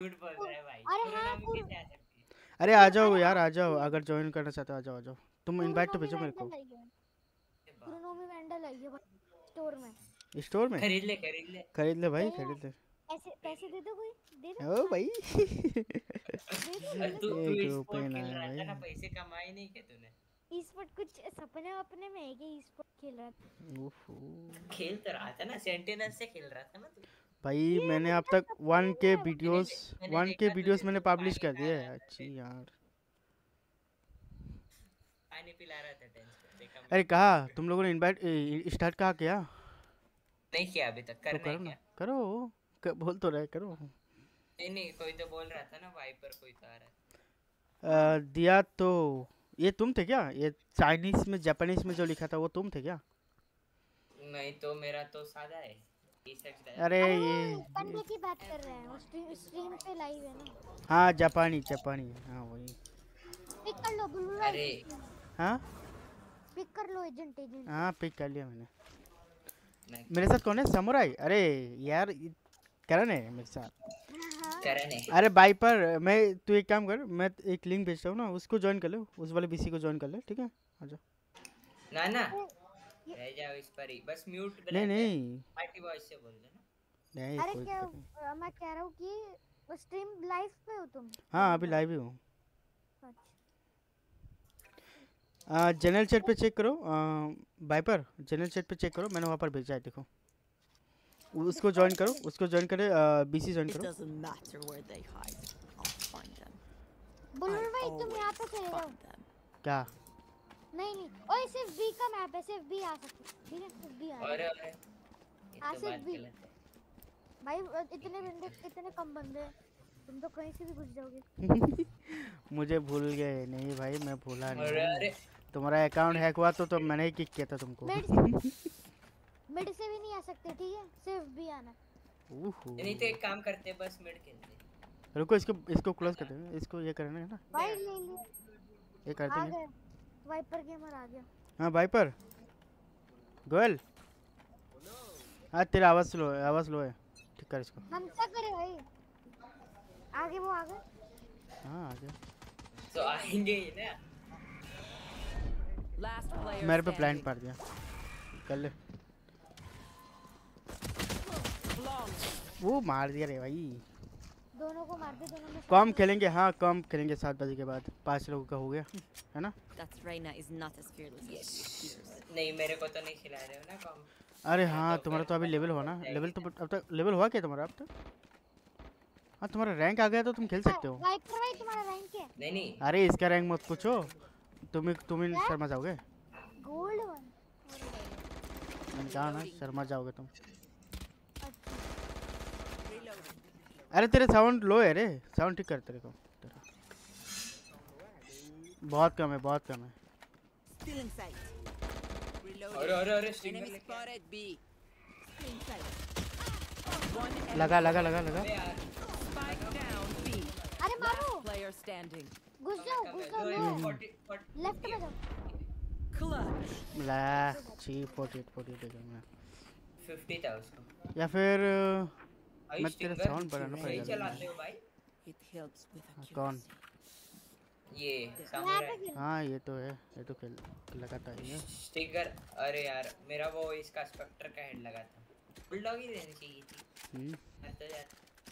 झूठ बोल रहा है भाई, अरे हाँ कुरोनामी कैसे आ सकती है? अरे आ जाओ अरे यार, हाँ आ जाओ, अगर ज्वाइन करना चाहते हो आ जाओ, आ जाओ। तुम इनवाइट तो कुरोनोमी भेजो मेरे को। वैंडल आई है, अरे बाप कुरोनोमी वैंडल आई है स्टोर में। स्टोर रे, में? खरीद ले खरीद ले। खरीद ले भाई, चाहिए खरीद ले। ऐसे पैसे दे दो, कोई दे दो, ओ भाई दे दो और दे दो तू दे तू एक स्पोर्ट रुपए ना खेल है रहा था भाई। ना, पैसे कमाए नहीं क्या तूने? दो। ई स्पोर्ट कुछ सपने अपने में है कि ई स्पोर्ट खेल रहा था। ओहो। खेल तो रहा था ना, सेंटिनल से खेल रहा था ना तू। भाई ये मैंने अब मेरा तक सपने में है भाई। मैंने 1 के देखा वीडियोस तुझे, मैंने तू पब्लिश पानी कर खा दिए रहा हैं। था अच्छी यार। पानी पिला रहा था टेंस को, देखा अरे मैंने। कहा तुम लोगों ने इनवाइट स्टार्ट कहा क्या? नहीं किया अभी तक, तो करना है करो ना, क्या? करो। बोल तो रहे करो। नहीं नहीं, कोई तो बोल रहा था ना वाइपर, कोई तो आ रहा हाँ दिया तो। ये तुम थे क्या? ये चाइनीज में जापानीज में जो लिखा था वो तुम थे क्या? है। नहीं तो मेरा तो सादा है, अरे अरे वो ये बंदे की बात कर रहे हैं, वो स्ट्रीम पे लाइव है ना। हाँ जापानी जापानी, हाँ वही। पिक कर लो बुलबुल अरे भाई, हाँ पिक कर लो एजेंट एजेंट। हाँ, पिक कर लिया मैंने। मैं मेरे साथ कौन है? समुराई? अरे यार करण है मेरे साथ। हाँ करण है। अरे बाइपर, मैं तू एक काम कर, मैं एक लिंक भेजता हूँ ना, उसको ज्वाइन कर ले, उस वाले बीसी को ज्वाइन कर ले, ठीक है? आजा। ना ना, ये रह जाओ इस पर ही, बस म्यूट नहीं रहते हैं, नहीं पार्टी वॉइस से बोल देना। नहीं, अरे कोई क्या दिक्कत नहीं। मैं कह रहा हूँ कि स्ट्रीम लाइव पे हो तुम? हाँ अभी लाइव ही हूँ। अच्छा जनरल चैट पे चेक करो, बाइपर जनरल चैट पे चेक करो, मैंने वहाँ पर भेजा है, देखो। उसको ज्वाइन करो, उसको ज्वाइन करे, बीसी ज्वाइन It करो। doesn't matter where they hide. I'll find them. बुलबुल भाई तुम यहाँ पे Always चले जाओ। find them. क्या? नहीं नहीं, ओए सिर्फ बी का मैप है, सिर्फ बी आ सकते, ठीक है? सिर्फ बी आ और जाओ। ये तो आसिफ बात भी। गलत है। भाई इतने बंदे, इतने कम बंदे हैं, तुम तो कहीं से भी घुस जाओगे। मुझे भूल गए नहीं भाई, मैं भूला नहीं अरे हूँ। अरे तुम्हारा अकाउंट हैक हुआ तो मैंने ही किक किया था तुमको। मिड से भी नहीं आ सकते, ठीक है? सिर्फ बी आना। ओहो। नहीं तो एक काम करते हैं, बस मिड खेलते। रुको, इसको इसको क्लोज कर देंगे, इसको ये करना है ना, भाई ले ले, ये कर आ देंगे। गए, वाइपर गेमर आ गया। हाँ बाइपर, गोयल। हाँ तेरा आवाज़ स्लो है, आवाज़ लो है, ठीक कर इसको। हम क्या करें भाई, आगे वो आ गए। हाँ आ गया। तो आएंगे ही ना। Last player मेरे पे ब्लाइंड standing. मार दिया, कर ले। वो मार दिया रे भाई। दोनों को मार दे, दोनों में कम खेलेंगे, हाँ कम खेलेंगे, 7 बजे के बाद 5 लोगों का हो गया है ना? That Reina is not as fearless as she appears. नहीं मेरे को तो नहीं खिला रहे हो ना कम। अरे मैं हाँ तो तुम्हारा फिर तो अभी लेवल हुआ ना, जाएगी लेवल तो ना। अब तक लेवल हुआ क्या तुम्हारा अब तक? हाँ तुम्हारा रैंक आ गया तो तुम खेल सकते हो। वाइपर भाई तुम्हारा रैंक क्या है? नहीं नहीं, अरे इसका रैंक मत पूछो, तुम ही क्या? शर्मा जाओगे। गोल्ड 1। मैंने कहा ना शर्मा जाओगे तुम। अच्छा अरे तेरे साउंड लो है रे, साउंड ठीक कर तेरे को, तेरा बहुत कम है, बहुत कम है। Still in sight. Reloading. अरे स्टिंगर Enemy लेके spotted B. Still in sight. One enemy लगा लगा लगा लगा। अबे यार, spike down B. अरे मारो, Last player standing. घुस जाओ लो, लेफ्ट में जाओ। Clutch. ला 48 देगा मैं, 50 था उसको। या फिर भाई मैं तेरा स्टिंगर साउंड बढ़ाना सही पड़ेगा। चलाते हो भाई। It helps with accuracy. कौन? ये यहाँ सामुराई पे खेल। हाँ ये तो है, ये तो खेल लगाता ही है। स्टिंगर। अरे यार मेरा वो इसका स्पेक्टर का हेड लगा था, बुलडॉग ही देनी चाहिए थी। तो यार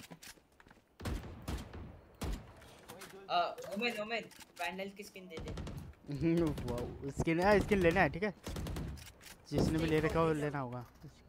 ओमेन ओमेन वैंडल की स्किन दे दे। वाओ स्किन है, स्किन लेना है ठीक है, जिसने भी ले रखा हो लेना होगा।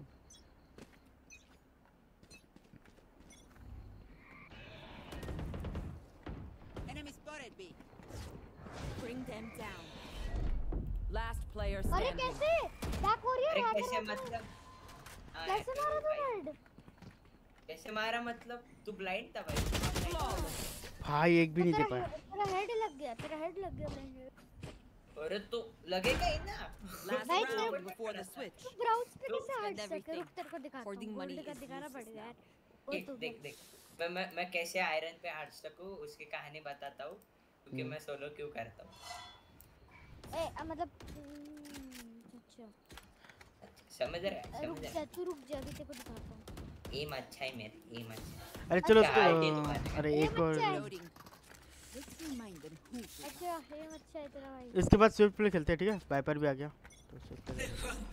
Enemy spotted B. Bring them down. Last player अरे standing. कैसे बैक हो रही है? अरे hacker कैसे है तो। मतलब? हाँ, कैसे hacker मारा हो तू भाई। हेड? कैसे मारा मतलब? तू ब्लाइंड था भाई। भाई एक भी नहीं दे तेरा पाया। तेरा हेड लग गया, तेरा हेड लग गया ब्लाइंड। अरे तो लगेगा ही ना। Last Right, round right. before the switch. तू ब्राउज पे तो कैसे हट spend सके? everything. रुक तेरे को दिखाता हूँ, Hoarding money गोल्ड का is दिखाना useless पड़ेगा now. यार। बोल देख तू देख देख, मैं कैसे आयरन पे हट सकूं उसकी कहानी बताता हूँ, क्योंकि मैं सोलो क्यों करता हूँ। मतलब अच्छा समझ रहा है, रुक समझ रहा जा है। तू, रुक जा, अभी तेरे को दिखाता हूँ। एम अच्छा है मेरा, एम अच्छा। अरे चलो क्या आईडी तुम्हारी? उसको अरे एक और Reloading. Let's remind them who. अच्छा ये अच्छा है तेरा भाई। इसके बाद स्विफ्ट प्ले खेलते हैं ठीक है। वाइपर भी आ गया तो swift play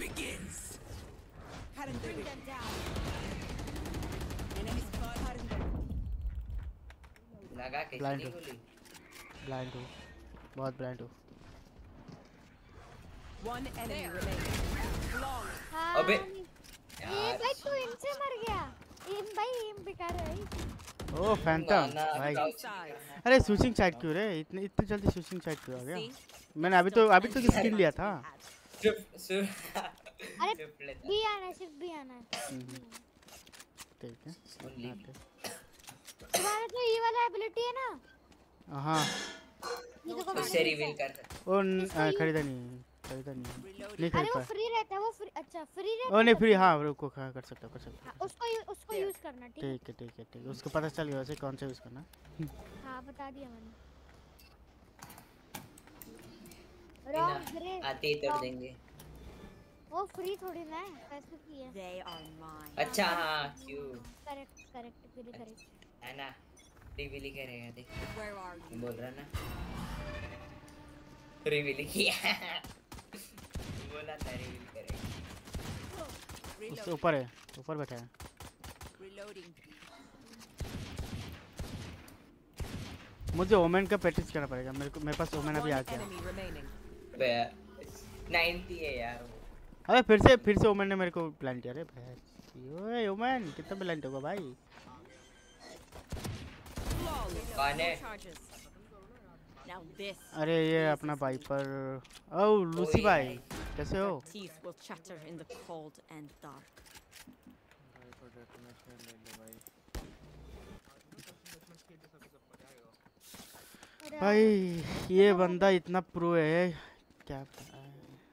Bring them down. Enemy spotted. लगा कैसे Blind नहीं हो। गोली? ब्लाइंड हो, बहुत ब्लाइंड हो। One enemy remaining. Long. हाँ अबे, ये यार। भाई तू इनसे मर गया। एम भाई एम बेकार है भाई। ओ फैंटम ना, भाई। crouch Sides. अरे स्विचिंग साइड क्यों रे? इतने जल्दी स्विचिंग साइड क्यों आ गया? See? मैंने अभी तो स्किन लिया था। चुप चुप। अरे चुप लेता। बी आना है, सिर्फ बी आना है। ठीक है Only आते। तुम्हारा जो ये वाला एबिलिटी है ना, हाँ ये देखो उससे मैंने रिवील देखा है। कर सकते। ओ इसका ये- खरीदा नहीं अरे वो खरीद फ्री रहता है, वो फ्री, अच्छा फ्री रहता ओ है। नहीं फ्री हाँ रुको कर सकता हाँ, हूँ। उसको यूज करना ठीक है। ठीक है उसको पता चल गया वैसे कौन सा यूज़ करना। हाँ बता दिया मैंने। ना, रॉन्ग ग्रे आते ही तोड़ देंगे। वो फ्री थोड़ी ना है, पैसे की है। They are mine. अच्छा हाँ क्यों करेक्ट करेक्ट बिल्कुल करेक्ट। है ना, रिवील ही करेगा देख। Where are you? बोल रहा ना, रिवील किया। बोला था रिवील करेगा। उससे ऊपर है, ऊपर बैठा है। Reloading. मुझे ओमेन का प्रैक्टिस करना पड़ेगा। मेरे पास ओमेन अभी आ One गया। enemy remaining. 90 है यार वो। अबे फिर से ओमेन ने मेरे को प्लान किया रे भाई। ओए ओमेन कितना प्लान होगा भाई? Flawless. कौन है? No charges. Now this. अरे ये अपना वाइपर। ओ लूसी ओए भाई भाई। कैसे हो? Their teeth will chatter in the cold and dark. अरे भाई ये बंदा इतना प्रो है क्या बताएं।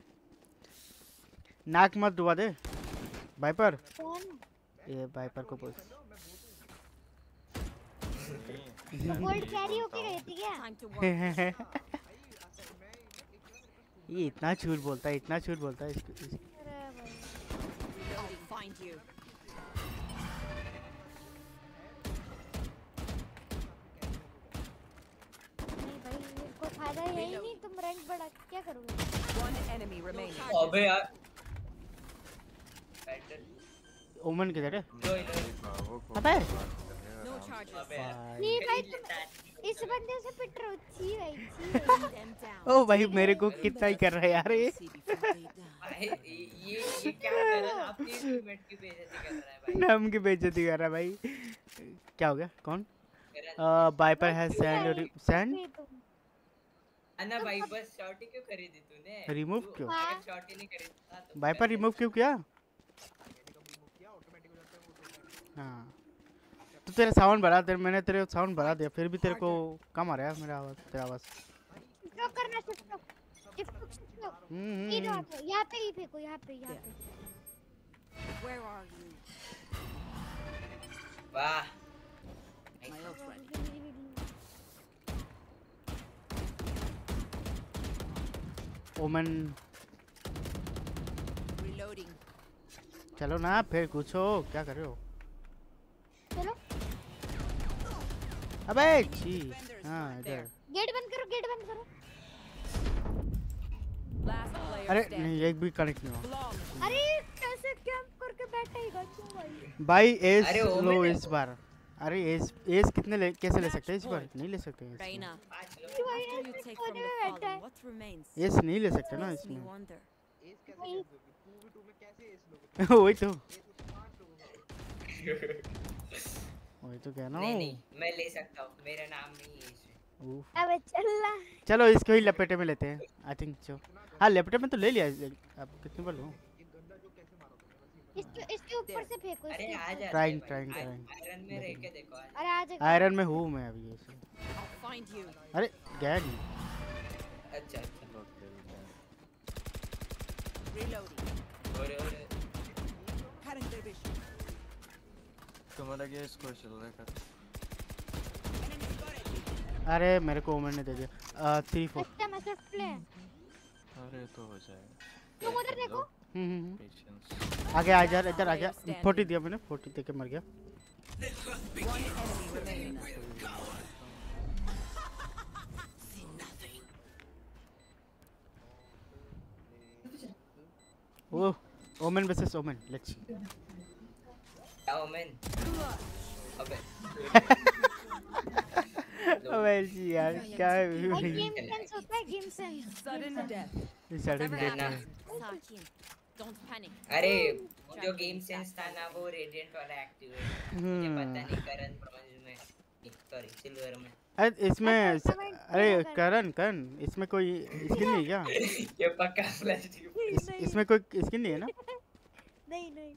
नाक मत डुबा दे वाइपर। कौन ये वाइपर को बोल। गोल्ड कैरी होके गई थी क्या? Time to work. ये इतना झूठ बोलता है इसको। अरे भाई I'll find you. नहीं भाई इनको फायदा है ही नहीं, तुम रैंक बढ़ा के क्या करोगे? One enemy remaining. अबे यार। बैटल। ओमन किधर है? लोई लोई। अबे No charges. अबे यार। भाई। नहीं भाई लेता है। तुम इस बंदे से पिट रहे हो। छी भाई छी भाई। Bring them down. ओ भाई मेरे को कितना ही कर रहा है यार ये। See before they die. भाई ये क्या कर रहा है? आपके टीममेट की बेइज्जती कर रहा है भाई। नाम की बेइज्जती कर रहा है भाई। क्या हो गया? कौन? वाइपर है सैंड ये तुम अन्ना भाई बस शॉट ही क्यों खरीदी तूने? Remove तू क्यों? अगर शॉट ही नहीं खरीदता तो वाइपर रिमूव क्यों किया? हाँ तो तेरा साउंड बढ़ा मैंने तेरे साउंड बढ़ा दिया फिर भी तेरे को कम आ रहा है मेरा आवाज तेरा आवाज। स्टॉप करना स्टॉप स्टॉप। ये हम्म। दो यहाँ पे ही फेंको, यहाँ पे Where are you? वाह My ult ready. ओमन Reloading. चलो ना फिर कुछ हो क्या कर रहे हो? चलो अबे छी हाँ इधर। गेट बंद करो, गेट बंद करो। Last player अरे standing. नहीं एक भी कनेक्ट नहीं हुआ Flawless. अरे कैसे कैंप करके बैठेगा क्यों भाई? भाई एस अरे लो ओमन इस बार। अरे एस कितने कैसे ले सकते हैं इस बार? नहीं ले सकते हैं Reina. पांच लोग क्यों भाई What do you ऐसे take कोने from the में बैठा है? fallen? What remains? एस नहीं ले सकते ना Makes me इसमें। wonder. वही तो वही तो कहना नहीं हूँ। नहीं मैं ले सकता हूँ, मेरा नाम नहीं है इसमें। उफ। अबे चलना। चलो इसको ही लपेटे में लेते हैं आई थिंक सो। हाँ लपेटे में तो ले लिया अब कितने बार लूँ? इसके ऊपर से फेंको। अरे इसके आ ऊपर। जा Trying, trying, trying. आयरन में रह के देखो अरे आ जाएगा। आयरन में हूँ मैं अभी ऐसे। I'll find you. अरे गया नहीं। अच्छा अच्छा Reloading. और Cutting their vision. तुम्हारा क्या स्कोर चल रहा है कर? Enemy spotted. अरे मेरे को ओमन ने दे दिया 3-4। अच्छा मैं सिर्फ प्ले। अरे तो हो जाएगा। तुम उधर देखो। हम्म। पेशेंस। आगे आ जा, इधर आ गया। 40 दिया मैंने, 40 दे के मर गया। One enemy remaining. ओ ओमेन वर्सेस ओमेन, लेट्स। क्या ओमेन? अबे अबे जी यार क्या है भाई गेम सेंस होता है, game sense. Sudden death. Sudden Never death है। happens. Sakin, don't panic. अरे जो गेम सेंस था ना वो रेडिएंट वाला एक्टिव है, मुझे पता नहीं करंट ब्रॉन्ज में, सॉरी सिल्वर में। अरे इसमें अरे करण इसमें कोई स्किन नहीं क्या? ये पक्का प्लास्टिक इसमें कोई स्किन नहीं है ना? नहीं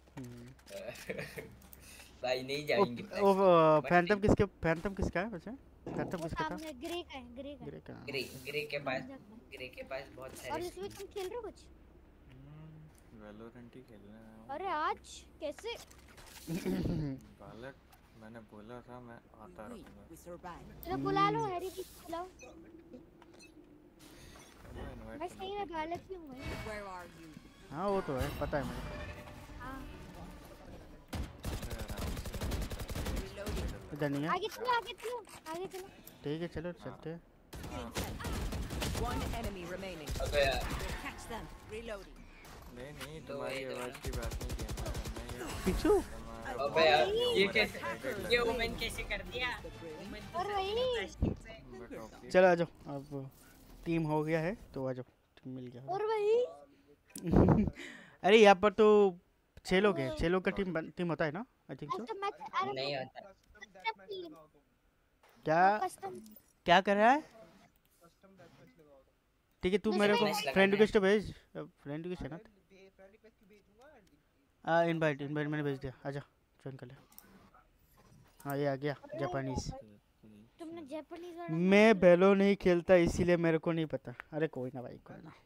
भाई नहीं जाएंगे। ओ फैंटम किसका है वैसे? फैंटम किसका था? सामने ग्रे का है, ग्रे का। ग्रे के पास बहुत और सारे इसमें तुम खेल रहे हो कुछ? वैलोरेंट ही खेलने आया हूँ। अरे आज कैसे? बालक मैंने बोला था मैं आता We रहूँगा। survived. चलो बुला लो, हैरी की बुलाओ। चलो इनवाइट मैं सही में बालक ही हूँ भाई। Where are you? हाँ वो तो है, पता है मुझे। हाँ Reloading. इधर नहीं है। आगे चलो। ठीक है चलो चलते हैं। One enemy remaining. अबे यार Catch them. Reloading. नहीं तो तुम्हारी ये तो आवाज़ की बात नहीं की मैं ये पिछू तुम्हारा अबे यार ये ओवर कैसे एक्साइटेड ये लगता है। ओमेन कैसे कर दिया? ओमेन और वही But okay, चलो आ जाओ, अब टीम हो गया है तो आ जाओ, टीम मिल गया। और वही अरे यहाँ पर तो 6 लोग हैं, 6 लोग का टीम होता है ना? I think so. Custom match. नहीं आता। कस्टम क्या कर रहा है? ठीक है तू मेरे को मैच फ्रेंड लगाना रिक्वेस्ट भेज, फ्रेंड रिक्वेस्ट है ना? इनवाइट मैंने भेज दिया, आजा ज्वाइन कर ले। हाँ ये आ गया जापानीज। तुमने जापानीज वाला मैं बेलो नहीं खेलता इसीलिए मेरे को नहीं पता। अरे कोई ना भाई, कोई ना।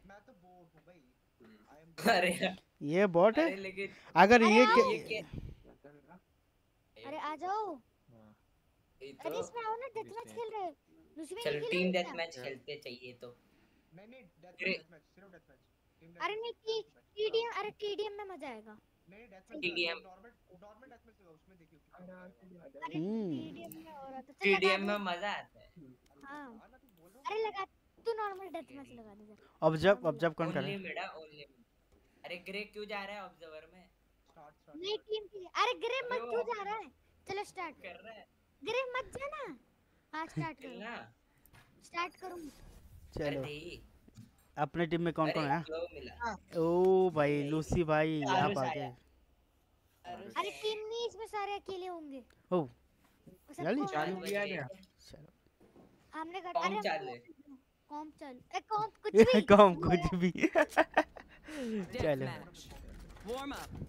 अरे यार, ये बॉट अरे है। लेकिन अगर ये ये क्या अरे आ जाओ। हाँ, ये अरे तो इसमें आओ ना, डेथ मैच खेल रहे हैं। दूसरी में चलो नहीं टीम खेलेंगे डेथ क्या? मैच खेलते चाहिए तो नहीं अरे, अरे नहीं टीडीएम, अरे टीडीएम में मजा आएगा। TDM नॉर्मल डेथ मैच लगा उसमें देखियो अरे हम्म। टीडीएम में हो रहा था। चल टीडीएम लगा में दो। मजा आता है। हाँ अरे लगा, तू नॉर्मल डेथ मैच लगा दे। ऑब्जर्व कौन कर रहा ओनली है? मेरा ओनली। अरे ग्रे क्यों जा रहा है ऑब्जर्वर में? नहीं टीम की। अरे ग्रे मत क्यों जा रहा है? चलो स्टार्ट कर रहा है ग्रे मत जाना। हाँ स्टार्ट करो। खेलना। स्टार्ट करूँ। अरे चलो दे। अपने टीम में कौन अरे कौन है? फ्लो मिला। ओ भाई लूसी भाई आप आरुष आ आया। गए। अरे टीम नहीं, इसमें सारे अकेले होंगे। ओ सबको जल्दी चालू किया गया। चलो हमने कर। कॉम अरे चालू है। कॉम चालू। ए कॉम कुछ भी। कम कुछ भी। Death चलो match. Warm up.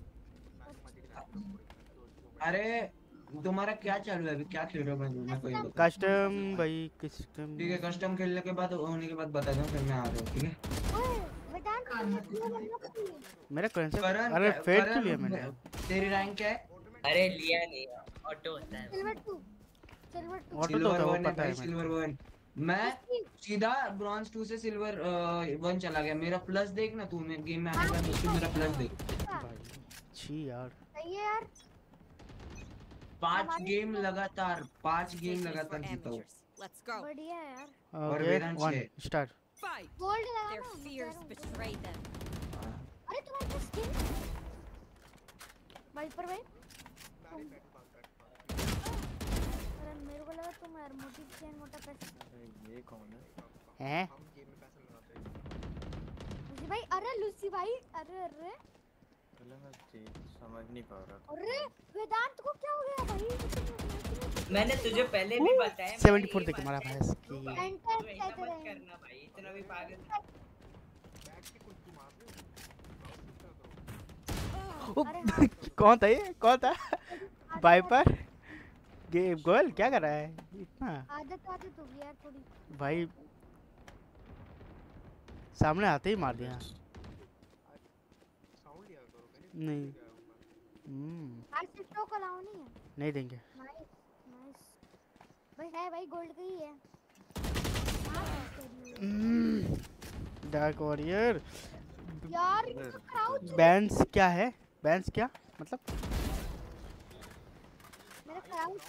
अरे तुम्हारा क्या चालू है अभी, क्या खेल रहे हो? मैं कोई बता। कस्टम भाई कस्टम। ठीक है कस्टम खेलने के बाद होने के बाद बता दूं, फिर मैं आ रहा हूँ। ठीक है ओए वेदांत तुमने क्यों बनना चाहिए? मेरा कौन सा? करण अरे फेट करण, क्यों लिया मैंने? तेरी रैंक क्या है? अरे लिया नहीं, ऑटो होता है। सिल्वर 2 सिल्वर 2 ऑटो तो होता है, वो वन है पता है भाई, मेरे सिल्वर 1। मैं सीधा ब्रॉन्ज 2 से सिल्वर 1 चला गया। मेरा प्लस देख ना तू, मैं गेम में आने के बाद उससे मेरा प्लस देख। को। भाई छी यार। सही है यार। 5 गेम लगातार Fitness for जीता हूँ। amateurs. Let's go. बढ़िया है यार। और ओके वेदांत 1 छः। स्टार्ट। Fight. गोल्ड लगा Their ना, मैं कह fears रहा हूँ। betray them. अरे तुम्हारे पास स्किन वाइपर भाई। अरे मेरे को लगा तुम यार मोटी चेन मोटा पैसा। अरे ये कौन है? हैं? लूसी भाई, अरे लूसी भाई, अरे अरे पहले मैं समझ नहीं पा रहा था। अरे वेदांत को क्या हो गया भाई? मैंने तुझे पहले भी बताया। 74 देख मारा भैंस की। एंटर ऐसा कहते मत रहे। करना भाई, इतना भी पागल। ओ, अरे हाँ। कौन था ये? कौन था? वाइपर गेम गोल क्या कर रहा है इतना? आदत हो गई यार थोड़ी। भाई सामने आते ही मार दिया। नहीं आज सिस्टो को लाओ नहीं है। नहीं देंगे। नाइस नाइस भाई, है भाई गोल्ड का ही है। डार्क वॉरियर यार अरे, क्राउच बैंड्स क्या है? बैंस क्या मतलब? मेरा क्राउच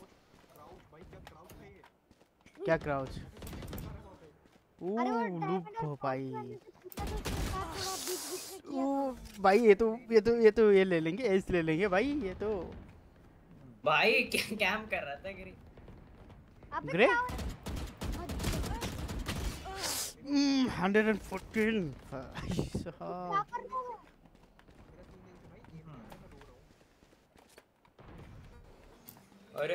क्या क्राउच? अरे वो लूप डायमंड और भाई। वाले से पूछा तो उसके साथ थोड़ा बीच बीच में किया था। भाई ये ले लेंगे, एस ले लेंगे भाई ये तो। भाई क्या कैम कर रहा था गिरी। अबे ग्रे? क्या हो रहा है? 114 भाई क्या साहब। कर रहा है? और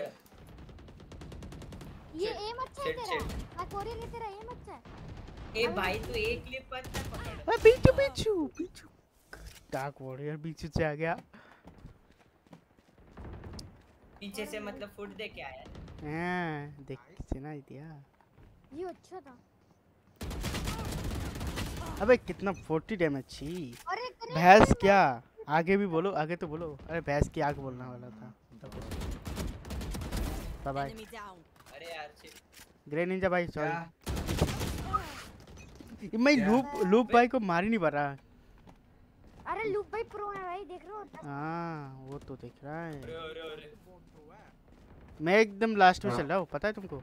ये एम अच्छा है चिट, तेरा। मैं कोरियन है तेरा एम अच्छा है। ए भाई तू एक क्लिप पर ना पकड़। पीछू डार्क वॉरियर पीछे से आ गया। पीछे से मतलब फुट दे के आया। हां देख से ना दिया। ये अच्छा था। अबे कितना 40 डैमेज छी। अरे करे भैंस क्या? आगे भी बोलो, आगे तो बोलो। अरे भैंस की आग बोलने वाला था। Bye bye. Enemy down. अरे यार चिट। ग्रे निंजा भाई क्या? सॉरी। मैं क्या? लूप भाई को मार ही नहीं पा रहा। अरे लूप भाई प्रो है भाई देख रहे हो। हाँ वो तो दिख रहा है। अरे अरे अरे मैं एकदम लास्ट में हाँ। चल रहा हूँ, पता है तुमको?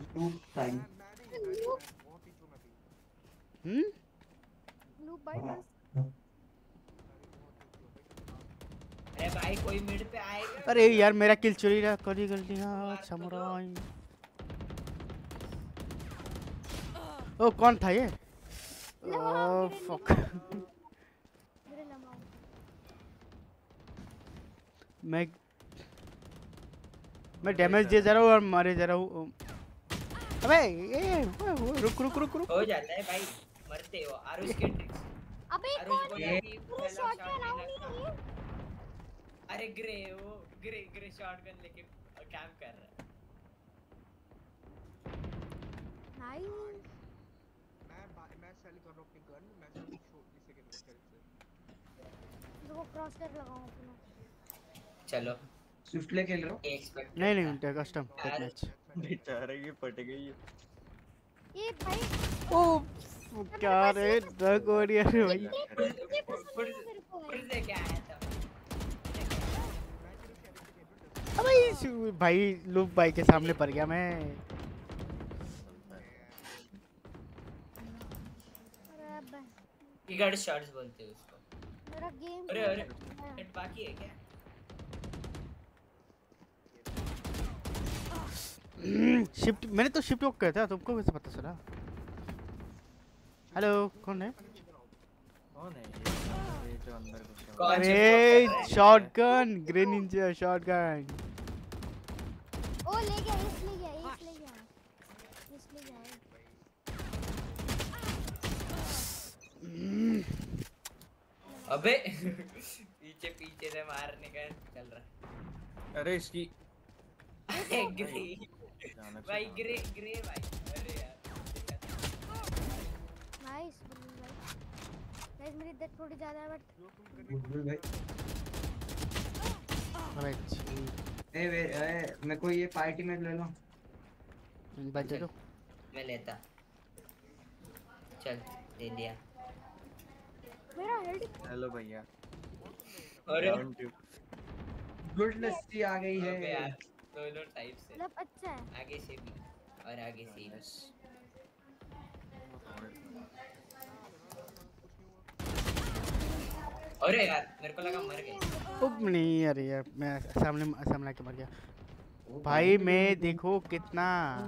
लूप भाई बस अरे भाई कोई मिड पे आएगा। अरे यार मेरा किल चोरी रहा, करी गलती। हाँ समुराई। ओ कौन था ये? ओ फक। मेरे लमाओ। मैं डैमेज दिए जा रहा हूँ और मारे जा रहा हूँ। अबे ये रुक रुक रुक रुक। हो जाता है भाई, मरते हो। आरुष के ट्रिक्स। अबे आरुष कौन बोला है? कि पूरा पहला शॉट शॉट पे अलाउ लेना नहीं था। है ये। अरे ग्रे वो ग्रे शॉटगन लेके कैंप कर रहा है। नाइस। मैं सेल कर रहा हूँ अपनी गन। मैं सिर्फ शो इसे के लिए से देखो क्रॉस कर लगाऊं अपना। चलो स्विफ्ट ले खेल रहा हूँ। एक्सपेक्ट नहीं कस्टम यार, मैच। बेचारा ये फट गई है। ये भाई ओ क्या रे ड्रग वॉरियर भाई। फिर से क्या आया था। अबे भाई लूप भाई के सामने पड़ गया मैं। अरे अब ईगड़ शॉट्स बोलते हैं उसको। मेरा गेम अरे अरे नेट बाकी है क्या? शिफ्ट मैंने तो शिफ्ट किया था, तुमको कैसे पता चला? हेलो कौन है? कौन है ये जो अंदर घुसा हुआ कौन अरे से fuck कर रहा है? Shotgun grey ninja shotgun. ओ ले गया इस ले गया इस ले गया इस ले गया। अबे पीछे पीछे से मारने का चल रहा है? अरे इसकी है। ग्रे अचानक से भाई मार ग्रे ग्रे भाई। अरे यार नाइस बुलबुल भाई। गाइस मेरी डेथ थोड़ी ज्यादा है बट बुलबुल भाई। अबे छी मेरे को ये पार्टी में ले लो। बच दो। मैं लेता। चल ले लिया। मेरा हेड हेलो भैया। अरे Down to- गुड लस्सी आ गई अबे है। यार दोनों टाइप से, मतलब अच्छा है। आगे से भी और आगे से भी। अरे यार मेरे को लगा मर गए। अब नहीं अरे यार मैं सामने के मर गया भाई। मैं देखो कितना।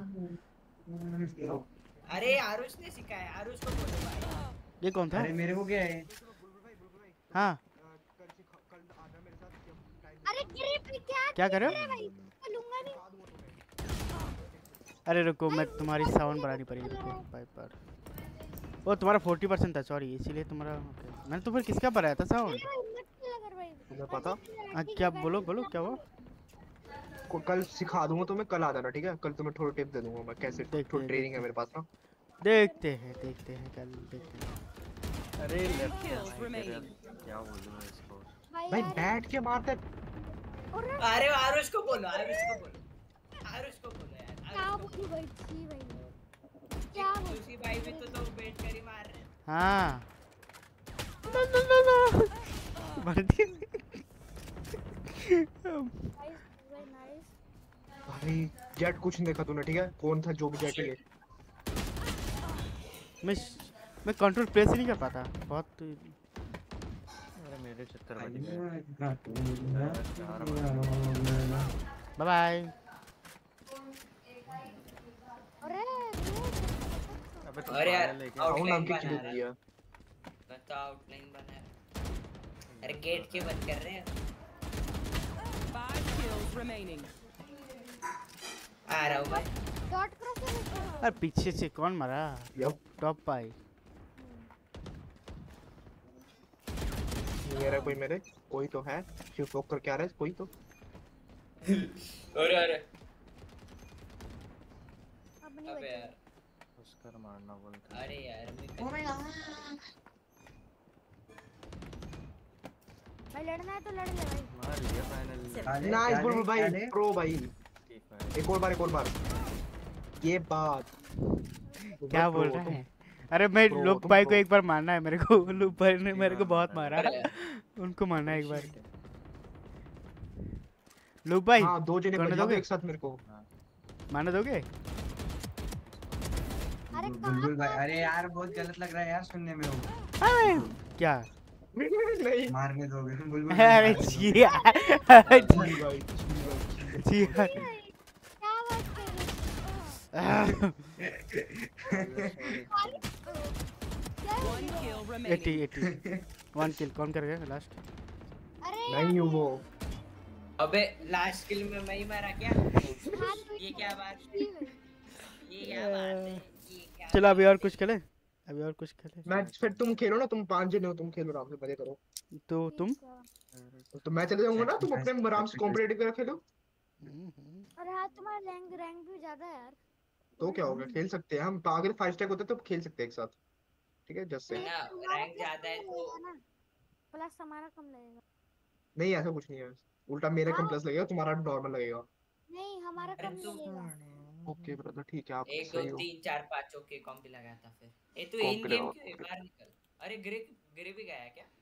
अरे आरुष ने सिखाया, आरुष को बोलो भाई। ये कौन था? अरे मेरे को क्या है? हाँ कल आना मेरे साथ जब टाइम अरे गिरे पे क्या कर रहे अरे हो? भाई मैं लूंगा नहीं। अरे रुको मैं तुम्हारी साउंड बढ़ानी पड़ेगी। रुको वाइपर वो तुम्हारा 40% था सॉरी, इसीलिए तुम्हारा मैंने तो फिर किसका बढ़ाया था साउंड? अरे भाई मत किया कर भाई। तुम्हें पता क्या बोलो बोलो क्या हुआ? को कल सिखा दूंगा तुम्हें। कल आ जाना ठीक है। कल तुम्हें थोड़ा टिप दे दूंगा मैं कैसे। देखते थोड़ी हैं, ट्रेनिंग है मेरे पास ना। देखते हैं कल देखते हैं। अरे लेफ्ट Kills remaining. क्या बोलूं मैं इसको? भाई यार, बैठ के मारते। अरे अरे आरुष को बोलो, आरुष को बोलो, आरुष को बोलो यार। क्या आरुष को बोली भाई छी भाई बोलो। क्या बोली? दूसरी भाई भी तो बैठ कर ही मार रहे हैं। हाँ नो भर दिया। Very nice. भाई जेट कुछ नहीं देखा तूने, ठीक है? कौन था जो भी जेट है? मैं कंट्रोल प्रेस ही नहीं कर पाता बहुत। अरे मेरे चक्कर में नहीं गया। Bye bye. अरे अबे तू अरे यार, पागल है क्या? आउट आउटलाइन नाम की बना चीज रहा दिया। मैं तो आउटलाइन बना रहा। अरे गेट क्यों बंद कर रहे हैं? 5 kills remaining. आ रहा हूँ मैं। डॉट क्रॉस से अरे पीछे से कौन मारा? यप, टॉप पाई। नहीं आ रहा कोई मेरे, कोई तो है। शिफ्ट वॉक करके आ रहा है कोई तो। अरे अरे अब नहीं अबे बचे। यार, उसकर मारना बोलता। अरे यार मैं भाई लड़ना है तो लड़ ले भाई। मार लिया फाइनली। नाइस बुलबुल भाई, प्रो भाई। ठीक है। एक और बार। ये बात क्या बोल रहा है? अरे मैं Pro, लोग तुम भाई को pro। एक बार मारना है मेरे को। लूप भाई ने मेरे को बहुत मारा। अरे उनको मारना है एक बार। लूप भाई हाँ, दो जने करने बजाओ दोगे? एक साथ मेरे को। मारने दोगे? अरे बुलबुल भाई, अरे यार बहुत गलत लग रहा है यार सुनने में वो। अरे क्या? नहीं मारने दोगे बुलबुल अरे भाई? जी क्या बात कर रहे हो? One kill remaining. 80 1 किल कौन कर गया लास्ट? अरे नहीं हूँ वो। अबे लास्ट किल में मैं ही मारा क्या? हाँ, तो ये क्या बात है? ये क्या बात है? ये क्या चलो अभी और कुछ खेले? मैच फिर तुम खेलो ना, तुम 5 जने हो, तुम खेलो आराम से, मजे करो। तो तुम? तो मैं चले जाऊंगा ना, तुम अपने आराम से कॉम्पिटिटिव करके खेलो। अरे हाँ तुम्हारा रैंक भी ज्यादा है यार। तो क्या होगा, खेल सकते हैं हम। अगर 5 स्टैक होते तो खेल सकते हैं एक साथ, ठीक है? Just say. ना रैंक ज्यादा है तो प्लस हमारा कम लगेगा। नहीं ऐसा कुछ नहीं है, उल्टा मेरा कम प्लस लगेगा, तुम्हारा नॉर्मल लगेगा। नहीं हमारा अरे कम तू लगेगा। ओके ब्रदर, ठीक है, आप 1 2 सही हो। 3 4 5 ओके कॉम्पी लगाया था फिर। ये तू कॉम्पी इन गेम लगाओ, क्यों है? बाहर निकल। अरे ग्रे भी गया क्या?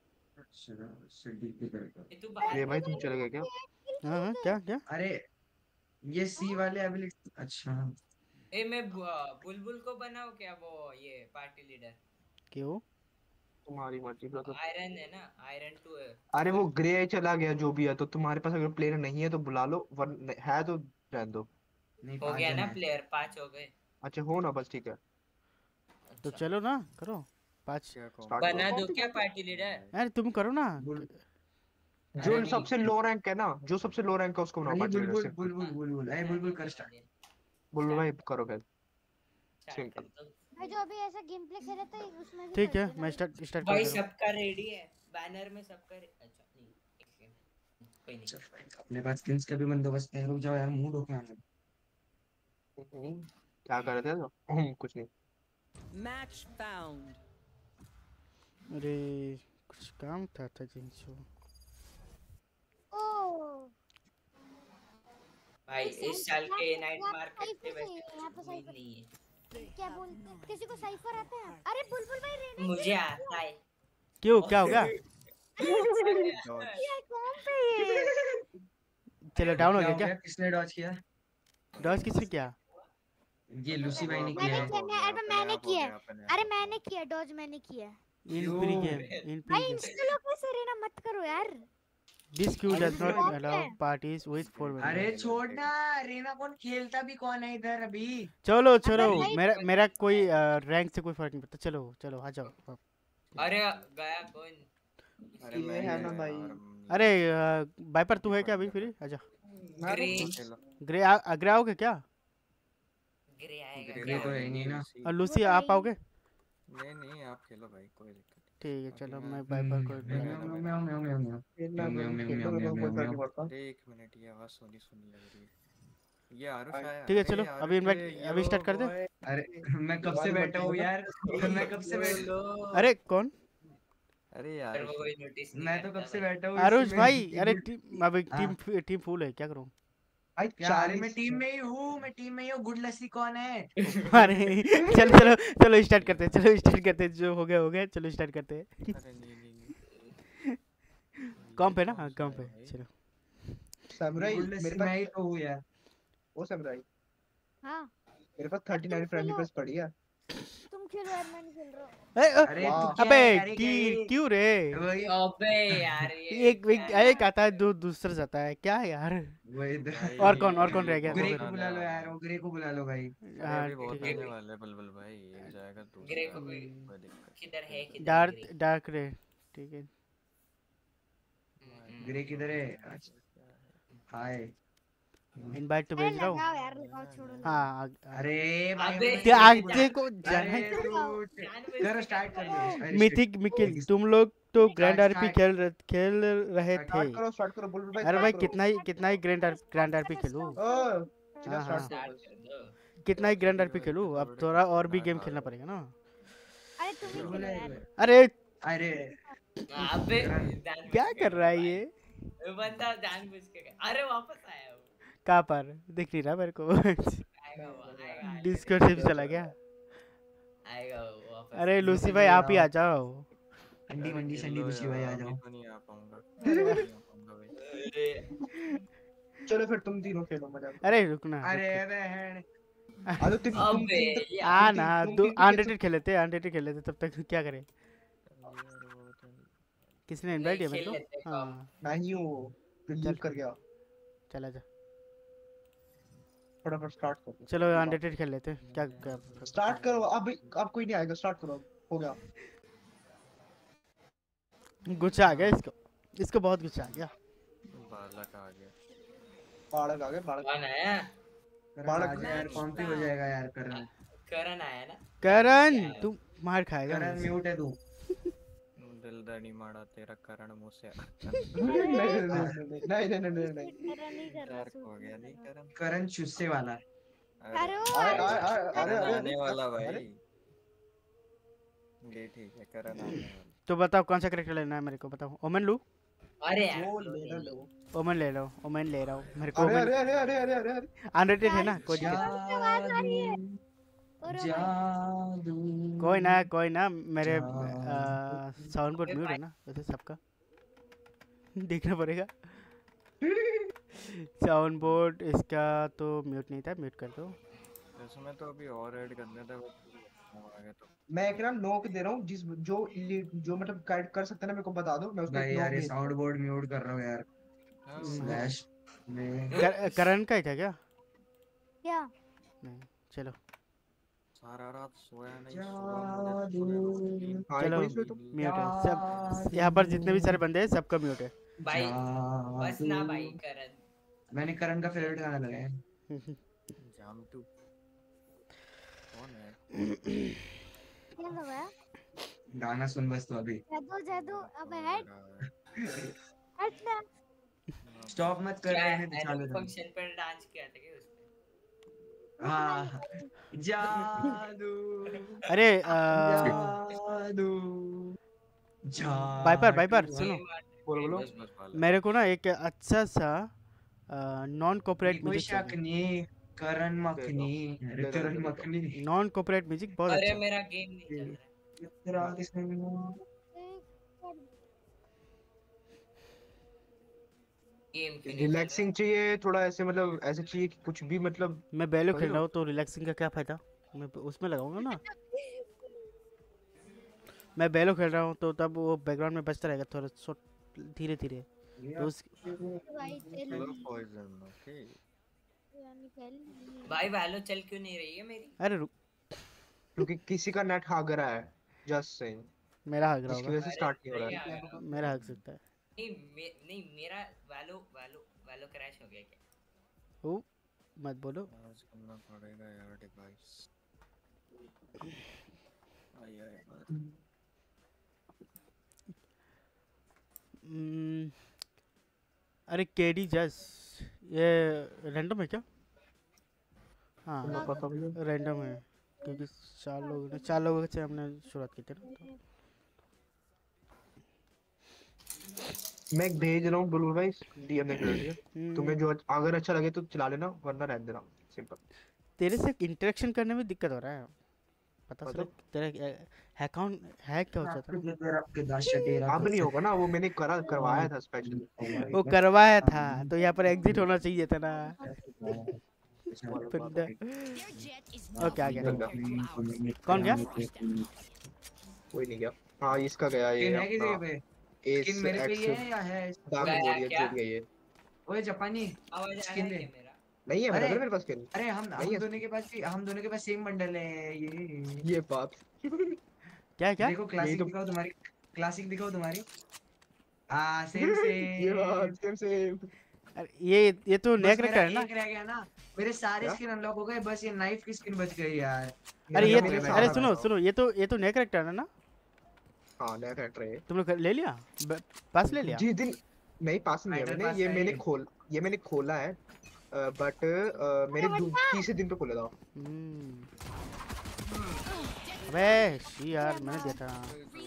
ये तू बाहर ये भाई तुम चले गए क्या? हाँ क्या? अरे ये सी वाले एबिलिटी। अच्छा ए मैं बुलबुल को बनाऊं क्या वो ये पार्टी लीडर? क्यों? तुम्हारी मर्जी ब्रदर। आयरन है ना, आयरन 2 है। अरे वो ग्रे चला गया जो भी है, तो तुम्हारे पास अगर प्लेयर नहीं है तो बुला लो, है तो रहने दो। नहीं हो गया ना प्लेयर, 5 हो गए। अच्छा हो ना, बस ठीक है। तो चलो ना करो 5। क्या कहो? Start बना करो। दो क्या पार्टी लीडर? अरे तुम करो ना। जो सबसे लो रैंक है ना, जो सबसे लो रैंक है उसको बनाओ पार्टी लीडर से। बुलबुल अरे बुलबुल कर स्टार्ट। बुलबुल भाई करो फिर। सिंपल। भाई जो अभी ऐसा गेम प्ले खेले थे उसमें भी ठीक कर है देना। मैं स्टार्ट भाई कर रहा सबका रेडी है, बैनर में सबका अच्छा नहीं एक सेकंड, कोई नहीं। अपने पास स्किन्स का भी बंदोबस्त है, रुक जाओ यार, मूड होके आने। क्या कर रहे थे तो? कुछ नहीं। Match found. हूँ। अरे कुछ काम था जिनसे। ओह भाई इस साल के नाइट यहाँ पे मार्केट से साइफर वैसे से- यहाँ पे कुछ उम्मीद साइफर- नहीं है। क्या बोलते हैं, किसी को साइफर आता है? अरे बुलबुल भाई रेना मुझे आता है। क्यों क्या होगा? यार कौन पे ये? चलो डाउन हो गया क्या? किसने डॉज किया? डॉज किसने किया? ये लूसी भाई ने मैंने किया है। किया, मैंने किया। अरे मैंने किया, डॉज मैंने किया। इन प्री गेम भाई इंस्टॉल कैसे रेना मत करो यार। दिस क्यू डज नॉट कौन अलाउ है? Parties with 4 members. अरे छोड़ ना, रेना कौन खेलता भी कौन है इधर अभी? चलो भाई- मेरा कोई रैंक से कोई फर्क नहीं पड़ता। चलो आ जाओ। अरे गया कौन? अरे ये मैं है ना भाई। अरे वाइपर तू है क्या अभी फ्री? आजा। ग्रे ग्रे आओगे क्या? ग्रे आएगा ग्रे तो है नहीं ना। और लूसी आप आओगे? नहीं आप खेलो भाई, कोई दिक्कत ठीक है चलो मैं वाइपर को नहीं। एक मिनट, ये आवाज सुनी लग रही है। ये आरुष आया। ठीक है अरे चलो आरुष अभी इनवाइट ये अभी स्टार्ट कर दे। अरे मैं कब से बैठा हूँ यार, मैं कब से बैठा अरे कौन? अरे पर यार वो कोई नोटिस नहीं मैं तो करता कब से भाई। बैठा हूँ आरुष इसमें। भाई अरे अभी हाँ। टीम फुल है क्या करूं? भाई यार मैं टीम में ही हूँ, गुड लस्सी कौन है? अरे चलो स्टार्ट करते हैं। जो हो गया चलो स्टार्ट करते हैं। अरे नहीं कॉम्प है ना? हाँ कॉम्प है चलो। सैमुराई Goodness, मेरे मैं ही पास तो हूँ यार। वो सैमुराई हाँ मेरे पास 39 फ्रेंडली प्लस पड़ी है। तुम खेलो यार, मैं नहीं खेल रहा। अरे तू वाह। क्या अबे है यार, ये क्या कीर है? क्यों रे? वही अबे यार एक एक आता है दो दूसरा जाता है क्या यार? वही भाई, और कौन रह गया? ग्रे बहुत को आने बुला लो वाला यार, है। वो ग्रे को बुला लो भाई। अरे हाँ अभी बहुत ठीक है। आने वाले हैं बुलबुल भाई, एक जाएगा ग्रे दूसरा को भी कोई दिक्कत किधर है किधर डार्क ग्रे? डार्क रे ठीक है। ग्रे किधर है? अच्छा, हाय। इनवाइट तो अरे भेज रहा हूँ। लगाओ यार, लगाओ, छोड़ो ना। हाँ अरे भाई अबे, मैं ते ग्रे को आगे को बुला- जाना अरे है। तू करो, स्टार्ट कर लो। मिथिक मिकिल तुम लोग तो ग्रैंड आरपी स्टार्ट। खेल रहे थे। स्टार्ट करो बुलबुल भाई, अरे भाई स्टार्ट करो। कितना ही ग्रैंड आरपी खेलूं? ओ चिल्ला, हाँ, स्टार्ट हाँ। करो स्टार्ट बस। कर दो। कितना ही ग्रैंड आरपी खेलूं? अब थोड़ा और भी गेम खेलना पड़ेगा ना। अरे तुम ही खेलो यार। अरे अरे अबे जानबूझ क्या के कर रहा है भाई। ये? वो बंदा जानबूझ के अरे वापस आया वो। कहाँ पर दिख नहीं रहा मेरे को? आएगा वो आएगा। डिस्कॉर्ड से भी चला गया। आएगा वो वापस। अरे लूसी भाई आप ही आ जाओ। अंडी मंडी संडी बुशी भाई आ जाओ। तो नहीं आ पाऊंगा, नहीं आ पाऊंगा भाई। अरे चलो फिर तुम तीनों खेलो, मजा अरे रुकना अरे बहन आलो तुम अबे तीन आ तुम ना तीन- दो तुम तीन खेल अनरेटेड खेल लेते तब तक क्या करें? किसने इनवाइट किया मेरे खेल को? लेते हैं हाँ सकते। नहीं वो लीव कर गया। चला जा। फटाफट स्टार्ट करो। चलो अनरेटेड खेल लेते हैं। क्या स्टार्ट करो अब कोई नहीं आएगा, स्टार्ट करो, हो गया। गुस्सा आ गया इसको बहुत गुस्सा आ गया। बालक आ गया। बालक आ गए, बालक। कौन आया? बालक आज यार कॉम्पी हो जाएगा यार। करण करण आया ना? करण तू मार खाएगा करण मेरे से। म्यूट है तू। दिलदानी माड़ा तेरा करण मुंह से नहीं तेरा नहीं कर रहा, डार्क हो गया नहीं करण। करण चुस्से वाला। अरे वो अरे अरे करण अरे आने वाला भाई। अरे ये ठीक है, करण आने वाला। तो बताओ कौन सा कैरेक्टर लेना है मेरे को बताओ। ओमन लूं? अरे यार जो लेना लो। ओमन ले लो। ओमन ले रहा हूँ मेरे को। अरे अरे अरे अरे अरे अरे अरे अनरेटेड है ना कोई दिक्कत आवाज आ रही है। और जादू कोई ना मेरे साउंड बोर्ड म्यूट है ना वैसे सबका। देखना पड़ेगा। साउंड बोर्ड इसका तो म्यूट नहीं था, म्यूट कर दो। इसमें तो अभी और ऐड करने थे वो आ गया तो। मैं एक ना नोक दे रहा हूँ, जो मतलब गाइड कर सकता है ना मेरे को बता दो, मैं उसको भाई एक यार नोक ये भेजता साउंड हूँ। बोर्ड म्यूट कर रहा हूँ यार। हाँ, स्लैश में करण का ही था क्या? क्या? नहीं चलो सारा रात सोया नहीं, जादू हाँ, चलो एक इसमें तो म्यूट है सब। यहाँ पर जितने भी सारे बंदे हैं सबका म्यूट है। भाई बस ना भाई करण। मैंने करण का फेवरेट गाना लगाया। जाम टू कौन है? क्या लगाया? गाना सुन बस तो अभी। जादू अबे हट हट ना। स्टॉप मत कर रहे हैं तो चालू कर। फंक्शन पर डांस किया था क्या उसमें? हाँ जादू अरे जादू वाइपर सुनो। बोलो बस बस वाला। मेरे को ना एक अच्छा सा नॉन कोऑपरेट कोई म्यूजिक शक नहीं। करण मखनी दे दो, करण दे दो। मखनी नॉन कोऑपरेट म्यूजिक बहुत अरे अच्छा। मेरा गेम नहीं चल रहा। तेरा किसने गेम क्यों नहीं चल रिलैक्सिंग चाहिए थोड़ा, ऐसे मतलब ऐसे चाहिए कि कुछ भी मतलब मैं बैलो समझ खेल रहे रहा हो? हूँ तो रिलैक्सिंग का क्या फायदा? मैं उसमें लगाऊंगा ना। मैं बैलो खेल रहा हूँ तो तब वो बैकग्राउंड में बजता रहेगा थोड़ा धीरे धीरे। तो उस भाई चल चलो पॉइजन ओके। निकल। भाई वैलो चल क्यों नहीं रही है मेरी? अरे रुक, क्योंकि किसी का नेट हाग रहा है, जस्ट सेइंग, मेरा हक रहा इसकी होगा। वजह से स्टार्ट नहीं हो रहा है। मेरा हक सकता है। नहीं मेरा वैलो वैलो वैलो क्रैश हो गया क्या? ओ मत बोलो। आज करना पड़ेगा यार डिवाइस। आई अरे केडी जस ये रैंडम है क्या? हाँ तुम्हें पता भी है? रैंडम है क्योंकि चार लोगों से हमने शुरुआत की थी ना। मैं एक भेज रहा हूँ बुलबुल भाई, डीएम में कर दिया। तो तुम्हें जो अगर अच्छा लगे तो चला लेना, वरना रहने देना, सिंपल। तेरे से इंटरेक्शन करने में दिक्कत हो रहा है। पता चलो तेरा अकाउंट हैक क्या हो जाता अब नहीं होगा ना, वो मैंने करवाया था स्पेशल। वो करवाया था तो यहाँ पर एग्जिट होना चाहिए था ना बंदा। ओके आ गया। कौन गया? कोई नहीं गया। हाँ इसका गया ये स्किन है किसी अपना पे? स्किन मेरे पे ही है या है? डार्क गया मोरिया क्या? छूट गया ये। ओए जापानी आवाज आ स्किन रहा दे। है मेरा? नहीं है अरे! ब्रदर मेरे पास स्किन। अरे हम नहीं है। दोनों के पास सेम बंडल है ये बात क्या क्या? देखो क्लासिक तो- दिखाओ तुम्हारी, क्लासिक दिखाओ तुम्हारी। सेम ये बात सेम। सेम। अरे ये तो नया बस मेरा कैरेक्टर है ना? एक रह गया ना, मेरे सारे क्या? स्किन अनलॉक हो गए, बस ये नाइफ की स्किन बच गई यार। अरे ये मेरे अरे सारा सुनो बैठा सुनो ये तो नया कैरेक्टर है ना? हाँ नया कैरेक्टर है। तुम लोग ले लिया? पास ले लिया? जिस दिन नहीं पास नहीं है Idol मैंने, pass ये है मैंने खोला है बट मेरे तीसरे दिन पे खोला था। अबे शी यार मैंने दिया था।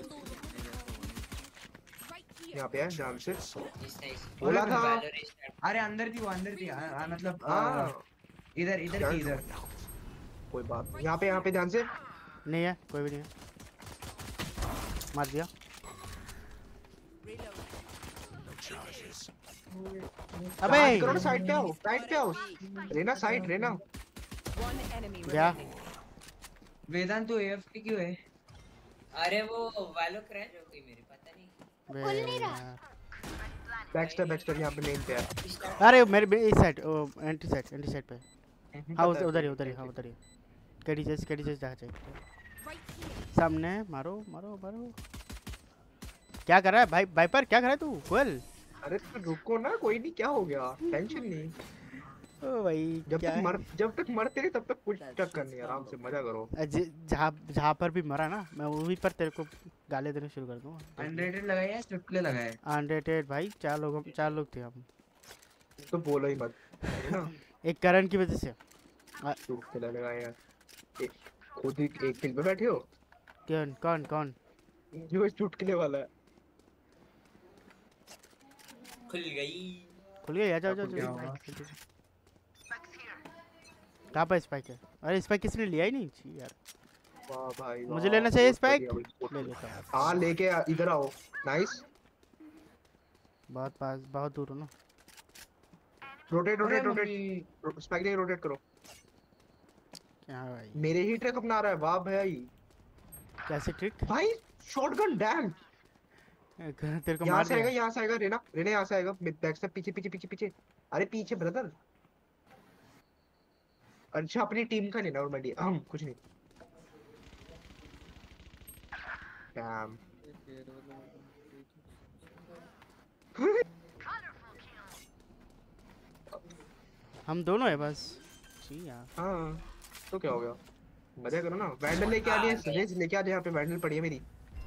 यहाँ पे है ध्यान से। इसने बोला था। अरे अंदर थी वो, अंदर थी मतलब हाँ इधर इधर की इधर। कोई बात नहीं। यहाँ पे ध्यान से। नहीं है कोई भी नहीं है। मार दिया। अबे करो ना, साइड पे आओ, साइड पे आओ। Reyna side Reyna. क्या? वेदांत तो एएफके क्यों है? अरे वो वालो क्रैश हो गई मेरी, पता नहीं। खुल नहीं रहा। यार। बैकस्टेप यहाँ पे मेन पे है। अरे मेरे इस साइड एंटी साइड पे। हाँ उधर ही हाँ उधर ही। केडी जैसे जहाँ चाहिए। सामने मारो मारो मारो। क्या कर रहा है भाई? वाइपर क्या कर रहा है तू? कोयल अरे तो रुको ना, कोई नहीं, क्या हो गया, टेंशन नहीं। ओ भाई जब क्या तक मरते नहीं तब तक कुछ टक्कर नहीं, आराम से मजा करो। जहाँ पर भी मरा ना मैं वहीं पर तेरे को गाली देने शुरू कर दूंगा। अनरेटेड लगाया या स्विफ्ट प्ले लगाया? अनरेटेड भाई, 4 लोग थे हम। तो बोलो ही मत है ना। एक करण की वजह से। चुप खेला लगा यार। खुद ही एक किल पे बैठे हो। कौन जो चुटकुले वाला है। खुल गई। जाओ क्या हुआ? कहाँ पर स्पाइक है? अरे स्पाइक किसने लिया ही नहीं छी यार। वाह भाई वाह, मुझे लेना चाहिए बहुत स्पाइक। बढ़िया। ले लेता हूँ। हाँ लेके इधर आओ। नाइस। बहुत दूर हो ना। रोटेट अरे स्पाइक ले रोटेट करो। क्या भाई मेरे ही ट्रैक अपना रहा है। वाह भाई कैसे ट्रिक? भाई शॉटगन डैम। तेरे को यहाँ मार से आएगा, दिया। यहाँ से आएगा रेना यहाँ से आएगा। बैक से पीछे। अरे पीछे ब्रदर। अच्छा अपनी टीम का लेना। और मैं कुछ नहीं। डैम। हम दोनों है बस। जी यार। हाँ तो क्या हो गया, मजा करो ना। वैंडल लेके आ जाए, रेज लेके आ जाए। यहाँ पे वैंडल पड़ी है मेरी।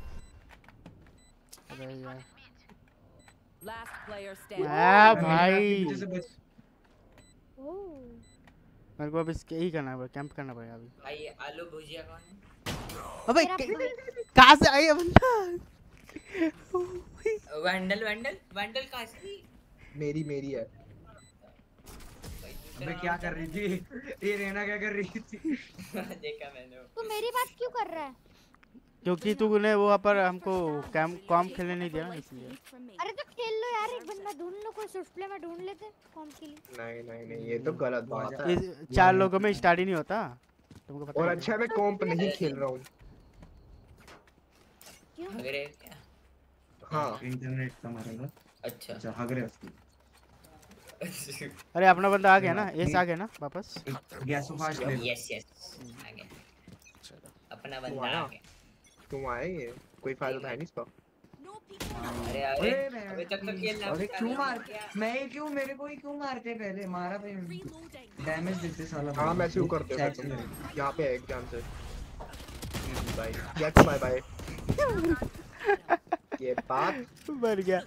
अरे यार Last player standing. भाई ओह मेरे को अब इसके ही करना पड़ेगा, कैंप करना पड़ेगा अभी। भाई आलू भुजिया कौन है? अबे मेरा कहाँ से आई है बंदा? वैंडल कहाँ से? मेरी है। अबे क्या कर रही थी ये रेना? क्या कर रही थी? देखा मैंने वो। तू मेरी बात क्यों कर रहा है? क्योंकि तूने वो पर हमको कॉम खेलने नहीं दिया ना इसलिए। From me. अरे तो खेल लो यार, एक बंदा ढूंढ लो, कोई स्विफ्ट प्ले में ढूंढ लेते कॉम के लिए। नहीं ये तो गलत बात है। 4 लोगों में स्टार्ट ही नहीं होता, तुमको पता और है। अच्छा मैं कॉम्प नहीं खेल रहा हूँ। क्यों? अगर क्या? हाँ इंटरनेट का मारेगा। अच्छा। अच्छा हगरे उसकी अरे अपना बंदा आ गया ना, एस आ गया ना वापस। गैस फास्ट ले लो। यस आ गया। अपना बंदा आ गया। तुम आए, ये कोई फायदा था नहीं इसका। No peeking. अरे अभी तक तो खेलना। अरे क्यों मारते? मैं ही क्यों, मेरे को ही क्यों मारते? पहले मारा पे Reloading. डैमेज देते साला। हाँ मैं शुरू करते Chat हूँ। में। यहाँ पे एक जान से बाय गेट बाय ये बात मर गया।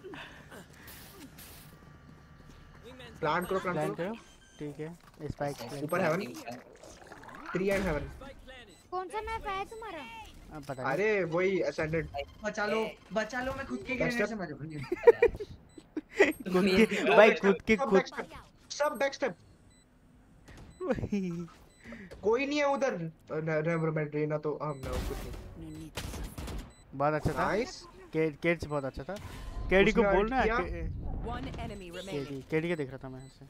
प्लान करो प्लान करो ठीक है। स्पाइक ऊपर हेवन 3 एंड हेवन। कौन सा मैप है तुम्हारा? पता नहीं। अरे वही असेंडेड। बचा लो मैं खुद के गिरने से मजा खुद की भाई खुद की सब खुद बैकस्टेप सब बैकस्टेप। कोई नहीं है उधर। नेवर माइंड रेना तो हम ना कुछ नहीं। बहुत अच्छा था। नाइस। केड्स बहुत अच्छा था। केडी को उसने बोलना ult किया। One enemy remaining. केडी के देख रहा था मैं ऐसे।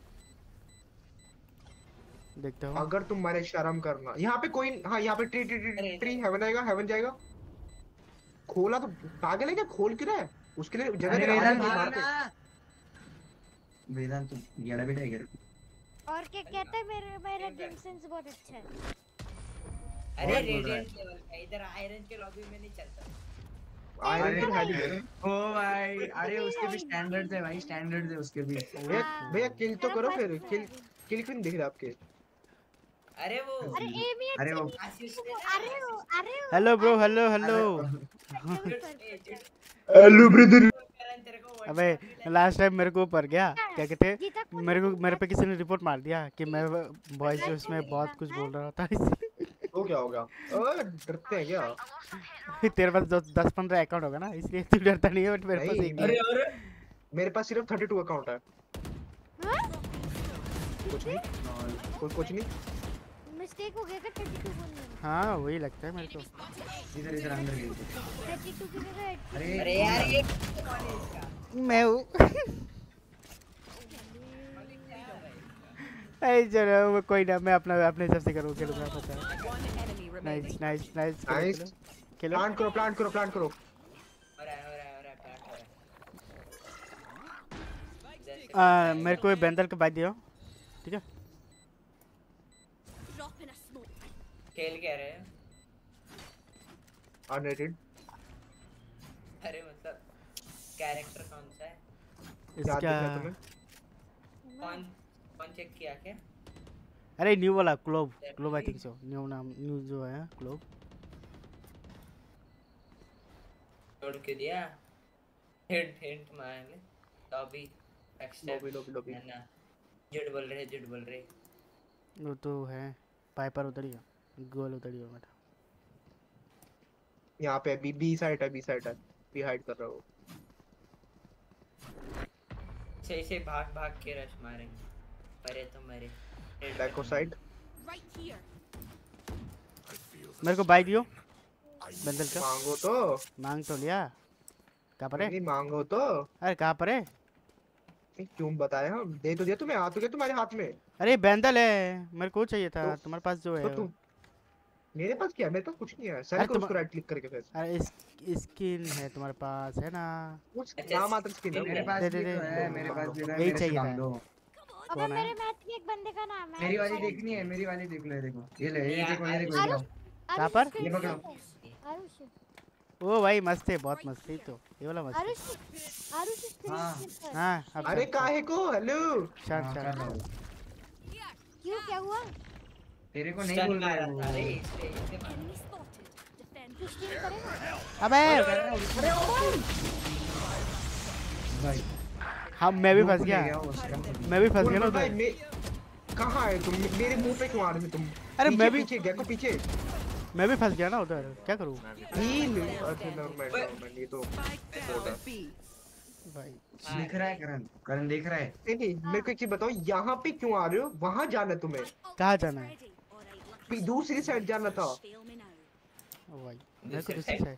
देखते हो अगर तुम मारे शर्म करना। यहाँ पे कोई, हाँ यहाँ पे ट्री हेवन आएगा, हेवन जाएगा। खोला तो पागल है क्या? खोल क्यों रहा है? उसके लिए जगह अरे दे, वेदांत आगे भाग मार के। ना। वेदांत तू येड़ा बेटा है क्या? और क्या कहते हैं, मेरा गेम सेंस बहुत अच्छा है। अरे बहुत बोल रहा है। रेडिएंट लेवल का इधर आयरन के लॉबी में नहीं चलता। आयरन अरे फिर हैवी है। ओ भाई, अरे उसके भी स्टैंडर्ड्स है भाई, स्टैंडर्ड्स है उसके भी। भैया किल तो करो फिर। किल क्यों नहीं दिख रहा आपके? अरे वो अरे एम ही अरे अच्छा वो- नहीं आशीष है। ने ना अरे वो hello bro, hello hello. Hello brother. Karan तेरे को one अबे shot भी लगा। लास्ट टाइम मेरे को ऊपर गया, क्या कहते हैं, गीता को मेरे पे किसी ने रिपोर्ट मार दिया कि मैं वॉइस उसमें बहुत कुछ बोल रहा था। इसलिए वो क्या होगा? डरते हैं क्या? तेरे पास 10-15 अकाउंट होगा ना, इसलिए तू डरता नहीं है, बट मेरे पास नहीं, एक ही अरे है। अरे मेरे पास सिर्फ 32 अकाउंट है। हाँ? कुछ नहीं, कुछ नहीं। मिस्टेक हो गया क्या? 32 बोलने में। हाँ वही लगता है मेरे को। इधर इधर अंदर गई। 32 की जगह 82। अरे अरे यार ये कौन है इसका? मैं हूँ। ऐ चलो वो कोई ना, मैं अपने हिसाब से करूँ, खेलूंगा पता है। One enemy remaining. Nice nice nice. खेलो। प्लांट करो, प्लांट करो, प्लांट करो। हो रहा है प्लान हो रहा है। मेरे को एक बैंडल का बाइक दियो, ठीक है? Drop in a smoke. खेल क्या रहे हैं? अनरेटेड। अरे मतलब कैरेक्टर कौन सा है? क्या दिख रहा है इसका तुम्हें? कौन चेक किया क्या? अरे न्यू वाला Clove I think so, new नाम, न्यू जो है क्लोब। छोड़ क्यों दिया? हिंट मारने लॉबी एक्स्ट्रा लॉबी। है ना। झूठ बोल रहे। वो तो है, पाइपर उधर ही है, गोल उधर ही है बेटा। यहाँ पे बी साइड है, बी हाइड कर रहा हूँ। से भाग के रश मारेंगे। परे तो मरे। Back side. Right here. मेरे को बाइक दियो बंदल का। मांगो तो। मांग तो लिया, कहाँ पर है? नहीं मांगो तो। अरे कहाँ पर है? नहीं, क्यों बताया? हम दे तो दिया तुम्हें, आ तो गया तुम्हारे हाथ में। अरे बैंडल है, मेरे को चाहिए था, तो- तुम्हारे पास जो है। तो तुम, मेरे पास क्या है? मेरे पास कुछ नहीं है। अरे सेल करो तुम- उसको राइट क्लिक करके फिर। अरे स्किन है तुम्हारे पास, है ना? कुछ अच्छा, नाम आता स्किन मेरे है। पास दे, भी दे, तो दे। है, मेरे पास भी तो है, यही मेरे से चाहिए मांग था। दो। अबे कौन है? मेरे मैथ के एक बंदे का नाम है। मेरी वाली देखनी है, मेरी वाली देख लो, ये देखो, ये ले, ये देखो, ये देखो, ये आरुष। देखो। कहाँ पर? ये पकड़ो। आरुष। ओ भाई मस्त है, बहुत मस्त है, तो ये वाला मस्त है। आरुष हाँ। स्क्रीन। हाँ अब अरे काहे को? हेलो। शांत हाँ, कर शांत। लो। क्यों, क्या हुआ? तेरे को नहीं स्टन बोल रहा मारा है था अरे वो। इससे मारा। Enemy spotted. Defend. तू स्क्रीन करेगा? अबे भाई हाँ मैं भी फंस ले गया, वो शर्म। मैं भी फंस गया ना भाई उधर। कहाँ है तुम? मेरे मुंह पे क्यों आ रहे थे तुम? अरे पीछे, मैं भी- पीछे गैको पीछे। मैं भी फंस गया ना उधर, क्या करूँ हील। अच्छा नॉर्मल ये तो होगा। भाई? दिख रहा है करण देख रहा है। नहीं, मेरे को एक चीज बताओ, यहाँ पे क्यों आ रहे हो? वहाँ जाना है तुम्हें। कहाँ जाना है? दूसरी साइड जाना था। ओ भाई मेरे को दूसरी साइड।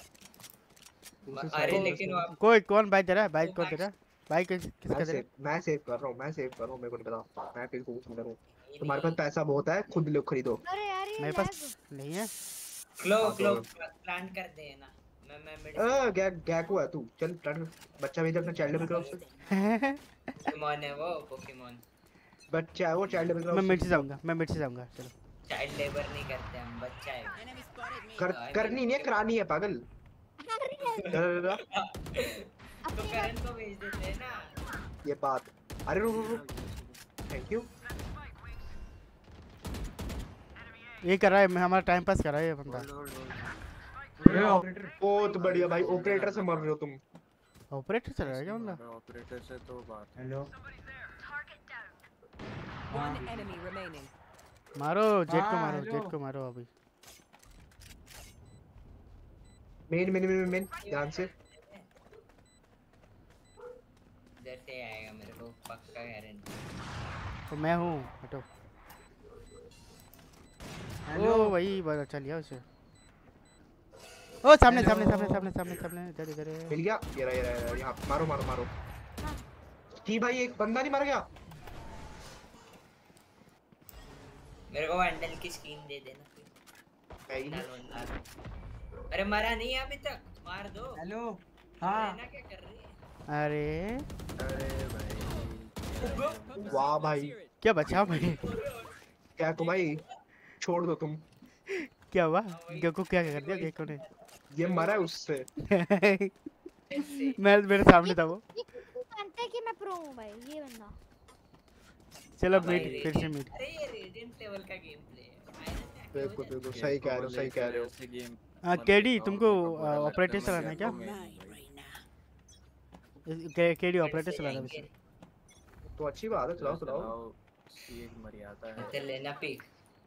अरे लेकिन वो कोई कौन बाइक दे रहा है? बाइक कौन दे रहा है? बाइक किसका दे रहा है? मैं सेव कर रहा हूँ, मेरे को नहीं पता। मैं फिर कुछ नहीं करूँ। तुम्हारे पास पैसा बहुत है, खुद लो खरीदो। अरे यार ये मेरे लैग। पास नहीं है। क्लो प्लांट कर दे ना। मैं मेडिसिन गैको है तू। चल बच्चा भेज अपना चाइल्ड लेबर क्रॉप से। पोकेमॉन है वो पोकेमॉन। बच्चा है वो, चाइल्ड लेबर क्रॉप मैं मिड से जाऊंगा, चलो। चाइल्ड लेबर नहीं करते हम, बच्चा है। करनी नहीं है, करानी है पागल। तो करण को भेज देते हैं ना। ये बात। अरे रुक। Thank you. ये कर रहा है, मैं हमारा टाइम पास कर रहा है ये बंदा। बहुत बढ़िया भाई, ऑपरेटर से मर रहे हो तुम। ऑपरेटर चल रहा है क्या बंदा? ऑपरेटर से तो बात। हेलो। One enemy remaining. मारो जेट को, हाँ, मारो हेलो। जेट को, मारो अभी। मेन ध्यान से। इधर से आएगा मेरे को पक्का गारंटी। तो मैं हूँ, हटो। ओ वही बहुत अच्छा लिया उसे। ओ सामने सामने सामने सामने सामने सामने इधर इधर मिल गया। ये रहा यहाँ मारो मारो मारो। की भाई एक बंदा नहीं मर गया। मेरे को वैंडल की स्किन दे देना। अरे मरा नहीं अभी तक, मार दो। हेलो हाँ ना क्या कर रही है? अरे भाई वाह भाई क्या बचा भाई। क्या तो भाई छोड़ दो तुम। क्या हुआ गेको क्या कर दिया गेको ने। ये मरा है उससे। मैं मेरे सामने था वो। ये जानता है कि मैं प्रो हूं भाई ये बंदा। चलो मीट फिर से मीट। अरे ये रेडिएंट लेवल का गेम प्ले है। देखो देखो सही कह रहे हो सही कह रहे हो। हां केडी तुमको ऑपरेटर चलाना है क्या? केडी ऑपरेटर चलाना है वैसे तो अच्छी बात है चलाओ चलाओ। एक मर्यादा है। चल लेना पिक।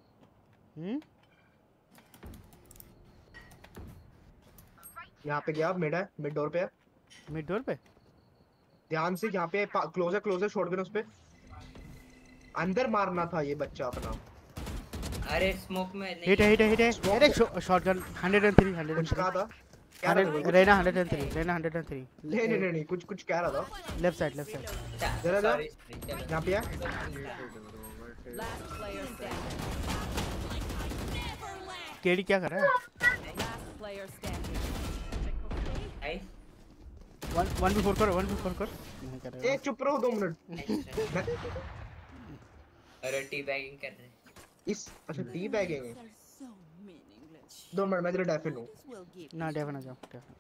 यहाँ पे गया मिड है मिड डोर पे है। मिड डोर पे ध्यान से यहाँ पे क्लोजर शॉटगन उस पे अंदर मारना था ये बच्चा अपना। अरे स्मोक में नहीं हिट है अरे शॉटगन 103 कुछ कहा था 103 रेना 103 नहीं कुछ कह रहा था। लेफ्ट साइड जरा यहाँ पे है। केडी क्या कर रहा है? नाइस 1v4 कर नहीं कर रहा। ए चुप रहो 2 मिनट। अरे टी बैगिंग कर रहे इस अच्छा टी बैगिंग 2 मिनट मैं तेरे डेफिन हूँ ना डेफिन आ जाओ।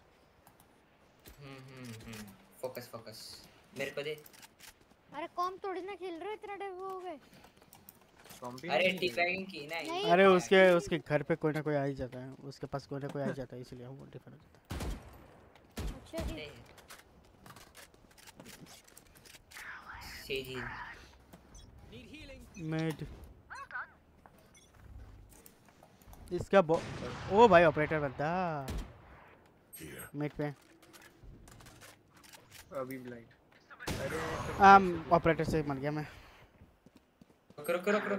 फोकस मेरे को दे। अरे कॉम थोड़ी ना खेल रहे हो इतना डेव हो गए। अरे टी बैगिंग की ना। अरे उसके घर पे कोई ना कोई आ ही जाता है। उसके पास कोई ना कोई आ जाता है इसलिए वो डिफर हो जाता है। अच्छा जी जी मिड इसका ओ भाई ऑपरेटर बनता मिड पे अभी ब्लाइंड। ऑपरेटर से मर गया मैं। रुक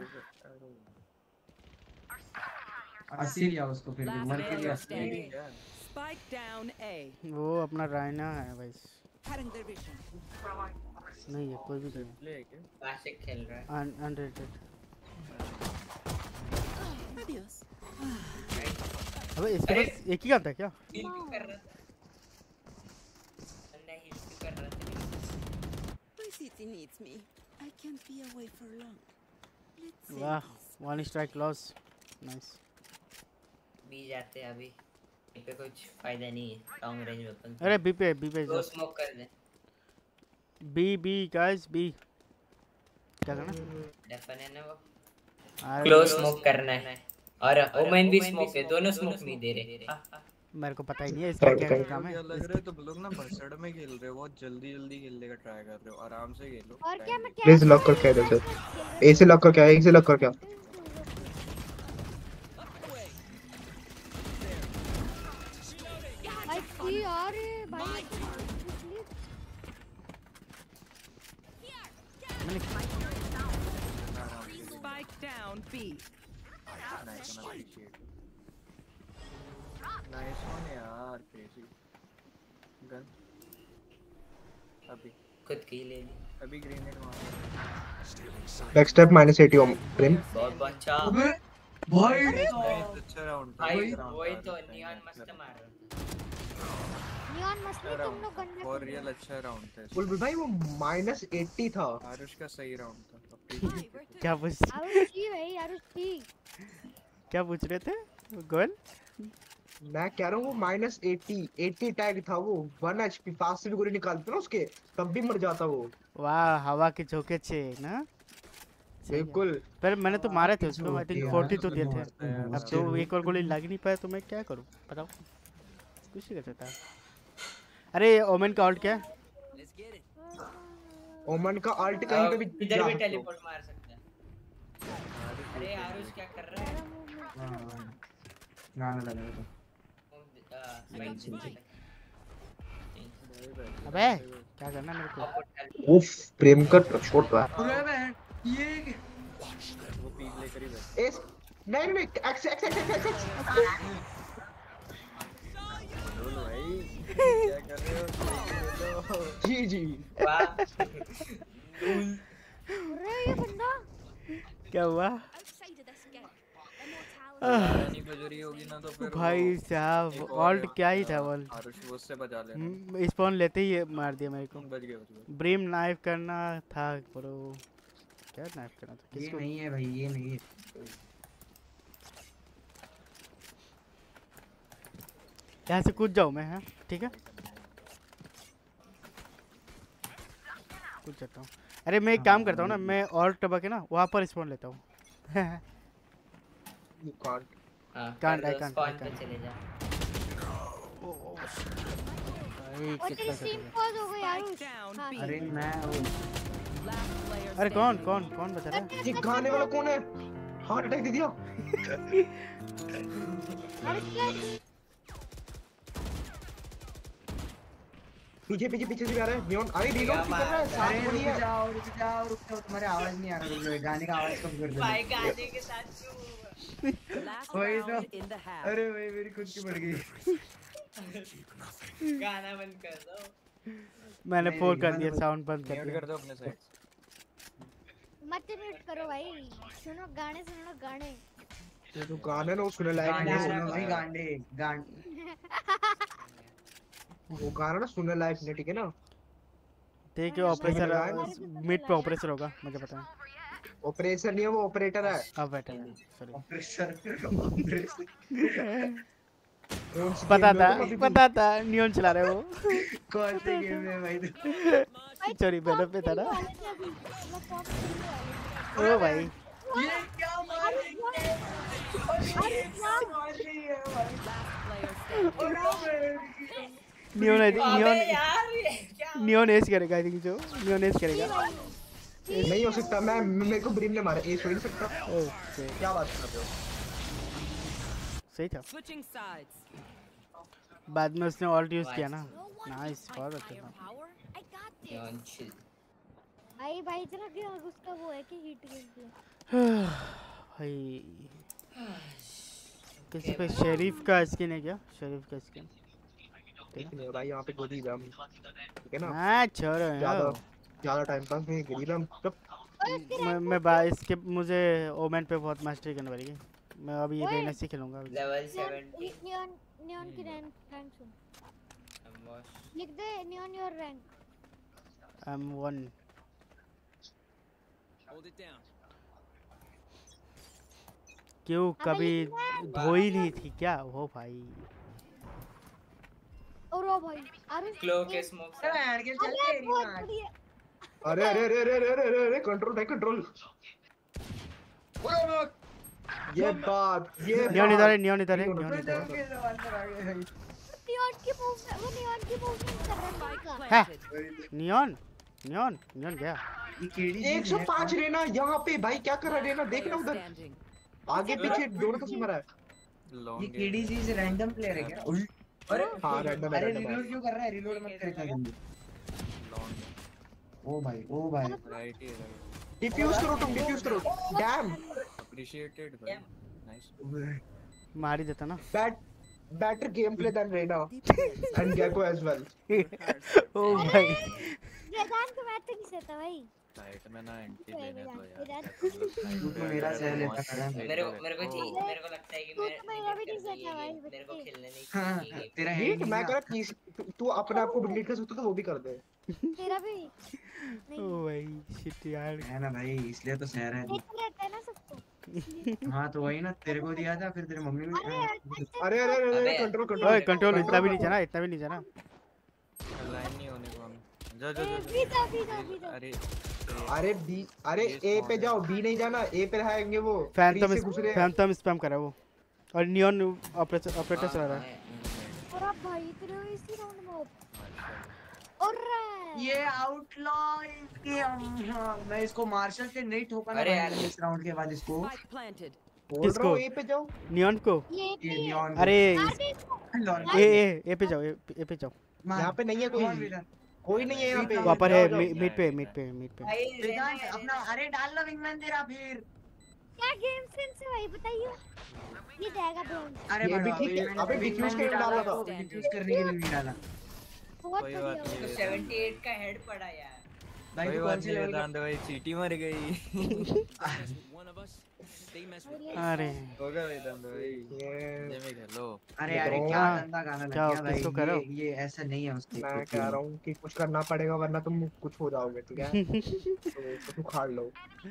80 लिया उसको फिर भी मर के लिया। Spike down A. वो अपना रायना है भाई। Cutting their vision. नहीं है कोई भी नहीं प्ले है क्या? क्लासिक खेल रहा है। अनरेटेड। Adios. अबे इसके पास एक ही गन था क्या? हील भी कर रहा था। नहीं हील भी कर रहा था। My city needs me. I can't be away for long. Let's see. वाह one strike loss nice. B जाते हैं अभी। बी पे कुछ फायदा नहीं है लॉन्ग रेंज वेपन। अरे बी पे दो स्मोक कर दे। बी गाइस बी क्या करना? डेफन है ना वो। क्लोज स्मोक करना है और ओमेन भी स्मोक है। दोनों स्मोक नहीं दे रहे। मेरे को पता ही नहीं है इसका क्या काम है। लग रहा है तुम लोग ना भसड़ में खेल रहे हो। बहुत जल्दी खेलने का ट्राई कर रहे हो। आराम से खेलो। और क्या मैं प्लीज लॉक करके दे सर। ए से लॉक करके ए से लॉक करके भाई यार भाई Spike down B. Nice one यार क्रेजी गन। अभी खुद की ले ली। अभी ग्रेनेड मार। Back step -80 Om Prem. बहुत बच्चा भाई अच्छा राउंड था। भाई वही तो नियॉन मस्त मार रहा था। नियॉन मसली तुम लोग गन्ने और रियल अच्छा राउंड था। बुलबुल भाई वो -80 था। आरुष का सही राउंड था। क्या पूछ आरुष जी भाई आरुष जी क्या पूछ रहे थे गोल? मैं कह रहा हूँ वो -80 टैग था वो 1 HP पास से भी गोली निकालते ना उसके तब भी मर जाता वो। वाह हवा के झोंके छे ना बिल्कुल। पर मैंने तो मारे थे उसको। आई थिंक 40 तो दिए थे। अब तो एक और गोली लग नहीं पाया तो मैं क्या करूं बताओ? कुछ नहीं कर सकता। अरे ओमेन का ऑल्ट क्या है? ओमन का अल्ट कहीं पे भी इधर भी टेलीपोर्ट मार सकता है। अरे आरुष क्या कर रहा है? गाना लगा तो अबे क्या करना मेरे को? उफ प्रेम का शॉट था। अरे ये वो पीक लेकर ही बैठ। नहीं नहीं X X X X X बोलो भाई क्या कर रहे हो? जी जी वाह अरे ये बंदा क्या हुआ? नहीं बजरी होगी ना तो फिर भाई साहब ऑल्ट क्या ही था वॉल। आरुष वो उससे बचा लेना। स्पॉन लेते ही मार दिया मेरे को। बच गए। ब्रीम नाइफ करना था ब्रो। क्या नाइफ करना था ये किसको? नहीं है भाई, ये नहीं है। यहाँ से कूद जाऊँ मैं? हाँ ठीक है कूद जाता हूँ। अरे मैं एक काम करता हूँ ना, मैं ऑल्ट दबा के ना वहाँ पर स्पॉन लेता हूँ। हां Can't, I कर दो, can't, spawn I पे can't. चले जा। भाई और कितना तेरी स्ट्रीम पॉज हो गई आरुष। हाँ, अरे मैं अरे कौन कौन कौन बचा रहा है? ये गाने वाला कौन है? हार्ट अटैक दे दिया। आरुष क्या? पीछे पीछे पीछे से भी आ रहा है नियॉन। अरे रीलोड क्यों कर रहा है? साथ अरे में रुक जाओ रुक जाओ रुक जाओ, तुम्हारे आवाज नहीं आ रहा। रुक जाओ, गाने का आवाज कम कर दो। भाई गाने के साथ क्यों? वही तो। अरे भाई मेरी खुद की बढ़ गई। गाना बंद कर दो। मैंने नहीं, फोन कर नहीं, दिया, बंद- साउंड बंद कर म्यूट दिया। कर दो अपने साइड। मत म्यूट करो भाई। सुनो गाने, सुनो गाने। ये तो गाना ना सुनने लायक गाने नहीं सुनो है। भाई, गांडे गांड। वो गाना ना सुनने लायक नहीं, ठीक है ना? ठीक है ऑपरेशन मिड पे ऑपरेशन होगा मुझे पता है। ऑपरेशन नहीं है वो ऑपरेटर है। अब बेटा सॉरी ऑपरेशन पता था नियॉन चला रहे वो। कौन से गेम में भाई? सॉरी मैंने पे था ना। अरे ओ भाई ये क्या मार रही है? नियॉन अबे नियॉन यार ये क्या? नियॉन एज करेगा आई थिंक जो नियॉन एज करेगा। नहीं हो सकता। मैं मेरे को ब्रीम ने मारा। ए सो नहीं सकता। ओके क्या बात कर रहे हो? सही था। Switching sides. बाद में उसने ऑल्ट यूज किया ना। नाइस बहुत अच्छा था। Neon chill। भाई भाई चला गया उसका वो है कि हीट गेम प्ले। भाई किसी पे शेरीफ का स्किन है क्या? शेरीफ का स्किन ठीक है भाई यहाँ पे गोली रम, ठीक है ना? हाँ छोड़ो ज्यादा यार। ज्यादा टाइम पास में गोली रम जब मैं बाय इसके मुझे ओमेन पे बहुत मास्टरी करने वाली है। मैं अभी ये रेना से खेलूंगा अभी। लेवल 70। नियॉन नियॉन की रैंक सुन। लिख दे Neon your rank. I am 1। Hold it down. क्यों कभी धोई नहीं थी क्या वो भाई? और वो भाई आरुष क्लो के स्मोक से। यार गेम चल अरे रही बहुत है। बढ़िया। अरे अरे अरे अरे अरे अरे अरे कंट्रोल भाई कंट्रोल। ये बात नियॉन इधर है नियॉन इधर है नियॉन इधर है। नियॉन की मूवमेंट, वो नियॉन की मूवमेंट कर रहा है। है नियॉन नियॉन नियॉन गया। ये केडी चीज़ है। 105 रेना यहाँ पे भाई क्या कर रहा है रेना? देखना उधर Standing. आगे पीछे दोनों तरफ से मरा है। ये लॉन्ग केडी चीज़ रैंडम प्लेयर है क्या? अरे हाँ रैंडम अरे रैंडम रिलोड क्यों कर रहा है? रिलोड मत कर इतना जल्दी। लॉन्ग ओ भाई राइट ही राइट। डिफ्यूज करो तुम, डिफ्यूज करो। डैम अप्रिशिएटेड भाई। नाइस। मार ही देता ना। better gameplay than Reyna and Gecko as well. ओ भाई वेदांत को मैच नहीं सहता भाई। राइट में ना एंटी लेने तो यार। वेदांत तू तो मेरा सह लेता है। मेरे को चाहिए, मेरे को लगता है कि तू मैं तो मेरा भी नहीं सहता भाई, मेरे को बच्चे। खेलने नहीं हाँ, चाहिए। तेरा है Delete मैं कह रहा तू अपने आप को डिलीट कर सकता तो वो भी कर दे। तेरा भी ओ नहीं भाई शिट यार। है ना भाई, इसलिए तो सह रहा है। एक रहता है ना सबको। हाँ तो वही ना, तेरे को दिया था फिर तेरी मम्मी को अरे अरे अरे अरे अबे, कंट्रोल ओए कंट्रोल कंट्रोल इतना भी नहीं जाना इतना भी नहीं जाना। लाइन नहीं होने को हम। जा जा जा भी जा। अरे अरे बी अरे ए पे जाओ, बी नहीं जाना। ए पे रहेंगे वो फैंटम से घुस रहे हैं। फैंटम स्पैम कर रहा है वो और नियॉन ऑपरेटर चला रहा है। और अब भाई तेरे इसी राउंड में और ये आउटलॉ इसके मैं इसको मार्शल से नहीं ठोका ना अरे भाई, यार। इस राउंड के बाद इसको Spike planted. बोल रहा किसको? हूँ ए पे जाओ। नियॉन को ये ये नियॉन अरे लॉल ए पे जाओ ए पे जाओ। यहाँ पे नहीं है कोई, कोई नहीं है यहाँ पे। वहाँ पर जाओ, है जाओ। मिड पे। वेदांत अपना अरे डाल लो विंगमैन तेरा फिर क्या गेम सेंस है भाई बताइए। ये जाएगा ड्रोन। अरे ये भी बड़ा ठीक है। अबे डिफ्यूज के डाला था। डिफ्यूज करने के लिए नहीं डाला बहुत कोई बढ़िया। बात नहीं। 78 का हेड पड़ा यार। भाई कोई तू बात कौन से नहीं लेवल का वेदांत भाई चीटी मर गई। अरे हो गया वेदांत भाई ये ये में खेलो। अरे यार ये क्या गंदा गाना लग क्या गया भाई किसको करो? ये ऐसा नहीं है उसके मैं कह रहा हूँ कि कुछ करना पड़ेगा वरना तुम कुछ हो जाओगे ठीक है। तो कुछ उखाड़ लो।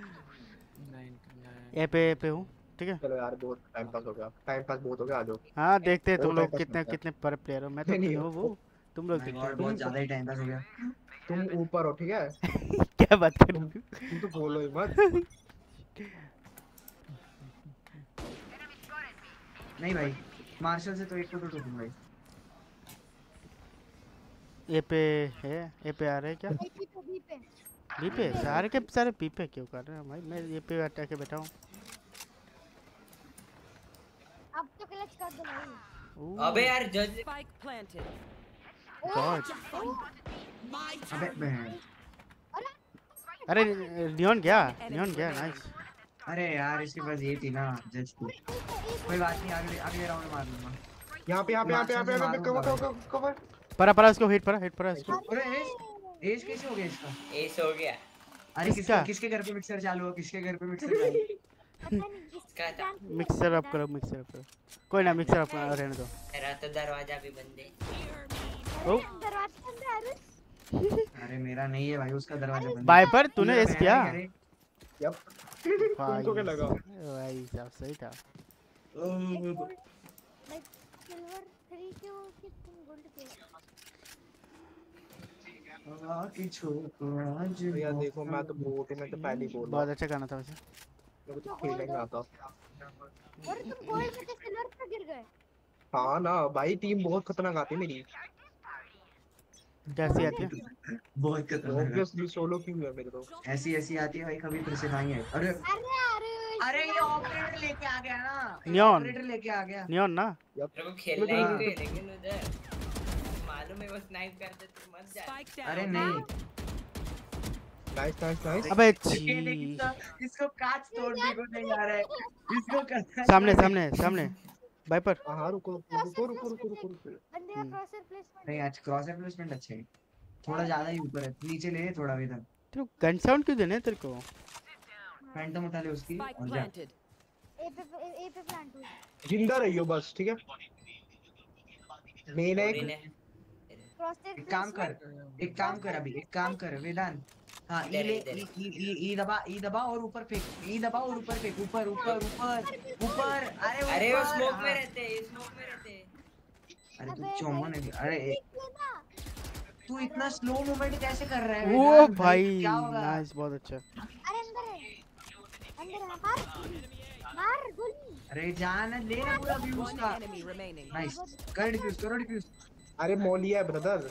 99 ए पे हूँ ठीक है। चलो यार बहुत टाइम पास हो गया। टाइम पास बहुत हो गया। आ जाओ। हाँ देखते हैं तुम बहुत लोग time pass कितने करता है। कितने पर प्लेयर हो। मैं तो नहीं, वो तुम लोग माय देखते गॉड बहुत ज्यादा ही टाइम पास हो गया तुम ऊपर हो ठीक है। हो। क्या बात कर रहे तुम तो बोलो ही मत। नहीं भाई मार्शल से तो एक को तो ठोकूंगा भाई ए पे है। ए पे आ रहे हैं क्या? बी पे बी पे सारे के सारे पी पे क्यों कर रहे हैं भाई? मैं ये पे अटैक के बैठा हूँ। अब तो क्लच कर दो भाई। अबे यार जज Spike planted. गॉड। अबे बहन अरे नियॉन गया नाइस। अरे यार इसके पास ये थी ना जज को कोई बात नहीं अगले राउंड में मार लूंगा यहाँ पे कवर। परा इसको हिट परा इसको। अरे एज कैसे हो गया इसका एस हो गया। अरे किसका? किसके घर पे मिक्सर चालू हो किसके घर पे मिक्सर चालू पता नहीं इसका था। मिक्सर अप करो कोई ना मिक्सर अप रहने दो। मेरा तो दरवाजा भी बंद है। ओ दरवाजे के अंदर आरुष। अरे मेरा नहीं है भाई उसका दरवाजा बंद है। वाइपर तूने मेरा एस किया? अरे, यप। तुमको क्या लगा? भाई साहब सही था। लाइक सिल्वर 3 के हो कि तुम गोल्ड के तो यार देखो मैं तो बहुत ही मैं तो पहले ही बोल रहा बहुत अच्छा गाना था वैसे। मेरे को तो खेलने नहीं आता। और तुम गोल्ड में से सिल्वर पे गिर गए। हाँ ना भाई टीम बहुत खतरनाक आती है मेरी। कैसी आती है? बहुत खतरनाक ऑब्वियसली सोलो क्यों है मेरे तो। ऐसी आती है भाई कभी फिर से नहीं है अरे अरे ये ऑपरेटर लेके आ गया ना नियॉन। ऑपरेटर लेके आ गया नियॉन ना? मेरे को खेलना ही नहीं है, लेकिन उधर मालूम है वो स्नाइप करते तो मत जा। Spike down. अरे नहीं नाइस। अबे ये छी। देख इसको कांच तोड़ने को नहीं आ रहा है इसको सामने वाइपर। हाँ रुको। बंदे का क्रॉसर प्लेसमेंट। नहीं आज क्रॉस प्लेसमेंट अच्छा है थोड़ा ज्यादा ही ऊपर है नीचे ले थोड़ा इधर तेरे गन साउंड क्यों देने तेरे को? फैंटम उठा ले उसकी Spike और जा planted. ए पे प्लांट हुई। जिंदा रहियो बस ठीक है। मेन चोरी एक ने क्रॉसर एक काम कर अभी एक काम कर वेदांत हाँ ई ले ई दबा और ऊपर फेंक ई दबा और ऊपर फेंक ऊपर अरे वो स्मोक में रहते अरे तू चौमन है अरे तू इतना स्लो मूवमेंट कैसे कर रहा है वो वेदांत? भाई क्या होगा नाइस बहुत अच्छा। अरे अंदर है मार गोली। अरे जान ले ना पूरा व्यू One उसका enemy remaining. नाइस कर डिफ्यूज अरे मौलिया है ब्रदर।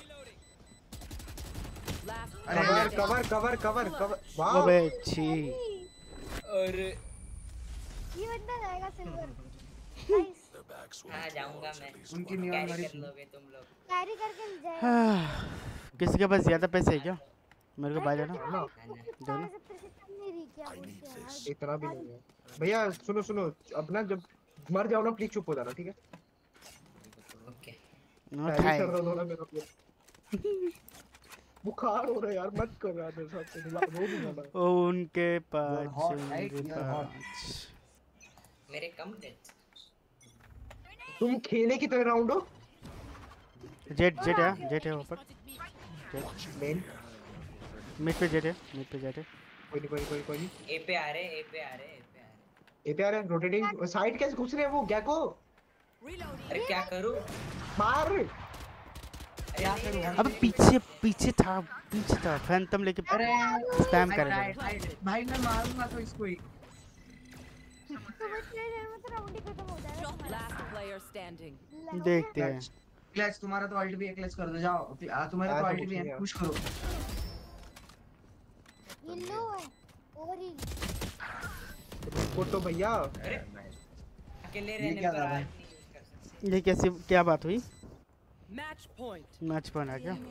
Last अरे player कवर वाह। अबे छी। और ये बंदा जाएगा सिल्वर। नाइस हाँ जाऊंगा मैं। उनकी नियॉन कैरी वाली कर लोगे तुम लोग। कैरी करके ले जाएगा। किसी के पास ज्यादा पैसे है क्या? मेरे को बाजा ना। ना, ना। सारे 70 से कम नहीं रही क्या बोलते हैं यार। इतना भी नहीं है भैया। सुनो अपना जब मर जाओ ना प्लीज चुप हो जाना ठीक है। ओके नो पहले टाइम। कर रहा हूँ ना मेरा बुखार हो रहा है यार मत कर यार मेरे साथ तो रो दूंगा मैं। उनके पास hot, right? उनके You're hot. पास। मेरे कम डेथ। तुम खेले कितने राउंड हो? जेट है ऊपर। मेन मिड पे जेट है। कोई नहीं। ए पे आ रहे ये प्यार है रोटेटिंग साइड कैसे घुस रहे हैं वो गैको? अरे क्या करूं? मार। क्या करूं अब पीछे था फैंटम लेके अरे स्पैम करेगा। भाई मैं मारूंगा तो इसको ही तो बच्चे मतलब राउंड ही खत्म हो जाएगा। Last player standing. देखते हैं। क्लच तुम्हारा तो अल्ट भी है क्लच कर दो जाओ तुम्हारा तो अल्ट भी है पुश करो ये लो है ओवर ही। को तो भैया अकेले रहने क्या पर था आग भाई? नहीं यूज कर सकते। ये क्या बात हुई? Match point. मैच बन आ गया।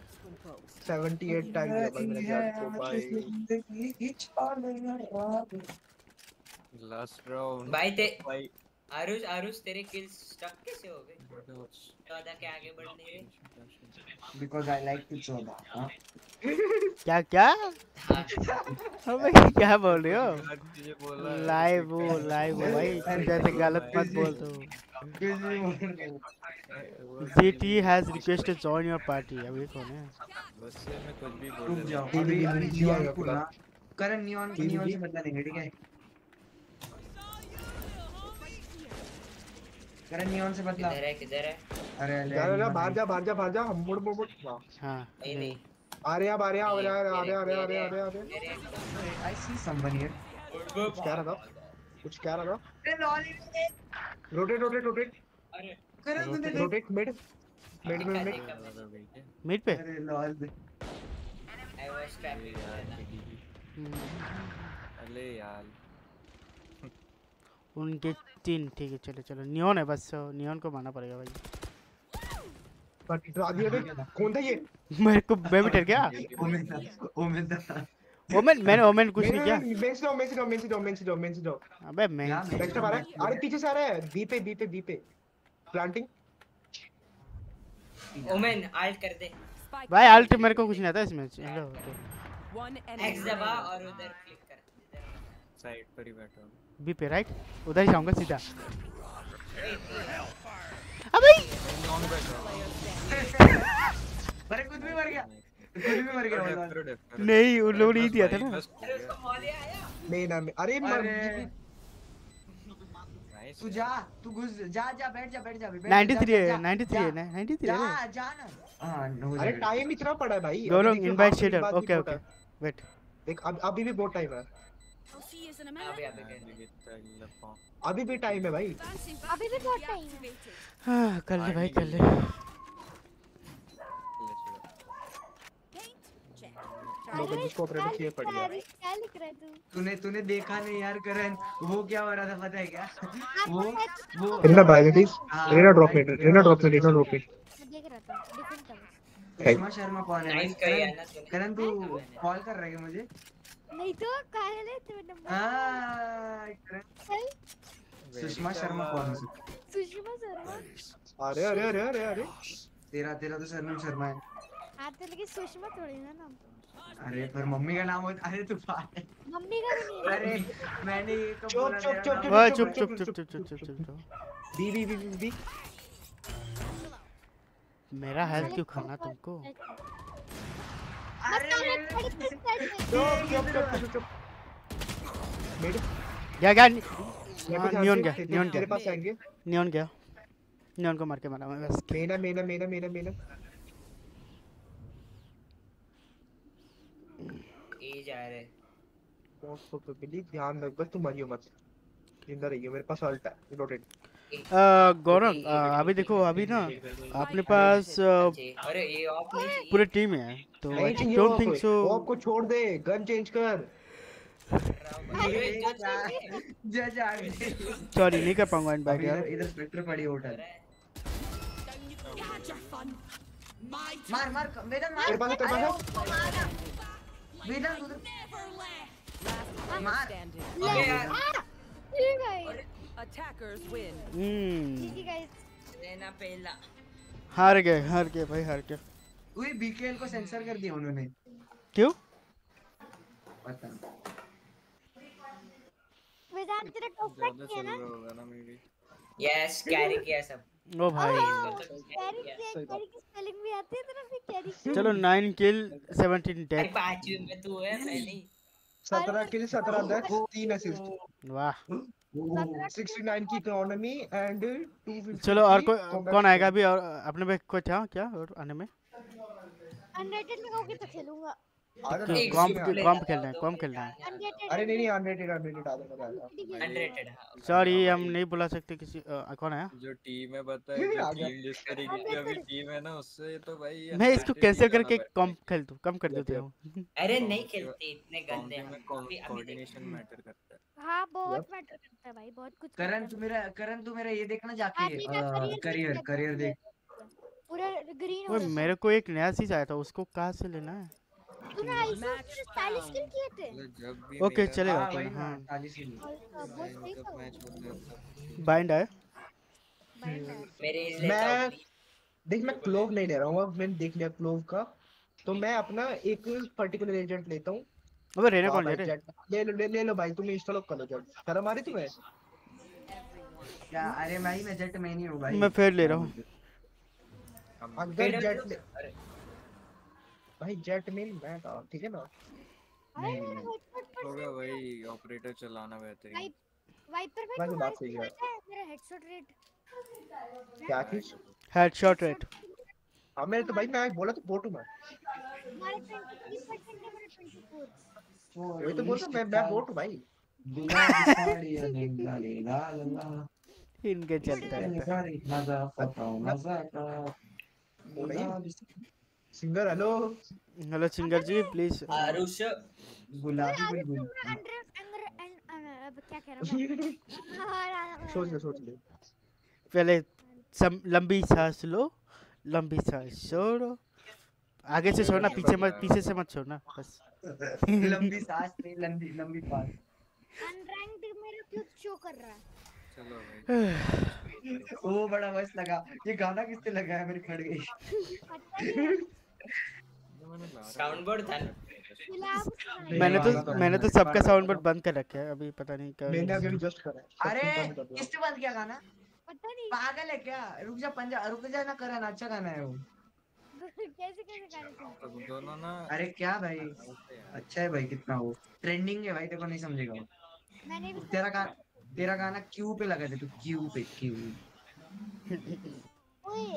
78 टाइम टेबल मैंने गैको भाई। लास्ट राउंड भाई ते भाई आरुष आरुष तेरे किल्स स्टक कैसे हो गए 14 के आगे बढ़ नहीं रहे Because I like to चौदह हाँ क्या क्या हाँ अबे क्या बोल रहे हो तुझे बोला लाइव हो भाई जैसे गलत मत बोल दो GT has requested join your party. अब ये कौन है? बस से मैं कुछ भी बोल रुक रहा जाओ जी, अभी जी, अभी जी, नियॉन आएगा को पूरा। ना करण नियॉन जी, नियॉन जी। से बदला लेंगे ठीक है करण नियॉन से बदला किधर है अरे अरे जा जा बाहर जा हम मुड़ वाह हाँ नहीं नहीं आ रहे आ रहे I see someone here कुछ कह रहा था अरे लॉल रोटेट अरे करण तूने देख रोटेट मिड मिड पे अरे लॉल आई वाज ट्रैपिंग अरे यार उनके 3 ठीक है चलो नियॉन है बस नियॉन को मारना पड़ेगा भाई। कौन था ये? मैं भी डर गया। मैंने ओमेन कुछ नहीं किया। मेन से अबे मैं नेक्स्ट आ रहा है अरे पीछे से आ रहा है बी पे प्लांटिंग ओमेन आल्ट कर दे भाई अल्ट मेरे को कुछ नहीं आता इसमें। हेलो One एक्स enemy दबा remaining. और उधर क्लिक कर साइड पर ही बैठा हूं बी पे राइट उधर ही जाऊंगा सीधा। अबे अरे खुद भी मर गया लॉल नहीं उन लोगों ने ही दिया था ना। अरे उसको मौलिया आया मेन अरे तू जा तू घुस जा बैठ जा 93 है 93 है ना 93 है। जा ना हां अरे टाइम इतना पड़ा है भाई दोनों इनवाइट शेडर ओके वेट देख अभी भी बहुत टाइम है अभी भी टाइम है भाई अभी भी बहुत टाइम है। हाँ कर ले भाई कर ले। लोगों जिसको ऑपरेटर चाहिए पड़ी है क्या लिख रहा है तू? तूने देखा नहीं यार करण वो क्या हो रहा था पता है क्या वो इतना बाय प्लीज हाँ, रेना ड्रॉप में मैं देख रहा था डिफेंड कर सुषमा शर्मा कौन है नाइस करी है ना तूने करण तू कॉल कर रहा है क्या मुझे नहीं तो कहाँ है तेरा नंबर? हाँ करण सुषमा शर्मा कौन है सुषमा शर्मा। अरे तेरा तो सरनेम शर्मा है हाँ तो लेकिन सुषमा थोड़ी ना नाम। अरे पर मम्मी का नाम होता अरे तू पागल मम्मी का भी नहीं है। अरे मैंने ये कब चुप, बोला चुप, तेरा चुप, नाम? ओए चुप बी मेरा हेल्थ क्यों खाना तुमको? अरे चुप मिड क्या नियॉन गया तेरे पास आएंगे नियॉन को मार के मारा मैं बस। मेना ए जा रहे ध्यान रख बस तुम मरियो मत जिंदा रहियो मेरे पास अल्ट है रोटेट गौरव अभी देखो अभी ना अपने पास अरे ये ऑफ नहीं पूरी टीम है तो नहीं चाहिए डोंट थिंक सो। वो आपको छोड़ दे गन चेंज कर जा सॉरी नहीं कर पाऊंगा इनवाइट यार। इधर स्पेक्टर पड़ी होटल मार वेदन तेरे पास मार है वेदन उधर Last player standing. ठीक है। Attackers win. GG guys. लेना पहला हार गए भाई हार गए। वही बीकेएल को सेंसर कर दिया उन्होंने क्यों? पता नहीं वेदांत तेरा टॉप पैक किया ना? यस कैरी किया सब ओ भाई कैरी की स्पेलिंग भी आती है तेरा फिर कैरी। चलो 9 किल 17 अरे डेथ। 5 में तू है पहले 17 किल 17 डेथ 3 असिस्ट वाह 69 की इकोनॉमी एंड 250। चलो और कौन आएगा अभी? और अपने पे कोई था क्या और आने में? अनरेटेड में कहोगे तो खेलूंगा। कॉम्प खेलना है अनरेटेड। अरे नहीं अनरेटेड आ जाएगा अनरेटेड सॉरी हम नहीं बुला सकते किसी कौन आया? जो टीम है पता है जो टीम जिस तरीके की अभी टीम है ना उससे तो भाई मैं इसको कैंसिल करके कम खेल दूं कम कर देते हूं। अरे नहीं खेलते इतने गंदे हम कोऑर्डिनेशन मैटर करता है। हाँ बहुत मैटर करता है भाई बहुत कुछ। करण तू मेरा ये देखना जाके करियर देख पूरा ग्रीन हो ओए मेरे को एक नया चीज आया था उसको कहां से लेना है? तूने आईफोन से स्टाइलिश किल किए थे। जब भी ओके मेरा चलेगा हाँ कोई भाई ना, हाँ चालीस ही वो सही जब था। मैच होता है तब बाइंड है। मेरे इस लेता हूँ मैं please। देख मैं क्लोव नहीं ले रहा हूँ, अब मैंने देख लिया क्लोव का, तो मैं अपना एक पर्टिकुलर एजेंट लेता हूँ। अबे रेना वाह कौन ले भाई रहे? जेट ले लो भाई, तुम इंस्टॉल कर लो जेट, शर्म आ रही तुम्हें? क्या? अरे भाई मैं जेट में नहीं हूँ भाई। मैं फिर ले रहा हूँ। अगर जेट PW ले अरे भाई, जेट में मैं था, ठीक है ना? अरे मेरा हेडशॉट होगा वही ऑपरेटर चलाना बेहतरीन। वाइपर भाई भाई बात तुम्हारे सही से है। पता है मेरा हेडशॉट रेट क्या चीज? Headshot rate. हाँ मेरे तो भाई, मैं बोला तो बोट हूँ मैं, तुम्हारे 23% है, मेरा 24। वही तो बोल रहा हूँ, मैं बोट हूँ भाई। गुलाबी साड़ी ला ला ला ला इनके चलता रहता है। मजा पता मजा का वो नहीं singer, hello hello singer ji please. Aarush गुलाबी अरे बुलबुल। तुम अब क्या कह रहा हूँ? सोच ले पहले लंबी सांस लो, लंबी सांस छोड़ो, आगे से छोड़ना, पीछे से मत छोड़ना बस। लंबी सांस नहीं, लंबी लंबी पास। अनरैंक्ड मेरा क्यों शो कर रहा है? चलो भाई वो बड़ा मस्त लगा। ये गाना किसने लगाया? मेरी फट गई। साउंड बोर्ड था ना। मैंने तो सबका साउंड बोर्ड बंद कर रखा है, अभी पता नहीं क्या। मैंने अभी जस्ट करा है। अरे सब तुम कर किसने बंद किया गाना? पता नहीं पागल है क्या? रुक जा ना करण, अच्छा गाना है वो। कैसे गाने सुनते हो? दोनों ना अरे क्या भाई, अच्छा है भाई कितना वो ट्रेंडिंग है भाई, देखो नहीं समझेगा वो। मैंने भी तेरा गाना क्यू पे लगा दे तू, क्यू पे क्यू। ओए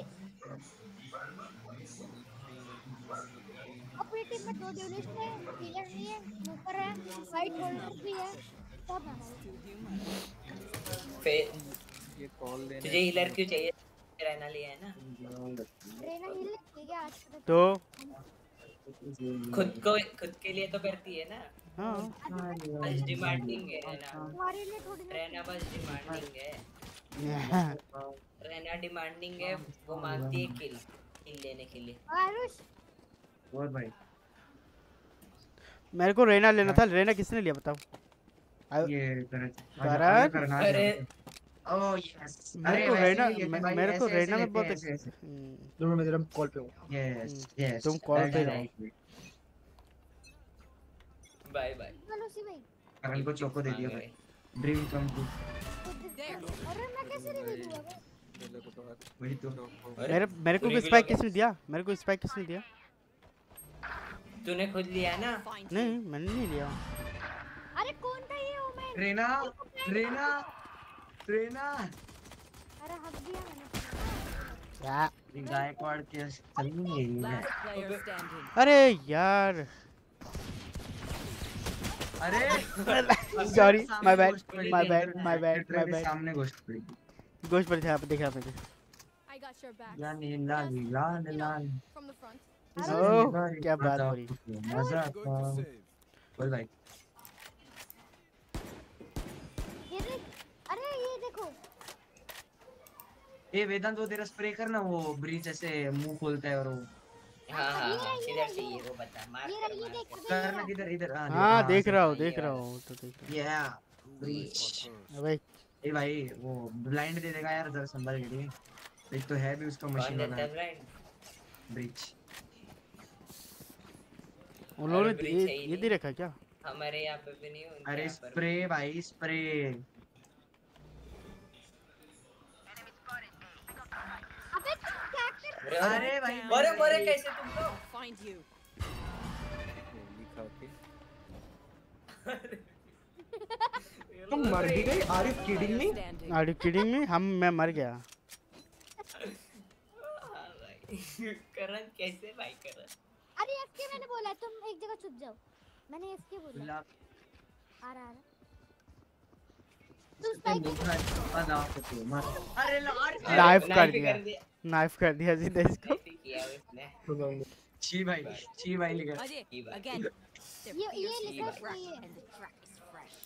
अपनी टीम में 2 ड्यूलिस्ट है, हीलर नहीं है, स्नूपर है, फाइट होल्डर भी है, सब है भाई। फिर ये कॉल देने तुझे हीलर क्यों चाहिए? रहना लिया है ना। रेना हील ठीक है आज तो खुद के लिए तो करती है ना। हाँ बस डिमांडिंग है रहना। तुम्हारे लिए थोड़ी ना। रहना बस डिमांडिंग है। रहना डिमांडिंग है, वो मांगती है किल लेने के लिए। आरुष और भाई मेरे को रेना लेना था, रेना किसने लिया बताओ? ये करण। अरे ओह यस। मेरे को रेना, मेरे को रेना में बहुत दोनों में जरा कॉल पे हूँ। यस यस तुम कॉल पे रहो। Bye bye. चलो सी भाई। करण को चोको दे दिया भाई, ड्रीम कम ट्रू। अरे मैं कैसे रिवील हुआ बे? वही तो। मेरे को स्पाइक किसने दिया? मेरे को स्पाइक किसने दिया? तूने खुद लिया ना। नहीं मैंने नहीं लिया। अरे कौन था ये ओमेन? रेना रेना रेना। अरे हक दिया मैंने। क्या? गायकवाड़ के चलेंगे। Last player standing. अरे यार अरे सॉरी माय बैड। सामने गोश्त पड़ी। गोश्त पर था, आप देखा मैंने। I got your back. यानी लाल From the front. ओह क्या बात बोली। मजा आता। बोल भाई। ये देख, अरे ये देखो। ये वेदांत वो तेरा स्प्रे करना, वो ब्रीच ऐसे मुंह खोलता है और वो हाँ किधर से ये वो बता मार ये देख करना किधर इधर। हाँ देख रहा हूँ तो देख रहा या ब्रीच। हूँ भाई। ए भाई वो ब्लाइंड दे देगा यार, जरा संभाल के लिए। एक तो है भी उसका मशीन वाला ब्रीच। उन लोगों ने ये दे रखा क्या? हमारे यहाँ पे भी नहीं। अरे स्प्रे भाई स्प्रे। अबे क्या कर? अरे भाई मरे कैसे तुम लोग? Find you. तुम मर भी गए? Are you kidding me? Standing. Are you kidding me? मैं मर गया। करण कैसे भाई करण? अरे एफके मैंने बोला तुम एक जगह छुप जाओ। मैंने एफके बोला। आ रहा है। तू स्पाइक अरे नाइफ कर दिया सीधे इसको। ची भाई लिखा। Ajay, again. ये लिखा है ये। And the crack is fresh.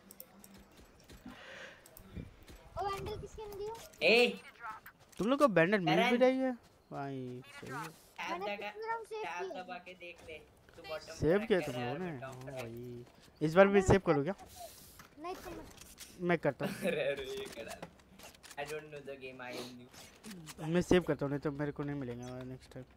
ओ हैंडल किसके ने दिया? ए तुम लोग को बैंडेड मिल भी रही है भाई? सही है। टैब दबा के देख ले। टू बॉटम सेव किया तुम लोगों ने? ओ भाई इस बार भी सेव करो क्या? नहीं तुम मैं करता हूँ। अरे ये करा I don't know the game I am new मैं सेव करता हूँ नहीं तो मेरे को नहीं मिलेगा नेक्स्ट टाइम।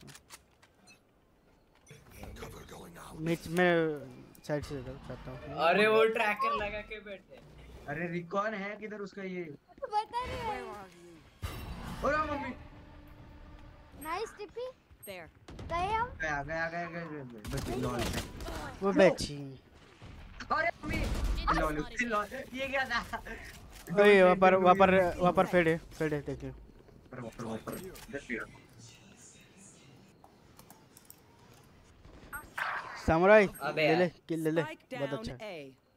मैं साइड से चाहता हूँ। अरे वो ट्रैकर लगा के बैठे अरे रिकॉन है किधर उसका ये? बता रही है। और मम्मी नाइस टिपी There. गए हम। गया बच्ची लॉल। वो बैठी। अरे मम्मी लॉल ये क्या था? ओए वहाँ पर फेड है देखिए। सामुराई अबे ले यार। किल ले Spike बहुत down अच्छा है। A.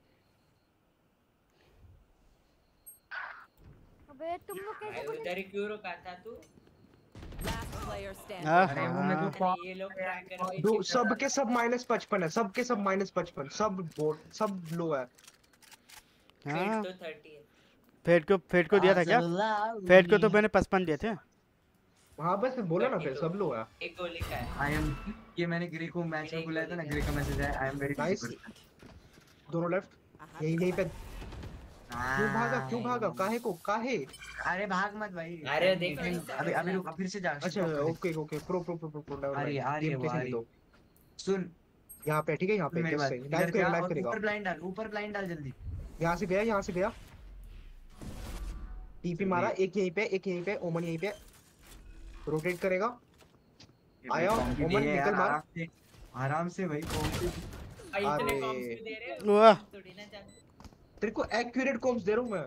अबे तुम लोग कैसे भाई उधर ही क्यों रुका था तू Last player standing. हाँ अरे वो मेरे को अरे ये लोग ट्रैकर दो सबके सब -55 है, सबके सब -55, सब बोट सब लो है। हाँ तो 30 है फेड को दिया था क्या? फेड को तो मैंने 55 दिए थे। हाँ बस बोला ना फिर सब लो है। एक गोली का है आई एम ये मैंने ग्रे को मैच में बुलाया था ना, ग्रे का मैसेज है आई एम वेरी नाइस। दोनों लेफ्ट यहीं पे। क्यों भागा काहे काहे? अरे भाग मत भाई। अरे देख अभी रुक फिर से जा। अच्छा ओके प्रो अरे सुन यहाँ पे ठीक है, यहाँ पे मेरी जस्ट बात सही इधर डाइव क्या करेगा। ऊपर ब्लाइंड डाल जल्दी। यहाँ से गया टीपी मारा, एक यहीं पे ओमन यहीं पे रोटेट करेगा। आया ओमन निकल मार आराम से भाई। कौन सी इतने अरे। कॉम्स क्यों दे रहे हो वाह थोड़ी ना जान तेरे को एक्यूरेट कॉम्स दे रहा हूँ मैं।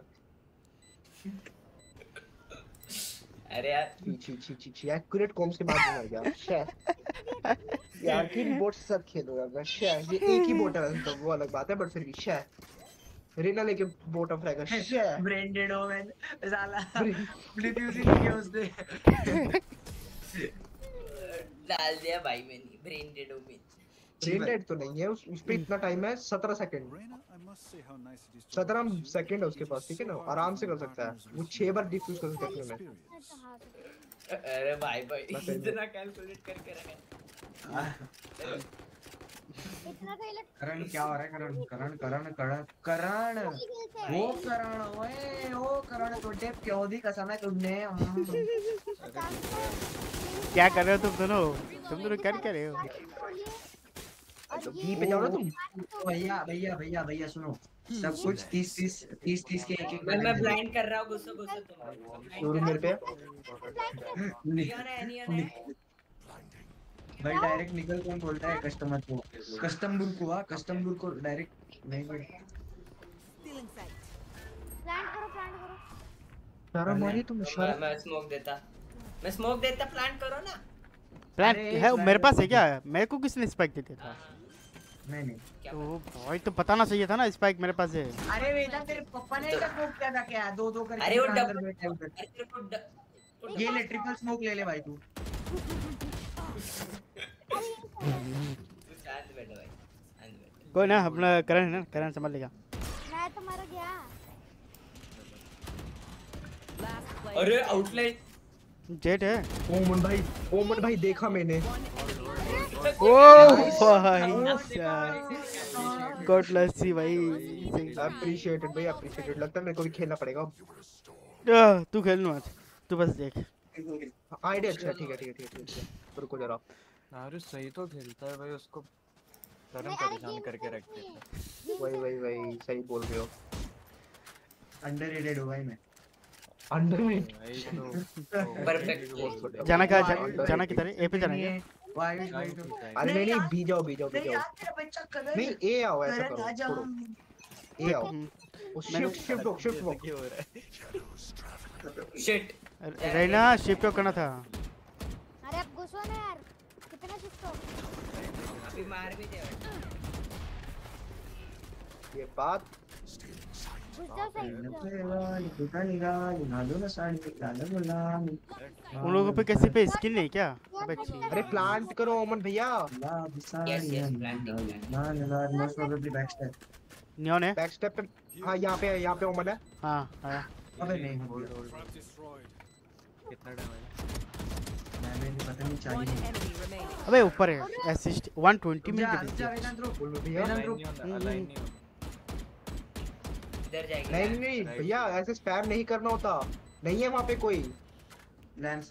अरे यार छी एक्यूरेट कॉम्स के बाद में मर गया। शे यार किन बोट से सब खेलो यार मैं। शे ये एक ही बोट है तो वो अलग बात है, बट फिर भी शे रेना लेके बोट ऑफ रहेगा। शे ब्रांडेड हो मैं साला ब्लूटूथ ही नहीं किया उसने। डाल दिया भाई मैंने ब्रेन डेड हो में ब्रेन तो नहीं है उस पे इतना टाइम है 17 सेकंड 17 सेकंड है उसके पास, ठीक है ना, आराम से कर सकता है वो 6 बार डिफ्यूज कर सकता है में। अरे भाई इतना कैलकुलेट करके रखा इतना तो इलेक्ट करण क्या हो रहा है? करण वो करण ओए ओ करण तोटे प्योदी कसम है तुमने। क्या कर रहे हो तुम दोनों क्या कर रहे हो? बी पे जाओ ना तुम। भैया सुनो सब कुछ 30 के एक मैं ब्लाइंड कर रहा हूँ गुस्सा तुम शुरू मेरे पे नियॉन है भाई डायरेक्ट निकल कौन बोलता है कस्टमर को? कस्टमर को डायरेक्ट नहीं बोल। Stealing sight. प्लांट करो सारा मारी तुम इशारा। मैं स्मोक देता प्लांट करो ना। प्लान अरे, है plan मेरे पास है तो- क्या? मेरे को किसने स्पाइक दे दिया था? नहीं तो भाई तो बताना चाहिए था ना स्पाइक मेरे पास है। अरे बेटा तेरे पापा ने क्या स्मोक किया था क्या? दो करके अरे वो अंदर डबल बैठा है उधर। अरे तेरे को ये ले ट्रिपल स्मोक ले भाई तू। शांत बैठो भाई शांत बैठो कोई ना अपना करण है ना, करण संभाल लेगा। मैं तो मर गया। Last player. अरे आउटलाइन जेट है। ओमन भाई देखा मैंने। ओ भाई गॉड ब्लेस यू भाई। अप्रिशिएटेड भाई अप्रिशिएटेड। लगता है मेरे को भी खेलना पड़ेगा। तू खेल लो आज, तू बस देख। आइडिया अच्छा है, ठीक है रुको जरा। अरे सही तो खेलता है भाई, उसको गरम नहीं, अरे परेशान गेम करके तो रखते नहीं हैं। वही सही बोल रहे हो। अंडररेटेड हो भाई मैं। अंडररेटेड भाई तो परफेक्ट जाना किधर है? ए पे जाना है? अरे नहीं बी जाओ नहीं ए आओ, ऐसा करो छोड़ो ए आओ। वो शिफ्ट वॉक हो रहा है। शिट रहना शिफ्ट करना था। अरे अब घुसो ना यार, कितना शिफ्ट हो। अभी मार भी दे ये बात घुस जाओ सही। उन लोगों पे किसी पे स्किल नहीं क्या? अबे छी। अरे प्लांट करो ओमन भैया। Yes, planting. नियॉन है। बैक स्टेप पे। हाँ यहाँ पे ओमन है। हाँ आया। अबे नहीं होल्ड कितना डैमेज है? नहीं पता नहीं One चाहिए enemy remaining. अबे ऊपर है असिस्ट 120 मिनट जा दे जा दीजिए। वेदांत रुक बोलो भैया वेदांत रुक अलाइन नहीं होना इधर जाएगी नहीं नहीं भैया ऐसे स्पैम नहीं करना होता नहीं है वहाँ पे कोई लेंस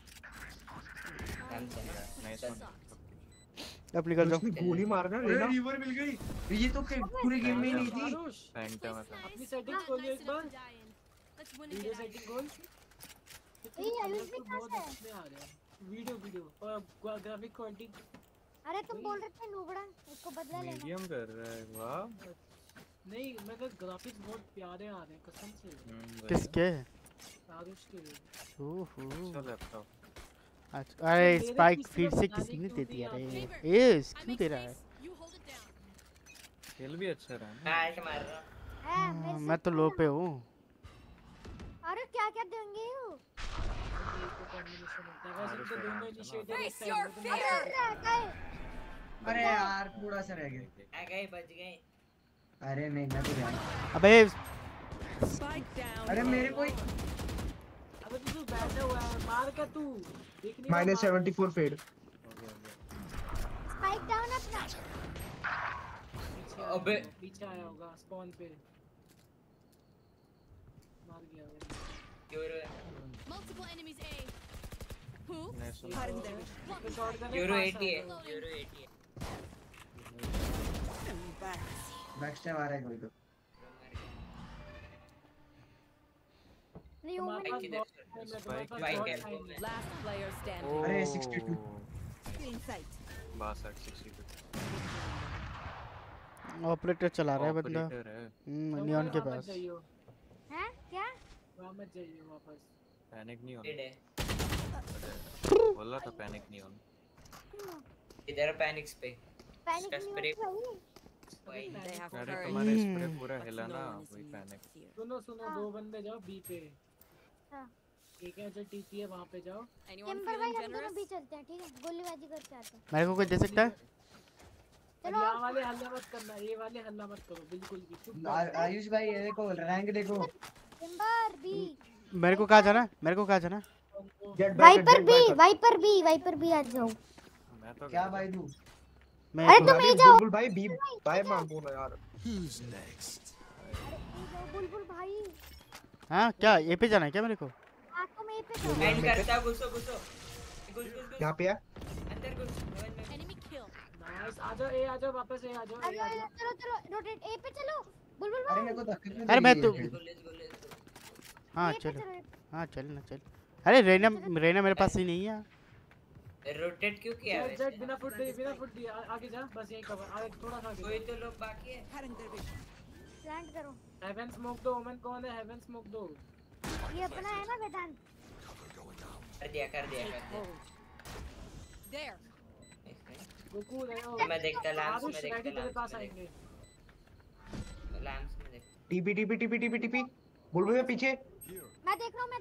नाइस वन अब निकल जाओ। उसने गोली मारना लेना रिवर मिल गई ये तो पूरे गेम में ही नहीं थी फैंटम है अपनी सेटिंग्स खोलिए एक बार वीडियो सेटिंग खोल ये आयुष भी कहाँ से है? में आ रहा है वीडियो और ग्राफिक क्वालिटी अरे तुम बोल रहे थे नूबड़ा इसको बदला लेना मीडियम कर रहा है वाह नहीं मतलब ग्राफिक्स बहुत प्यारे आ रहे हैं कसम से किसके? आरुष के ओहो अच्छा लैपटॉप अच्छा अरे स्पाइक फिर से किसने दे दिया रे? ए क्यों दे रहा है? खेल भी अच्छा रहा मैं आल्ट मार रहा हूँ। है मेरे मैं तो लो पे हूँ। अरे क्या क्या देंगे ये कॉम्बिनेशन होता है वैसे तो दोनों इनिशिएटिव Face your fear! अरे यार थोड़ा सा रह गया आ गए बच गए। अरे नहीं मैं तो गया अबे Spike down. अरे मेरे कोई अबे तू बैठा हुआ है मार के तू देख नहीं रहा, -74 फेड स्पाइक डाउन अपना अबे पीछे आया होगा स्पॉन पे मार गया वो Yoru Multiple enemies A. Nice one shotgun Yoru 80 है यूरो 80 है। बैक स्टेप आ रहा है कोई तो नहीं वो Spike किधर? Spike Spike है। Last player standing. अरे 62 In sight. 62 62 ऑपरेटर चला रहा है बंदा। ऑपरेटर है नियॉन के पास। हैं क्या वहां मत जाइए वापस पैनिक नहीं डेड होना है। बोला था पैनिक नहीं होना इधर पैनिक्स पे पैनिक इसका नहीं स्प्रे होता भाई वही They have अरे courage. तुम्हारे स्प्रे पूरा But हिला no ना one is वही immune पैनिक to fear. सुनो दो बंदे जाओ बी पे हाँ। ठीक है जो टीपी है वहां पे जाओ Anyone टिम्बर भाई feeling हम दोनों भी generous? चलते हैं ठीक है गोलीबाजी करके आते हैं मेरे को कोई दे सकता है? चलो यहाँ वाले हल्ला मत करना ये वाले हल्ला मत करो बिल्कुल भी चुप आयुष भाई ये देखो रैंक देखो टिम्बर बी मेरे को कहाँ जाना? मेरे को कहाँ जाना? वाइपर बी आ जाओ मैं तो क्या भाई तू मैं अरे तो- तुम ए जाओ बुलबुल भाई बी बाय मांगो ना यार अरे ए जाओ बुलबुल भाई हाँ क्या ये पे जाना है क्या मेरे को? हाँ तुम ए पे जाओ एंड करता घुसो घुस यहाँ पे है अंदर घुस Enemy kill. नाइस आ जाओ ए आ जाओ वापस ए आ जाओ चलो रोटेट ए पे चलो बुलबुल अरे भाई मेरे को धक्के क्यों अरे मैं दे तो रही है? हाँ ए पे चलो चलो हाँ चलना चल। अरे रेना मेरे पास ही नहीं है। रोटेट क्यों किया जेट वैसे? जेट बिना फुट दिए आगे जा बस यही कवर आगे थोड़ा सा आगे कोई तो लोग बाकी है। प्लांट करो हेवन स्मोक दो ओमन कौन है हेवन स्मोक दो ये अपना है ना वेदांत कर दिया There. गोकू रहो मैं देखता लैम्प्स में आरुष तेरे पास आएंगे लैम्प्स में देख टीपी बुलबुल में पीछे मैं देख रहा हूँ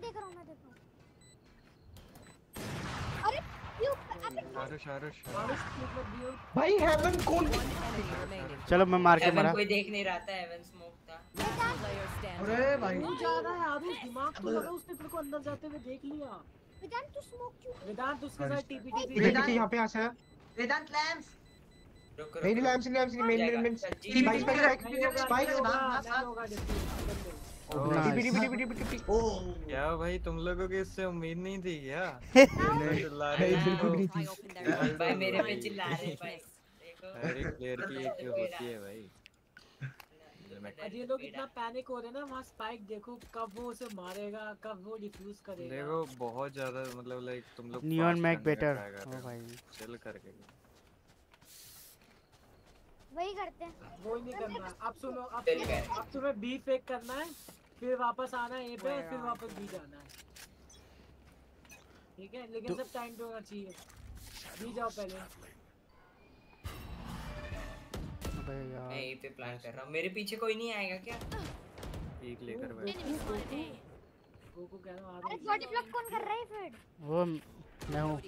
अरे क्यों अबे आरुष आरुष ठीक मत दियो भाई हेवन कौन One enemy remaining. चलो मैं मार के हेवन मरा। कोई देख नहीं रहा था हेवन स्मोक था। Last player standing. अरे भाई तू जा रहा है आरुष दिमाग तो लगा उसने तेरे को अंदर जाते हुए देख लिया वेदांत तू स्मोक क्यों वेदांत उसके साथ टीपी पीछे यहाँ पे आ सा वेदांत लैम्स रुक नहीं लैम्स मेन स्पाइक ओ क्या भाई तुम लोगों को इससे उम्मीद नहीं थी क्या चिल्ला रहे नहीं, हो। बिल्कुल नहीं I opened their eyes. भाई मेरे पे चिल्ला रहे हैं भाई देखो हर एक प्लेयर की एक होती है भाई आज ये लोग इतना पैनिक हो रहे हैं ना वहाँ स्पाइक देखो कब वो उसे मारेगा कब वो डिफ्यूज करेगा देखो बहुत ज्यादा मतलब लाइक तुम लोग नियॉन fast मैक करने का बेटर try कर ओ रहे हो। भाई चिल करके वही करते हैं वो ही नहीं करना अब सुनो चल गए। अब तुम्हें बी फेक करना है फिर वापस आना है ए पे और फिर वापस बी जाना है ठीक है लेकिन सब टाइम पे होना चाहिए बी जाओ पहले अबे यार मैं यहीं पे प्लान कर रहा हूँ मेरे पीछे कोई नहीं आएगा क्या? एक लेकर बैठ Enemy spotted A. गोकू कह रहा हूँ अरे आरुष बॉडी ब्लॉक कौन कर रहा है फिर वो मैं हूँ।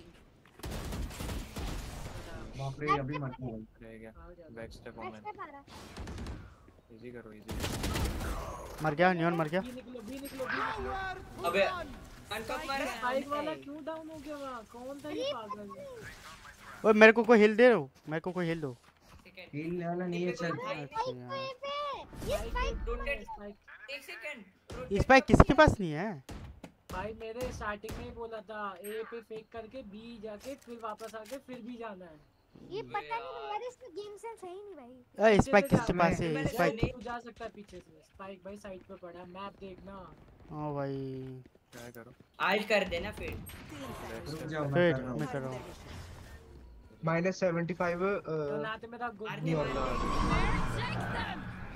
बाप रे अभी मत बोल रह गया आ जा back step next on step आ रहा है इजी करो इजी मर गया नियॉन मर गया। बी निकलो अबे अनकप मारा स्पाइक वाला क्यों डाउन हो गया वहां? कौन था ये पागल? ओए मेरे को कोई हिल दे दो, मेरे को कोई हिल दो। हील वाला नहीं है चल। ये स्पाइक रोटेट 1 सेकंड इस पे किसके पास नहीं है? भाई मेरे स्टार्टिंग में ही बोला था ए पे फेक करके बी जाके फिर वापस आके फिर भी जाना है। ये पता नहीं यार, इसका गेम सेंस है ही नहीं भाई। ओए स्पाइक किसके पास है? स्पाइक तू जा सकता है पीछे से। स्पाइक भाई साइड पे पड़ा है, मैप देखना। ओ भाई क्या करो? आल्ट कर देना फिर। रुक जाओ वेट मैं कर रहा हूं। -75 तो ना तो मेरा गुड नहीं होगा।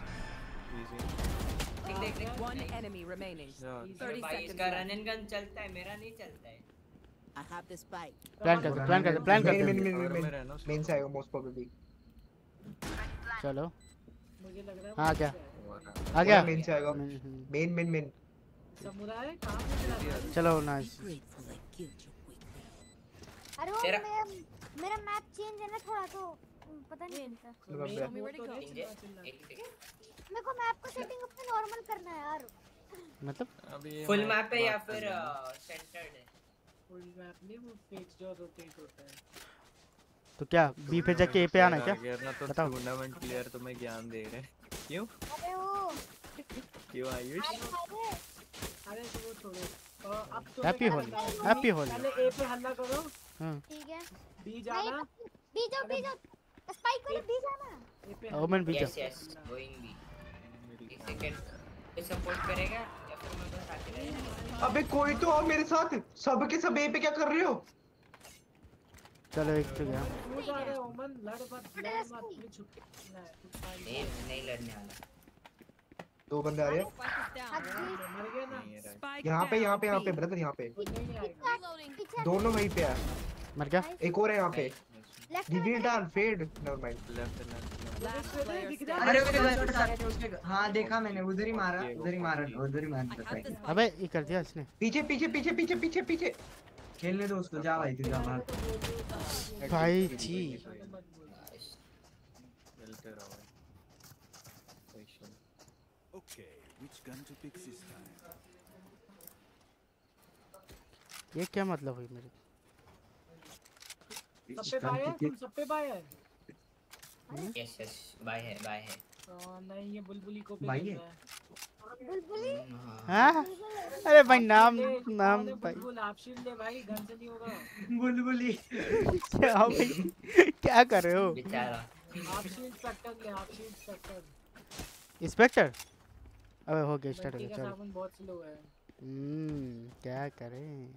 देख देख One enemy remaining. 30 भाई seconds इसका left. रन एंड गन चलता है, मेरा नहीं चलता है। I have the spike. Plan कर दो, प्लान कर दो, प्लान कर दो। मेन से आएगा मोस्ट प्रोबेबली। चलो मुझे लग रहा है हाँ क्या आ गया? मेन से आएगा। मेन समुराय कहां पे चला? चलो नाइस। अरे वो तेरा- मेरा मैप चेंज है ना थोड़ा, तो पता नहीं चलता। मेरे को मैप को सेटिंग अपने नॉर्मल करना है यार। मतलब फुल मैप है या फिर सेंटर्ड है? फुल मैप नहीं, वो फेक जो रोटेट होता है। तो क्या बी पे जाके ए पे आना क्या? तो बताओ। टूर्नामेंट प्लेयर तुम्हें ज्ञान दे रहे हैं। क्यों अबे वो क्यों आयुष? अरे तो वो छोड़ो। अब तो हैप्पी होली, हैप्पी होली। पहले ए पे हल्ला करो। हां ठीक है। बी जाना। बी जाओ स्पाइक वाले बी जाना। ए पे ओमन बी जा। Yes going B. 1 सेकंड ये सपोर्ट करेगा या फिर मैं बस आके रहेगा? अबे कोई तो और मेरे साथ। सब के सब ए पे क्या कर रहे हो? चलो एक तो गया। क्यों जा रहे हो ओमन? लड़ मत ये छुट्टी नहीं लड़ने वाला। 2 बंदे आ रहे हैं। मर गए ना। यहाँ पे ब्रदर यहाँ पे। दोनों वहीं पे है। मर गया? एक और है यहाँ पे। रिवील डाल फेड नेवर माइंड। अरे उसके हाँ देखा मैंने, उधर ही मारा। अबे ये कर दिया इसने। पीछे खेलने दो उसको, जा भाई तू जा बाहर। भाई जी मिलते रहो। Okay, which gun to pick this time? ये क्या मतलब हुई मेरी? सब पे बाय है, तुम सब पे बाय है। यस बाय है नहीं ये बुलबुली को पे बाय है। बुलबुली हाँ अरे भाई नाम भाई बुलबुल आप शील्ड ले भाई, गन से नहीं होगा। बुलबुली क्या भाई क्या कर रहे हो? बेचारा आप शील्ड स्पेक्टर ले, आप शील्ड स्पेक्टर। इंस्पेक्टर अबे हो गया स्टार्ट हो मिट्टी गया। का चल साबुन बहुत स्लो है। क्या करें?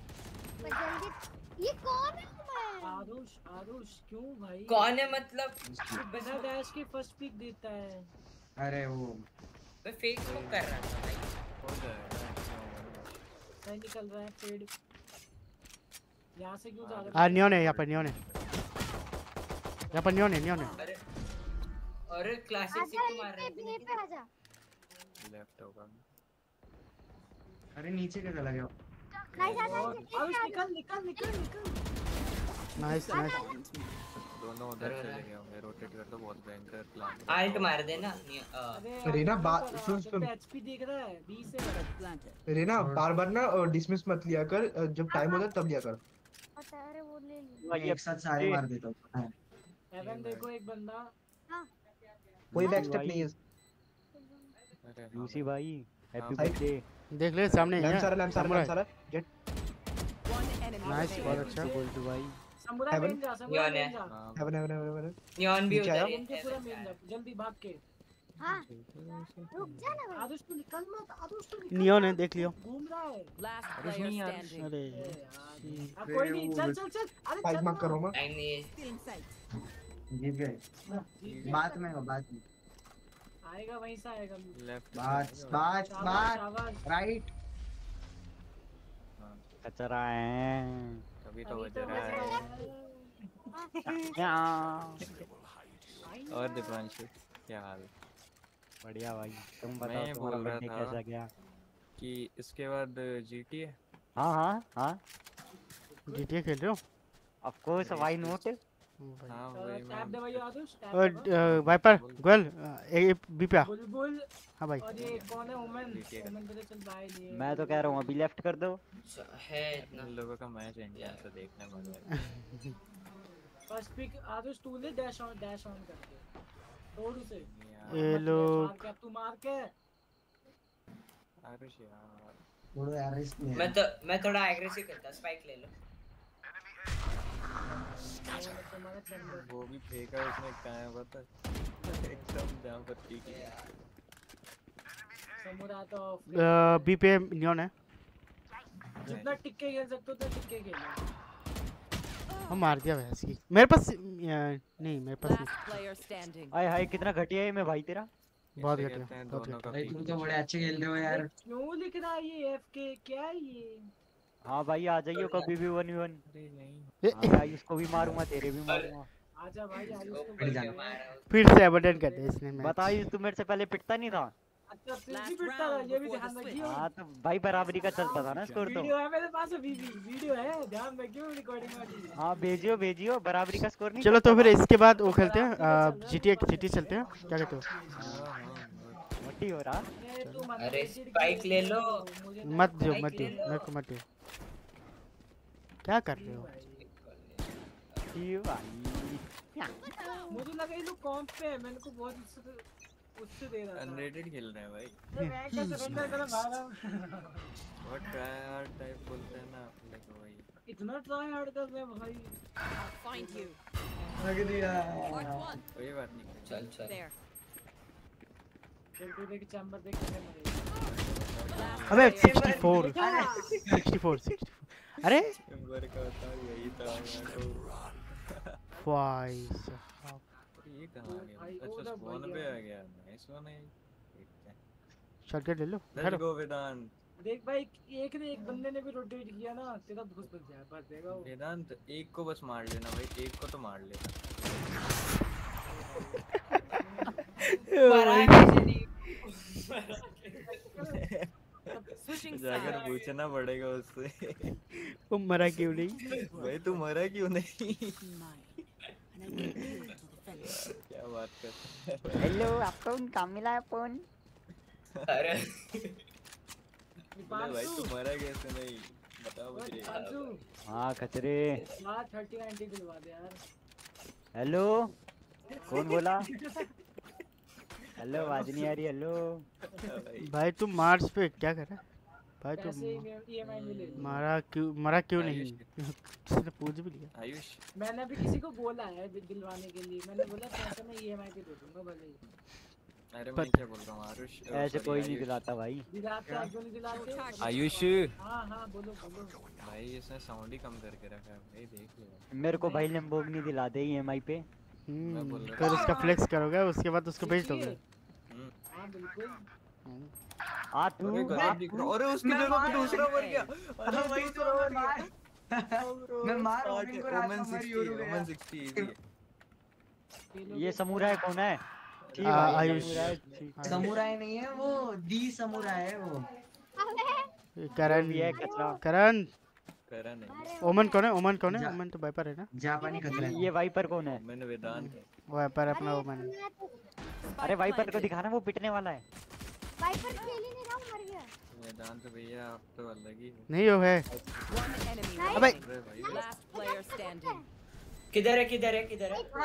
ये कौन है मैं? आरुष क्यों भाई? कौन है मतलब? बिना डैश के फर्स्ट पिक देता है। अरे वो मैं फेक स्मोक कर रहा था भाई। हो जाएगा। नहीं निकल रहा है फेड। यहाँ से क्यों जा रहे हो? आ नियोन है यहाँ पर, नियोन है यहाँ पर, नियोन है। अरे क्लासिक से क्यों मार रहे ये पे आजा। लेफ्ट होगा। अरे नीचे का चला गया। आरुष निकल। नाइस दोनों उधर चले गए होंगे। रोटेट कर दो, बहुत भयंकर प्लान। आल्ट मार देना। रेना बात सुन एचपी दिख रहा है 20 से। रेना बार ना डिसमिस मत लिया कर, जब टाइम होता है तब लिया कर। अरे वो ले मैं एक साथ सारे मार देता हूँ। हेवन देखो एक बंदा। कोई बैक स्टेप नहीं है। यूसी भाई हैप्पी बर्थडे। देख ले सामने है। लैम्प सारा गेट नाइस बहुत अच्छा बोल तू भाई। समुराय मेन जा। हेवन नियॉन भी उधर है। इनके पूरा मेन जा, जल्दी भाग के। हां रुक जा ना। आरुष तू निकल मत। नियॉन है देख लियो। घूम रहा है। Last player standing. अरे अब कोई नहीं, चल। अरे फाइट मत करो मत। टाइम नहीं है। Still in sight. जीत गए। बात में आएगा वहीं से आएगा। बात राइट। कचरा है अभी तो बज रहा है। और दिपांशु क्या हाल? बढ़िया भाई, तुम बताओ मैं तुम्हारा बोल रहा बर्थडे था कैसा गया? कि इसके बाद GTA। हाँ GTA खेल रहे हो? Of course why not. हां वही टैप दे भाई आदुष टैप और वाइपर गोल ए बी पे आ। बुलबुल हां भाई और ये कौन है ओमन तेरे चल बाय नहीं मैं तो कह रहा हूँ अभी लेफ्ट कर दो है इतना लोगों का मैच इंडिया से देखने मजा आएगा। फर्स्ट पिक आदुष तू ले डैश ऑन करके तोड़ उसे ये लोग मार के अब तू मार के आरुष यार थोड़ा यार इसमें मैं थोड़ा एग्रेसिव करता स्पाइक ले लो। वो भी फेंका उसने कहां पता एकदम जहां पर ठीक है समुरा तो बी पे नियॉन है। जितना टिक्के खेल सकते हो तो टिक्के खेलो। वो मार दिया भैंस की। मेरे पास नहीं मेरे पास नहीं। हाय हाय कितना घटिया है मैं भाई तेरा। बहुत घटिया बहुत घटिया। भाई तुम तो बड़े अच्छे खेल रहे हो यार। क्यों लिख रहा है ये एफके क्या है ये? हाँ भाई आ जाइयो कभी भी 1v1। अरे नहीं हाँ भाई उसको भी मारूंगा तेरे भी मारूंगा। आजा भाई आयुष को फिर जाना। फिर से अबंडन कर दे इसने मैच। बता आयुष तू मेरे से पहले पिटता नहीं था। अच्छा फिर भी पिटता था ये भी ध्यान रखियो। हाँ तो भाई बराबरी का चलता था ना स्कोर तो। वीडियो है मेरे पास वीडियो है ध्यान रखियो रिकॉर्डिंग वाली। हाँ भेजियो बराबरी का स्कोर नहीं। चलो तो फिर इसके बाद वो खेलते हैं जीटी चलते हैं क्या कहते हो? मोटी हो रहा। अरे स्पाइक ले लो। मत दियो मेरे को मत दियो। क्या कर रहे हो? ये भाई मुझे लगा ये लोग कॉम्प पे है मैंने को बहुत उससे दे रहा था। अनरेटेड खेल रहे हैं भाई। मैं क्या सरेंडर कर रहा हूं। बहुत ट्राई हार्ड टाइप बोलते हैं ना देखो भाई। इतना ट्राई हार्ड कर रहे हैं भाई। Find you. लग दिया। कोई बात नहीं चल There. चल देख चैम्बर देख कैसे मरेगा। अबे 64 अरे चैम्बर का होता यही था भाई ये कहां गया? अच्छा स्पॉन पे आ गया। नाइस वन है। शॉटगन ले लो। लेट्स गो वेदांत। देख भाई एक ने एक बंदे ने भी रोटेट किया ना तेरा घुस बच जाए बस देगा वो। वेदांत एक को बस मार लेना भाई एक को तो मार लेना। जाकर पूछना पड़ेगा उससे वो मरा क्यों नहीं? भाई तू मरा क्यों नहीं? क्या बात कर। हेलो आपको काम मिला है फोन। अरे भाई तू मरा कैसे नहीं बताओ मुझे। हाँ कचरे। हां 30-90 दिलवा दे यार। हेलो कौन बोला? हेलो आवाज नहीं आ रही। हेलो भाई तू मार्स पे क्या कर रहा है? भाई तू मरा क्यों नहीं? किसने पूछ भी लिया? आयुष मैंने भी किसी को बोला है दिलवाने के लिए। मैंने बोला पैसे मैं ईएमआई पे दे दूंगा भले ही। अरे मैं क्या बोल रहा हूँ आयुष ऐसे कोई नहीं दिलाता भाई। दिलाते क्यों नहीं दिलाते? आयुष हां बोलो भाई इसने साउंड ही कम करके रखा है भाई देख लो। मेरे को भाई लैम्बोर्गिनी दिला दे ईएमआई पे। फिर उसका फ्लेक्स करोगे उसके बाद उसको भेज दोगे। हां बिल्कुल। आ तू अरे उसकी जगह पे दूसरा मर गया। अरे वही तो मैं मार ओमन 60 ये समुराई कौन है? आयुष समुराई नहीं है वो दी समुराई है वो। करण भी है कचरा। करण नहीं। ओमन कौन है? ओमन तो वाइपर है ना? जापानी कचरा। ये वाइपर कौन है? मैंने वेदांत है। वाइपर अपना ओमन। अरे वाइपर को दिखाना वो पिटने वाला है। वाइपर खेल ही नहीं रहा मर गया। वेदांत भैया आप तो अलग ही नहीं हो है। अबे Last player standing. किधर है लेफ्ट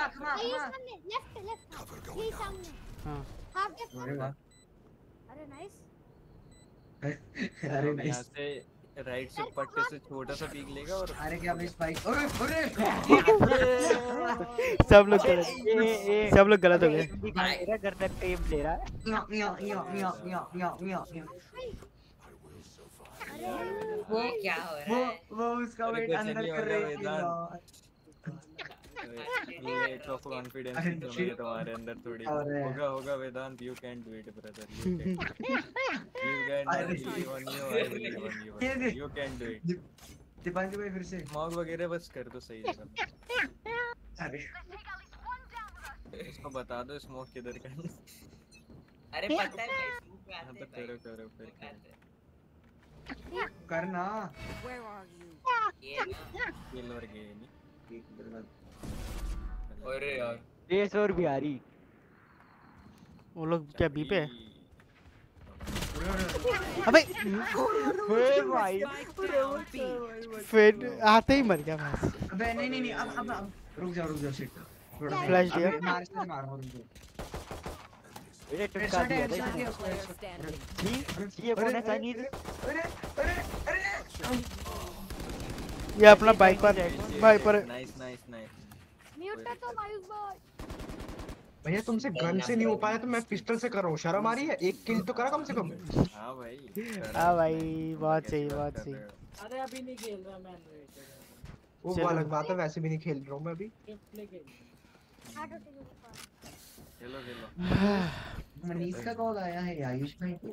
ये सामने। हां हाफ डेफ। अरे वाह अरे नाइस। अरे नाइस। यहाँ से राइट से पट्टे से छोटा सा पीक लेगा और अरे क्या भाई स्पाइक। अरे सब लोग गलत हो गए। घर तक टेप ले रहा है। ये क्या हो रहा है? वो उसका वेट अंदर कर रही थी। ये ऑफ कॉन्फिडेंस है तुम्हारे अंदर थोड़ी होगा Vedant you can do it brother you can do it. Deepanshu भाई फिर से स्मॉग वगैरह बस कर दो सही जगह। अरे इसको बता दो स्मोक किधर करना। अरे पता है भाई तो करो फिर करना। Where are you? ये ना किल और गेम अरे यार रेस और बिहारी वो लोग क्या बी पे है? अबे भाई फिर आते ही मर गया बस। अबे नहीं अब रुक जाओ शिट फ्लैश दिया। मार से मार रुक जाओ। ये टुक्का दिया था ये कौन है चाइनीज? ये अपना बाइक पर नाइस म्यूट है तो मायूस भाई। भैया तुमसे गन से नहीं हो पाया तो मैं पिस्टल से कर रहा हूँ, शर्म आ रही है? एक किल तो करा कम से कम। हाँ भाई बहुत सही। अरे अभी नहीं खेल रहा मैं। वो अलग बात है, वैसे भी नहीं खेल रहा हूँ मैं अभी। चलो मनीष का कॉल आया है आयुष भाई को।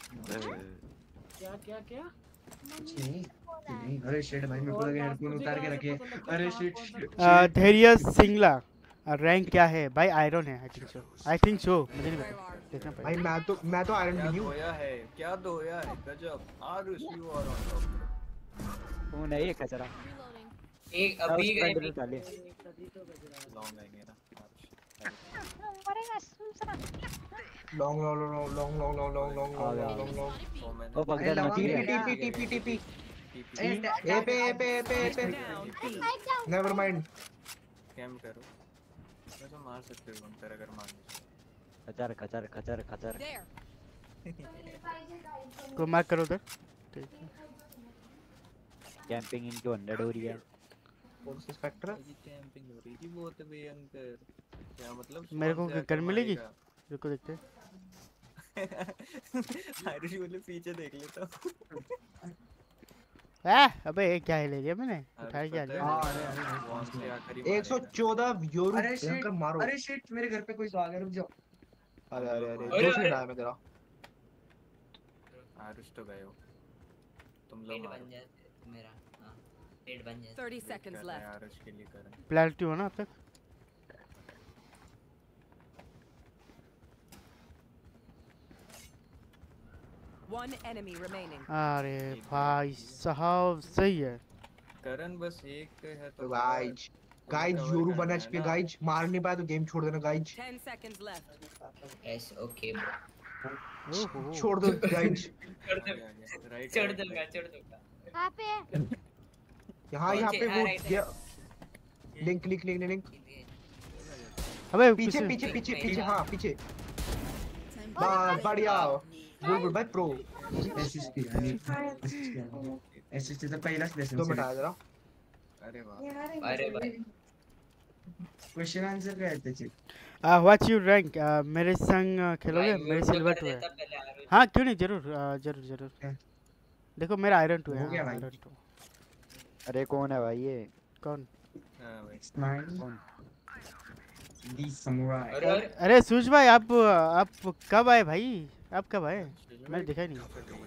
क्या नहीं अरे शिट भाई मेरे को लगा हेडफोन उतार के रखे। अरे शिट धैर्य सिंगला रैंक क्या है भाई? आयरन है आई थिंक सो मुझे नहीं पता, देखना पड़ेगा भाई मैं तो आयरन भी हूं। क्या धोया है गजब। Aarush you are on top. वो नहीं है कचरा एक अभी गए लॉन्ग आएंगे ना लॉन्ग ओ Baghdad TP never mind cam करो तो मार सकते हो अंतर अगर मान खचर को मार्क करो उधर। ठीक है कैंपिंग इनकी 100 हो रही है। कौन सा स्पेक्टर है? कैंपिंग हो रही थी बहुत भयंकर। क्या मतलब मेरे को गन मिलेगी? रुको देखते आरुष बोले पीछे देख लेता हूं। अबे क्या ले लिया मैंने? उठा के आ लिया। 114 यूरो भयंकर मारो। अरे शिट मेरे घर पे कोई आ गया, रुक जाओ। अरे 2 सेकंड आया मैं तेरा। आरुष तो गए हो तुम लोग बन जाए मेरा। हां पेट बन जाए। 30 seconds left आरुष के लिए करें प्लेटी हो ना अब तक। one enemy remaining अरे भाई साहब सही है। करण बस एक है तो गाइज यूरो 1 एचपी गाइज मार नहीं पाया तो गेम छोड़ देना guys. 10 seconds left yes okay छोड़ दो गाइज। छोड़ दूंगा कहां पे है? यहाँ पे वो लिंक अबे पीछे हाँ पीछे। बढ़िया गुड भाई प्रो। एसिस्ट तो पहला लेसन 2 मिनट आया जरा। अरे भाई क्वेश्चन आंसर क्या है तेरे? What's your rank? मेरे संग खेलोगे? मेरे सिल्वर 2 है। हाँ क्यों नहीं, जरूर देखो मेरा आयरन 2 है। आयरन 2। अरे कौन है भाई ये? कौन? हां भाई कौन? The samurai. अरे सूज भाई आप कब आए भाई? आप कब आए? मैंने देखा ही नहीं।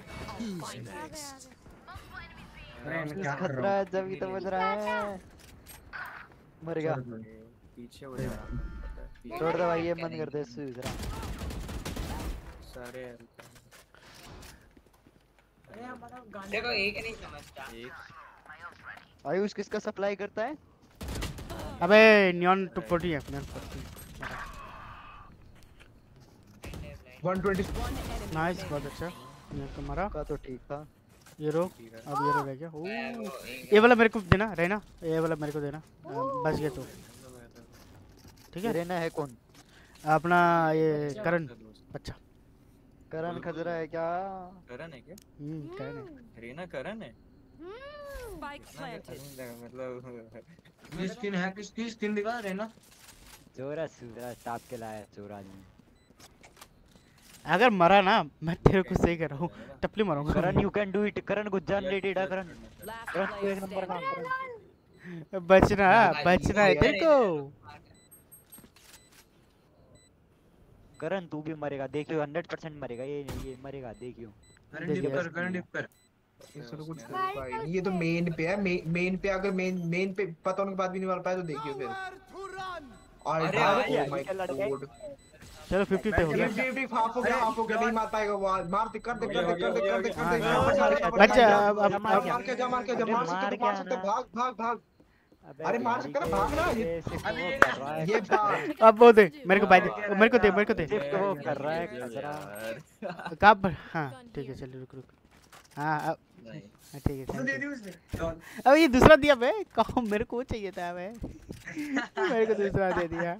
अरे क्या खतरा है जब ही तो बज रहा है। मर गया पीछे हो जा। छोड़ दे भाई ये बंद कर दे सूज रहा सारे देखो एक नहीं समझता। आयुष किसका सप्लाई करता है? अबे नियॉन 240 है। नियॉन 40 120 नाइस बहुत अच्छा। ये तुम्हारा का तो ठीक था। ये रो अब ये रो रह गया। ये वाला मेरे को देना रहना, ये वाला मेरे को देना। बच गया तो ठीक है। रहना है कौन? अपना ये करण। अच्छा करण खतरा है क्या? करण है क्या? करण है। रीना करण है। spike planted मतलब स्किन है, किसकी स्किन दिखा रहे ना? चोरा सूरा टाप के लाया चोरा जी। अगर मरा ना मैं तेरे को सही कर रहा हूँ, टपली मारूंगा। Karan you can do it. Karan को जनरेटेड है। करण तू एक नंबर का। बचना है तेरे को। करण तू भी मरेगा देखियो। 100% मरेगा ये मरेगा देखियो। करण डिप कर। इसको कुछ भाई ये तो मेन पे है। मेन पे अगर मेन पे पता होने के बाद भी नहीं मार पाया तो देखियो फिर। अरे माय गॉड चलो 50 पे हो गया। 50 हाफ हो गया नहीं मार पाएगा वो। मार दे कर दे अच्छा मार के जा वहां से भाग। अरे मार सकता ना, भाग ना ये बात। अब वो दे मेरे को, भाई दे मेरे को, दे मेरे को, दे वो कर रहा है खतरा। कब? हाँ ठीक है, चलो रुक रुक। हाँ अब ठीक है, दे दी उसने। अब ये दूसरा दिया बे, कहो मेरे को चाहिए था बे। मेरे को दूसरा दे दिया,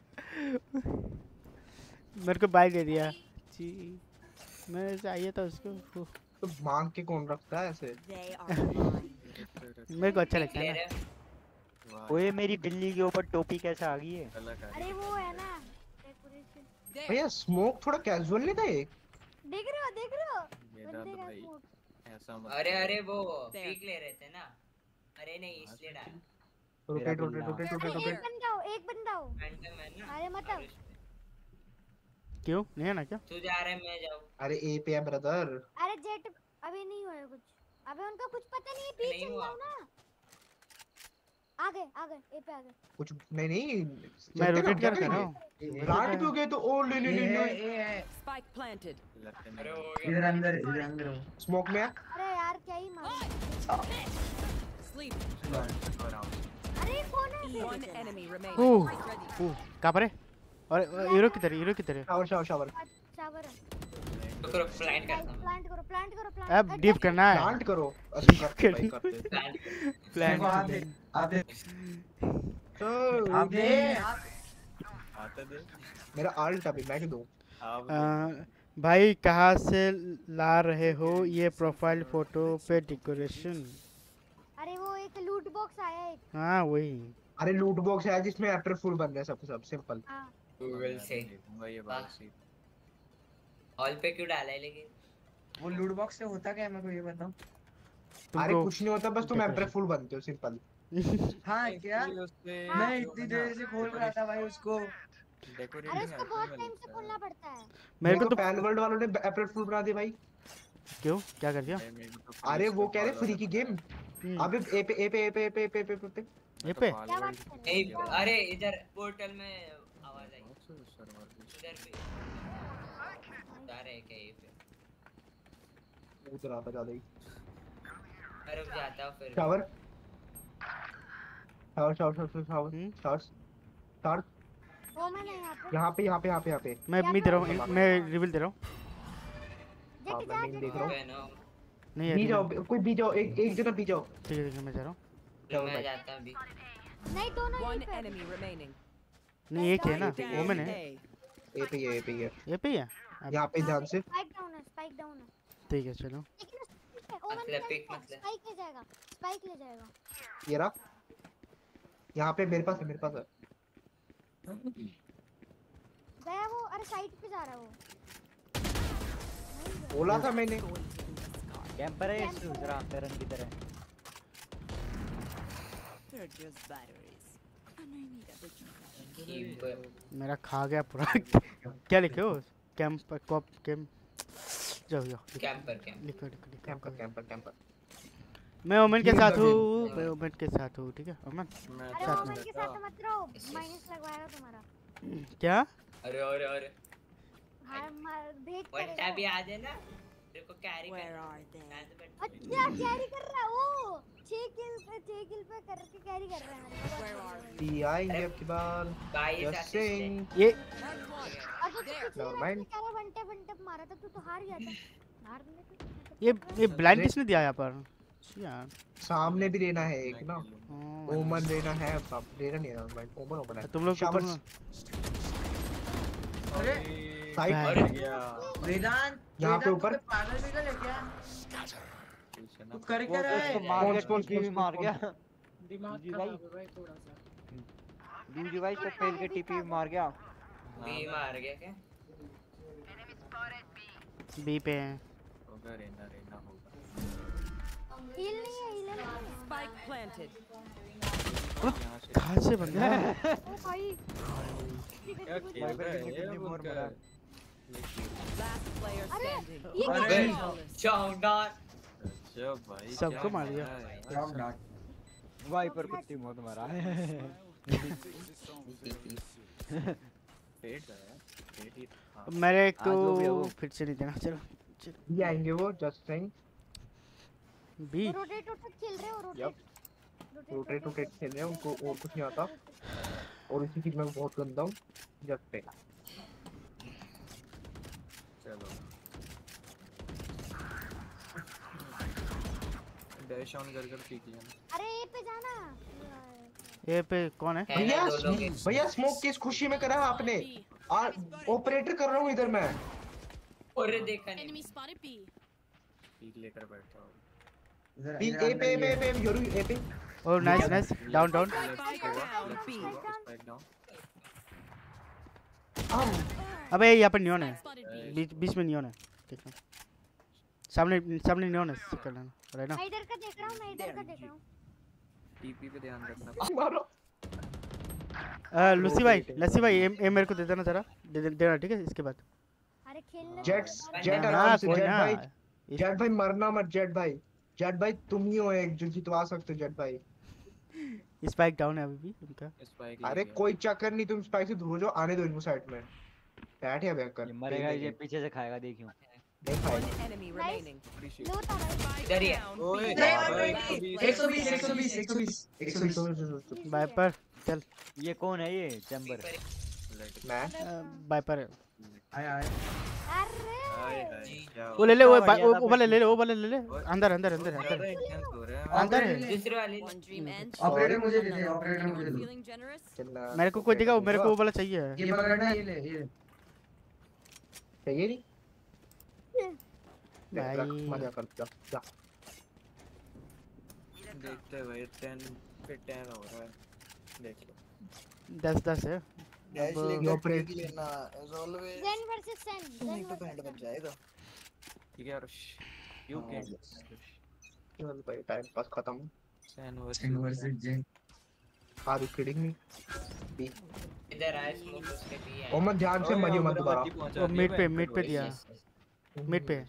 मेरे को बाइक दे दिया जी, मैं चाहिए था उसको। तो मांग के कौन रखता है ऐसे? मेरे को अच्छा लगता है ना। ओए मेरी बिल्ली के ऊपर टोपी कैसे आ गई है? अरे वो है ना डेकोरेशन। भैया स्मोक थोड़ा कैजुअल नहीं था ये? देख रहे हो बंदे का स्मोक। अरे वो पीक ले रहे थे ना। अरे नहीं इसलिए डाल। रोटेट। एक बंदा हो। अरे मतलब क्यों नहीं है ना क्या? तू जा रहा है मैं जाऊँ? अरे ए पे है ब्रदर। अरे जेट अभी नहीं हुआ है कुछ। अबे उनका कुछ पता नहीं है, पीछे चल जाओ ना। आगे ए पे आगे। कुछ नहीं मैं रोटेट कर रहा हूं। रात पे हो गए तो ओ ले स्पाइक प्लांटेड। इधर अंदर स्मोक में। अरे यार क्या ही मार। स्लीप। अरे कौन है? One enemy remaining. ओह कहां पर है? और हीरो किधर है? शावर प्लांट करो। अब डीप करना है। प्लांट करो। प्लांट आप दे मेरा आल्ट अभी मैं दूं। भाई कहाँ से ला रहे हो ये प्रोफाइल फोटो पे डेकोरेशन? अरे वो एक लूट बॉक्स आया है। हाँ वही। अरे लूट बॉक्स है जिसमें अप्रैल फुल बन रहे हैं सब सिंपल। गूगल से ये बात ऑल पे क्यों डाला है लेकिन? वो लूट बॉक्स से होता क्या है मेरे को ये बताओ। अरे कुछ नहीं होता, बस तुम अप्रैल फुल बनते हो सिंपल। हाँ क्या? मैं इतनी देर से खोल रहा था भाई उसको। अरे उसको बहुत टाइम से खोलना पड़ता है। मेरे को तो पैन वर्ल्ड वालों ने अप्रैल फुल बना दिया भाई। क्यों क्या कर दिया? अरे वो कह रहे फ्री की गेम। अबे ए पे अरे इधर पोर्टल में आवाज आई इधर पे जा रहे क्या ये पे उधर आता ज्यादा ही। अरे जाता हूं फिर शावर वो मैंने यहाँ पे मैं दे रहा हूँ, मैं रिवील दे रहा हूँ। मैं देख रहा हूँ। नहीं बी जाओ, कोई बी जाओ, एक जना बी जाओ। ठीक है मैं जा रहा हूँ। मैं जाता हूं अभी। नहीं दोनों One enemy remaining. नहीं एक है ना, वो मैंने ए पे है यहाँ पे ध्यान से। स्पाइक डाउन है। ठीक है चलो। मतलब स्पाइक ले जाएगा। ये रहा यहाँ पे मेरे पास है। गया वो। अरे साइड पे जा रहा है वो। बोला था मैंने। कैंपर है इस दूसरा पैरन की तरह। They're just batteries. And I need a bit of मेरा खा गया पूरा। क्या लिखे हो? कैंपर कॉप कैंप जाओ कैंपर। मैं ओमन के साथ हूँ, ठीक है ओमन? अरे ओमन के साथ मत रहो, माइनस लगवाएगा तुम्हारा। क्या? अरे भेज वंटा भी आ जाए ना, तेरे को कैरी अच्छा कैरी कर रहा है वो। 6 किल पे करके कैरी कर रहा है मेरे को। आएंगे अब की बार ये वन टैप मारा था तू तो हार गया था। ये ब्लाइंड किसने दिया यहाँ पर यार? सामने भी रहना है एक ना, ओमन रहना है, रहना नहीं है भाई, ओमन है तुम लोग। अरे साइड वेदांत यहाँ पे ऊपर पागल निकल है क्या? तू कर क्या रहा है? मार गया दिमाग खराब है भाई थोड़ा सा। दूसरी भाई से फेल के टीपी मार गया। बी मार गया क्या? बी पे है। होगा रहना होगा। हील नहीं है। Spike planted. कहाँ से बन गया? ओ भाई क्या खेल रहा है वो क्या? Last player standing. ये शानदार। अच्छा भाई सबको मार दिया। वाइपर कुत्ती मौत मारा है। मेरे को फिर से नहीं देना। चलो ये आएंगे वो जस्ट सेइंग। बी रोटेट खेल रहे हो। रोटेट रोटेट खेल रहे हैं, उनको और कुछ नहीं आता और इसी चीज में बहुत गंदा हूँ जब पे। चलो डैश ऑन कर पीक लिया। अरे ए पे जाना। ए पे कौन है? भैया स्मोक किस खुशी में करा आपने? ऑपरेटर कर रहा हूँ इधर मैं। और देखा नहीं। Enemy spotted B. पीक लेकर बैठा हूँ। पीक ए पे योरू ए पे। ओह नाइस डाउन अबे यहाँ पर नियॉन है, बीच में नियॉन है, ठीक है सामने नियॉन है, चेक कर लेना राइट ना। मैं इधर का देख रहा हूँ टीपी पे ध्यान रखना। मारो लस्सी भाई ए मेरे को दे देना जरा, देना ठीक है इसके बाद। अरे खेलने जेट आराम से जेट भाई मरना मत जेट भाई तुम ही हो एक जो जितवा सकते हो जेट भाई। स्पाइक डाउन है अभी भी उनका। अरे कोई चक्कर नहीं, तुम स्पाइक से दूर हो जाओ, आने दो इनको साइड में। बैठ या बैक कर, ये मरेगा, ये पीछे से खाएगा देखियो। नहीं खाएगा। Enemy remaining. इधर ही है। ओए 120 वाइपर चल। ये कौन है ये चैम्बर? मैं वाइपर है। आया वो ले ले, वो वाला ले ले, अंदर है। दूसरे वाले ऑपरेटर मुझे दे दे, ऑपरेटर मुझे दे। Feeling generous? मेरे को कोई देगा, मेरे को वो वाला चाहिए। ये पकड़ना, ये ले चाहिए नहीं भाई मजा कर जा। देखते हैं भाई 10 पे 10 हो रहा है, देख लो 10 है। डैश लेके ऑपरेट लेना as always. zen versus zen नहीं तो पॉइंट बच जाएगा। ठीक है यू कैन चल भाई टाइम पास खत्म। सैन versus zen. Are you kidding me? इधर आए स्मोक उसके भी है। ओमन ध्यान से मरियो मत दोबारा। वो मिड पे दिया, मिड पे।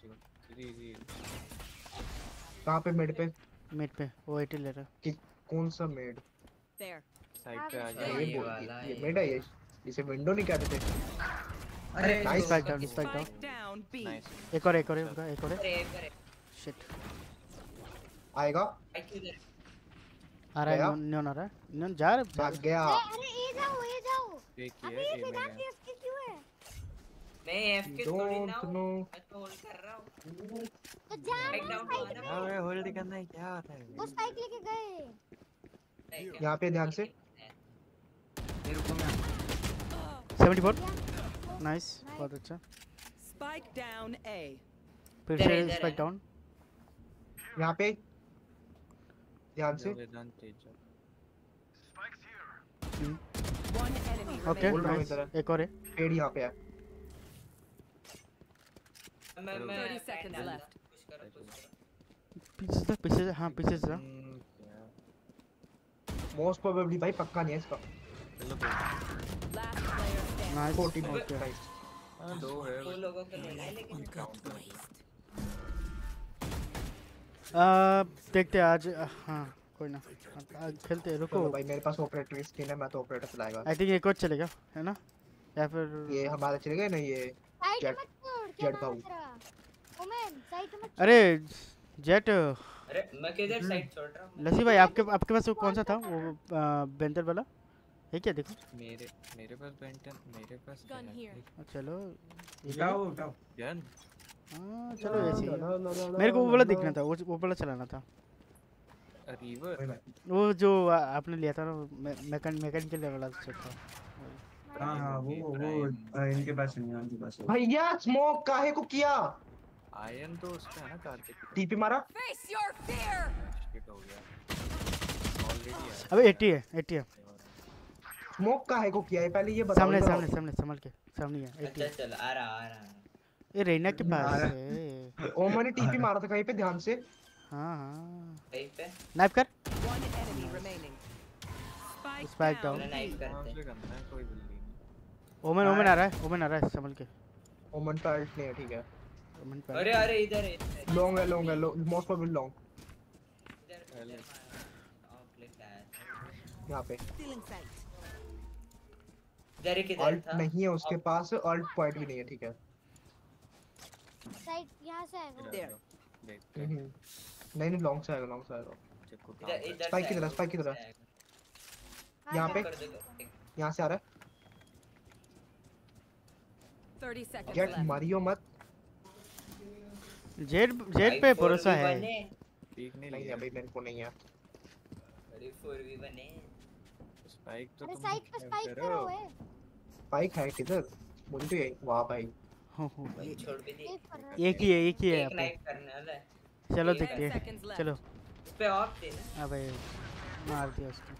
कहां पे मिड पे? वो 80 ले रहा। कि कौन सा मिड? There. साइड पे आ ये मिड है, ये इसे विंडो नहीं कहते थे। अरे nice spike down. Down B. एक और शिट आएगा आ रहा है, नियॉन आ रहा है, नियॉन जा रहा भाग गया। अरे ए जाओ देखिए अबे ये बिना एफके क्यों है? मैं एफके थोड़ी ना हूं, नो मैं तो होल्ड कर रहा हूं। तो जान अबे होल्ड करना है, क्या होता है? वो स्पाइक लेके गए। यहां पे ध्यान से। मेरे को मैं 74 नाइस, बहुत अच्छा। Spike down A. फिर से स्पाइक डाउन यहां पे ध्यान से। One enemy okay remaining. Nice, एक और है। पेड़ यहां पे है। मैं 30 seconds left. पीछे से हाँ पीछे से। मोस्ट प्रोबेबली भाई पक्का नहीं है इसका। Last player standing. नाइस 40 बहुत है। हां दो है, दो लोगों को लेना है लेकिन देखते आज। हाँ कोई ना, खेलते रुको भाई मेरे पास ऑपरेटर स्किन है, मैं तो ऑपरेटर चलाएगा। आई थिंक एक और चलेगा है ना, या फिर ये हमारा चलेगा ना ये जेट भाऊ। ओमन साइड मत। अरे जेट, अरे मैं किधर साइड छोड़ रहा हूं? लस्सी भाई आपके पास वो कौन सा था वो बेंटर वाला है क्या? देखो मेरे पास बेंटन, मेरे पास Gun here. चलो उठाओ गन। हाँ चलो ऐसे ही। मेरे को वो वाला देखना था, वो वाला चलाना था। रिवर वो जो आपने लिया था ना, मैकेनिकल लेवल अच्छा था। हां वो इनके पास नहीं है, उनके पास है। भैया स्मोक काहे को किया? आयन तो उसका है ना कारकेट। टीपी मारा। Face your fear. शिट हो गया ऑलरेडी है। अबे 80 है। स्मोक काहे को किया है पहले ये बताओ। सामने संभल के सामने है 80। अच्छा चल आ रहा ये रेना के पास है। ओमन ने टीपी मारा था कहीं पे, ध्यान से। हाँ कहीं पे नाइफ कर। One enemy remaining. Spike down. Knife करते हैं। कोई बिल्डिंग ओमन आ रहा है संभल के। ओमन का अल्ट नहीं है, ठीक है। अरे इधर है। लॉन्ग है मोस्ट प्रोबेबली लॉन्ग। यहाँ पे अल्ट नहीं है उसके पास, अल्ट पॉइंट भी नहीं है, ठीक है। साइड यहां से आएगा। नहीं लॉन्ग से आएगा। स्पाइक किधर है? यहाँ पे, यहाँ से आ रहा है। 30 seconds जेट left. मारियो मत। जेट पे भरोसा है। नहीं है भाई, मेरे को नहीं है। अरे 4v1 है। स्पाइक तो अरे तुम साइड पे स्पाइक करो है। स्पाइक है किधर? मुझे तो यही वाह भाई। हो छोड़ भी दे। एक ही है यहाँ पे। नाइफ करने वाला है। चलो देखते हैं, चलो उस पे ऑफ दे ना। अबे मार दिया उसको।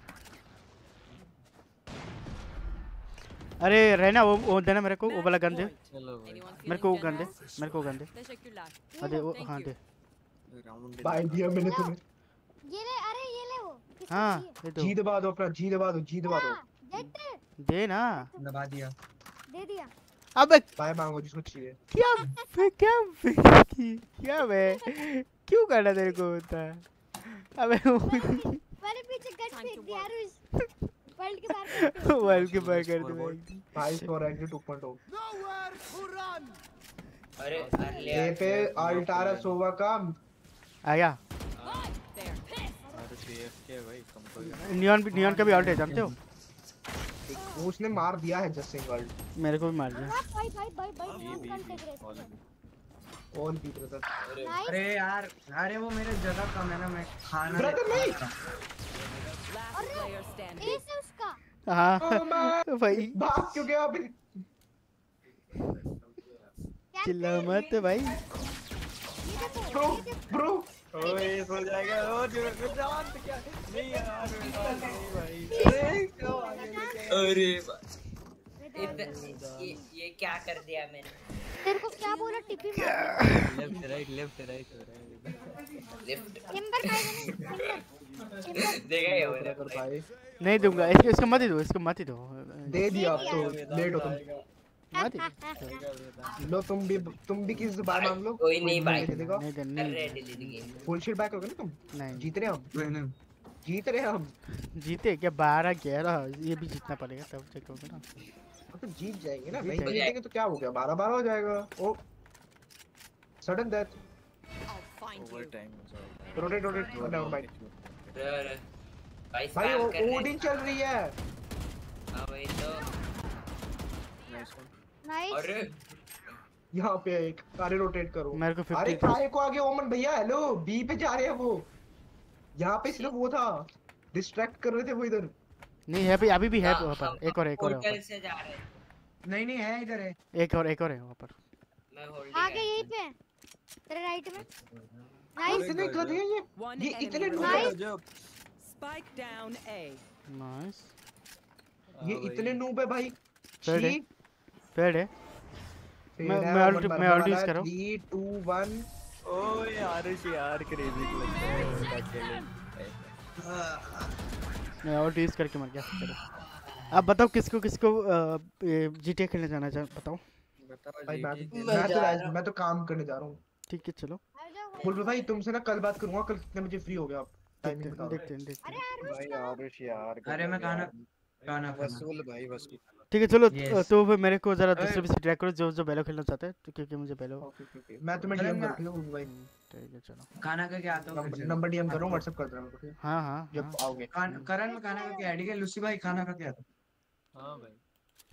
अरे रहना वो देना मेरे को, वो वाला गन दे मेरे को, वो गन दे मेरे को, गन दे। अरे वो हाँ दे भाई दिया मैंने तुम्हें। ये ले, अरे ये ले वो। हाँ ये दो। जी दबा दो अपना, जी दबा दो, जी दबा दो। दे ना। दबा दिया। दे दिया। अबे भाई मांगो जिसको चाहिए। क्या मैं क्यों करना तेरे को होता है? अबे मेरे पीछे गन फेंक दिया यार। वर्ल्ड के बाहर वर्ल्ड के बाहर कर दे भाई। स्कोर है 2.0। अरे ये पे अल्टारा सोवा का आ गया। नियॉन का भी आउट है, जानते हो? उसने मार दिया है जस्ट सिंगल। मेरे को भी मार दिया। भाई ऑन बीट ब्रदर। अरे यार, अरे वो मेरे जगह कम है ना, मैं खाना ब्रदर नहीं। अरे एस है उसका। हाँ भाई भाग क्यों गया अभी? चिल्ला मत भाई। ब्रो ओए सो जाएगा। ओ जान तो क्या नहीं यार भाई। अरे ये क्या कर दिया मैंने? तेरे को क्या बोला? टिपी मार। Left right left right left timber देगा ये वाला कर भाई। नहीं दूंगा इसको मत ही दो, इसको मत ही दो। दे दिया अब तो लेट हो तुम। मत ही लो तुम भी किस बार मांग लो। कोई नहीं भाई। नहीं फुल शीट बैक हो गए ना तुम। नहीं जीत रहे हम, जीत रहे हम। जीते क्या? 12-11 ये भी जीतना पड़ेगा तब चेक होगा ना। तो जीत जाएंगे ना, नहीं जीतेंगे तो क्या हो गया? 12-12 हो जाएगा। ओ सडन डेथ। ओवर टाइम हो जाएगा। Rotate never mind. भाई ओडिन चल रही है। हां भाई तो नाइस। अरे यहाँ पे एक सारे रोटेट करो। मेरे को 50। अरे काय को आगे ओमन भैया। हेलो बी पे जा रहे हैं वो। यहाँ पे सिर्फ वो था, डिस्ट्रैक्ट कर रहे थे वो इधर। नहीं है अभी भी है वहाँ पर। एक और होटल से जा रहे हैं। नहीं है इधर है। एक और है वहाँ पर। मैं होल्डिंग आगे यहीं पे तेरे राइट में। नाइस। इतने गधे हैं ये इतने nice. Spike down A. Nice. ये इतने नूब है भाई। पेड़ है। मैं ऑल्ट यूज कर रहा हूँ। 3 2 1। ओए यार क्रेजी लगता है। मैं ऑल्ट यूज करके मर गया। चलो अब बताओ किसको GTA खेलने जाना बताओ। मैं तो काम करने जा रहा हूँ। ठीक है चलो। बुलबुल भाई तुमसे ना कल बात करूंगा। कल कितने बजे फ्री हो गए आप? टाइमिंग बताओ। देखते हैं। भाई आरुष यार। अरे मैं गाना वसूल भाई वसूल। ठीक है चलो। तो फिर मेरे को जरा दूसरे से ट्रैक करो जो बेलो खेलना चाहता है, तो क्योंकि मुझे बेलो। मैं तुम्हें डीएम कर दूंगा भाई। ठीक है चलो। खाना का क्या आता है? नंबर डीएम करो, व्हाट्सएप कर देना मुझे। हां जब आओगे। करण में खाना का क्या आईडी है? लूसी भाई खाना का क्या आता है? हां भाई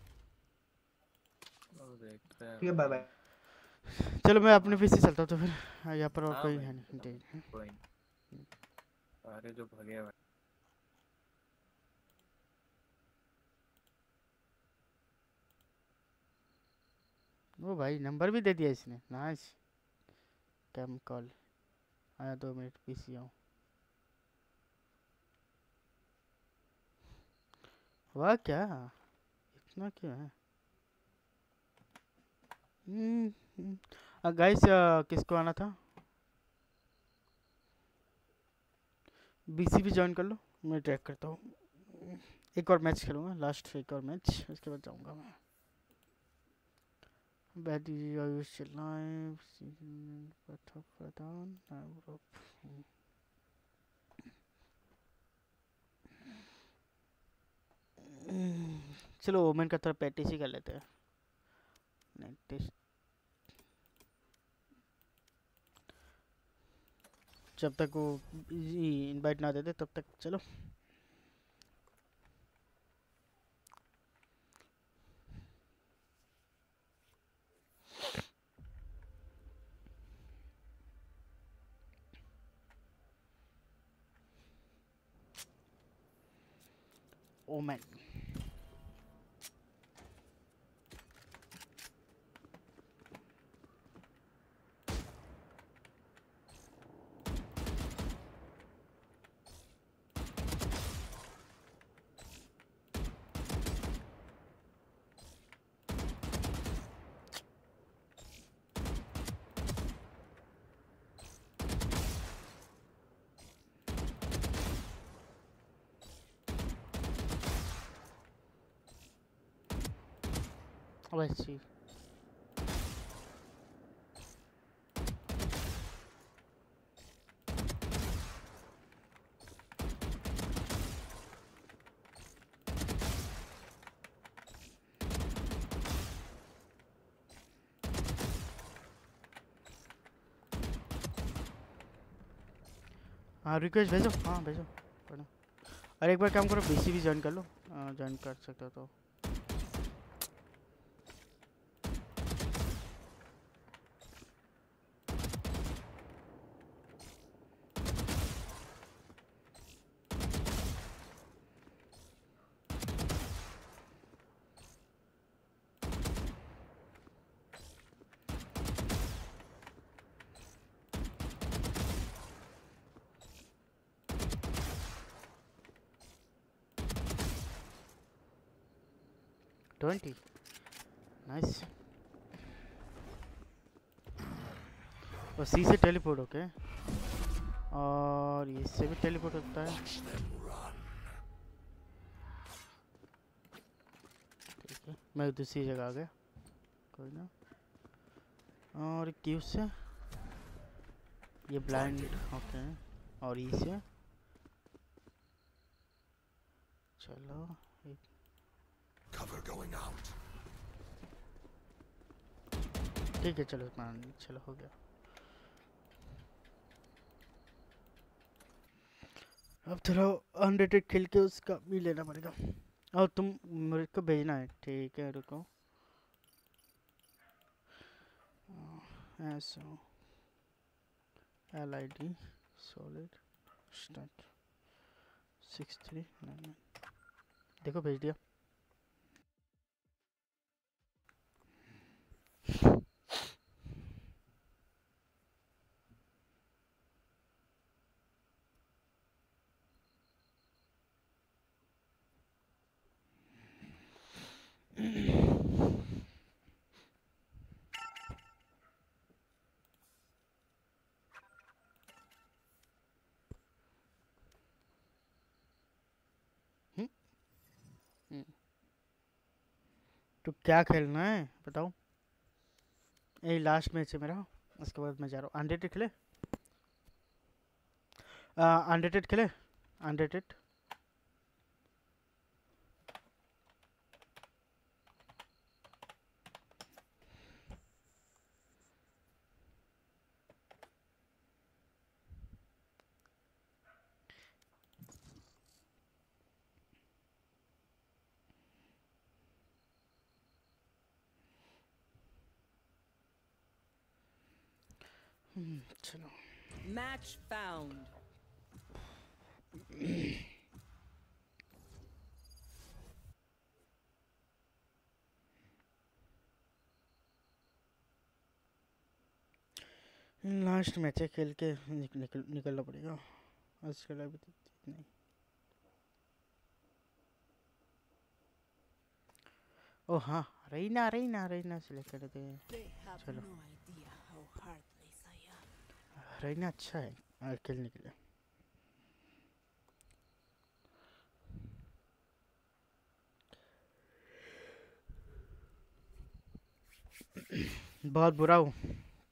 और देखते हैं। ठीक है बाय बाय। चलो मैं अपने पीछे चलता हूं तो फिर यहाँ पर और कोई है नहीं। कोई अरे जो भगे भाई। ओ भाई नंबर भी दे दिया इसने। नाइस। कैम कॉल आया 2 मिनट पीछे आऊँ। वाह क्या इतना क्या है? गाइस किसको आना था? BC भी ज्वाइन कर लो। मैं ट्रैक करता हूँ। एक और मैच खेलूँगा, लास्ट एक और मैच, उसके बाद जाऊँगा मैं। Bad use live प्रदान। चलो ओमेन का थोड़ा प्रैक्टिस ही कर लेते हैं। जब तक वो इनवाइट ना देते तब तक चलो। Women let's see. हाँ रिक्वेस्ट भेजो, हाँ भेजो पढ़ो। अरे एक बार काम करो, बीसी भी ज्वाइन कर लो, ज्वाइन कर सकते हो तो। नाइस। और सी से टेलीपोर्ट होके और इससे भी टेलीपोर्ट होता है। ठीक है, मैं दूसरी जगह आ गया, कोई ना। और क्यू से ये ब्लाइंड ओके, और ई से चलो ठीक है, चलो चलो हो गया। अब थोड़ा अनरेटेड खेल के उसका भी लेना पड़ेगा। और तुम मेरे को भेजना है, ठीक है रुको। ऐसा LID सॉलिड स्टार्ट 6399 देखो भेज दिया। तो क्या खेलना है बताओ? यही लास्ट मैच है मेरा, उसके बाद मैं जा रहा हूँ। अनरेटेड खेले, अनरेटेड खेले, अनरेटेड। चलो मैच फाउंड। लास्ट मैच है, खेल के निकलना पड़ेगा। आज के लाइव नहीं। ओ हाँ, रहीना सिलेक्ट कर देते हैं। चलो रहीना अच्छा है खेलने के लिए। बहुत बुरा हूँ।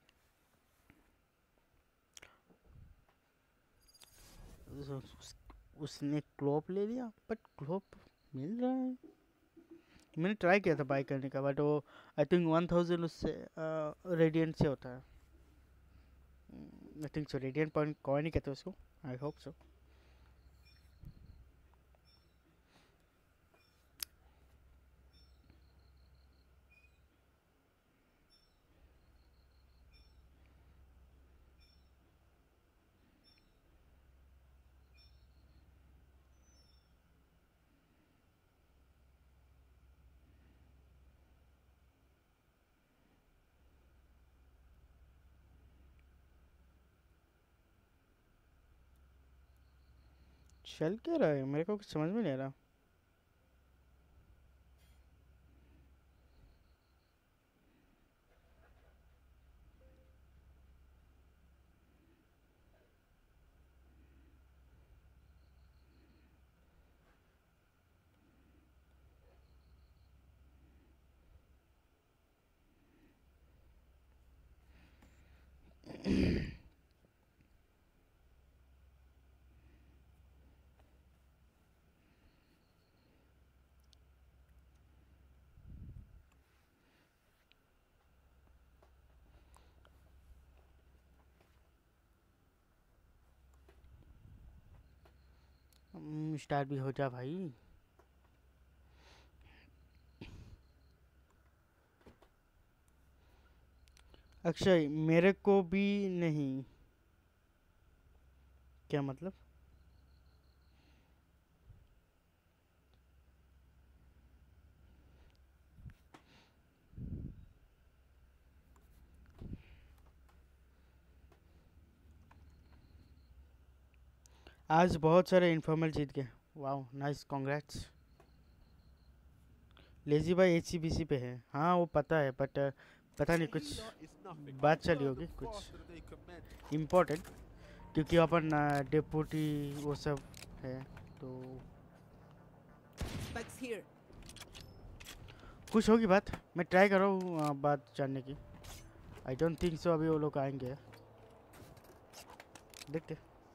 उसने क्लोप ले लिया, बट क्लोप मिल रहा है। मैंने ट्राई किया था बाय करने का, बट वो आई थिंक 1000 उससे रेडिएंट से होता है। I think so radiant point coin ही कहते हैं उसको, आई होप सो। चल क्या रहा है मेरे को कुछ समझ में नहीं आ रहा। स्टार्ट भी हो जा भाई। अक्षय मेरे को भी नहीं, क्या मतलब? आज बहुत सारे इन्फॉर्मल जीत गए। Wow nice, congrats. लेजी भाई एचसीबीसी पे है, हाँ वो पता है, बट पता नहीं कुछ बात चली होगी कुछ इम्पोर्टेंट, क्योंकि अपन डिप्यूटी वो सब है तो कुछ होगी बात। मैं ट्राई कर रहा हूँ बात जानने की। आई डोंट थिंक सो अभी वो लोग आएंगे, देखते।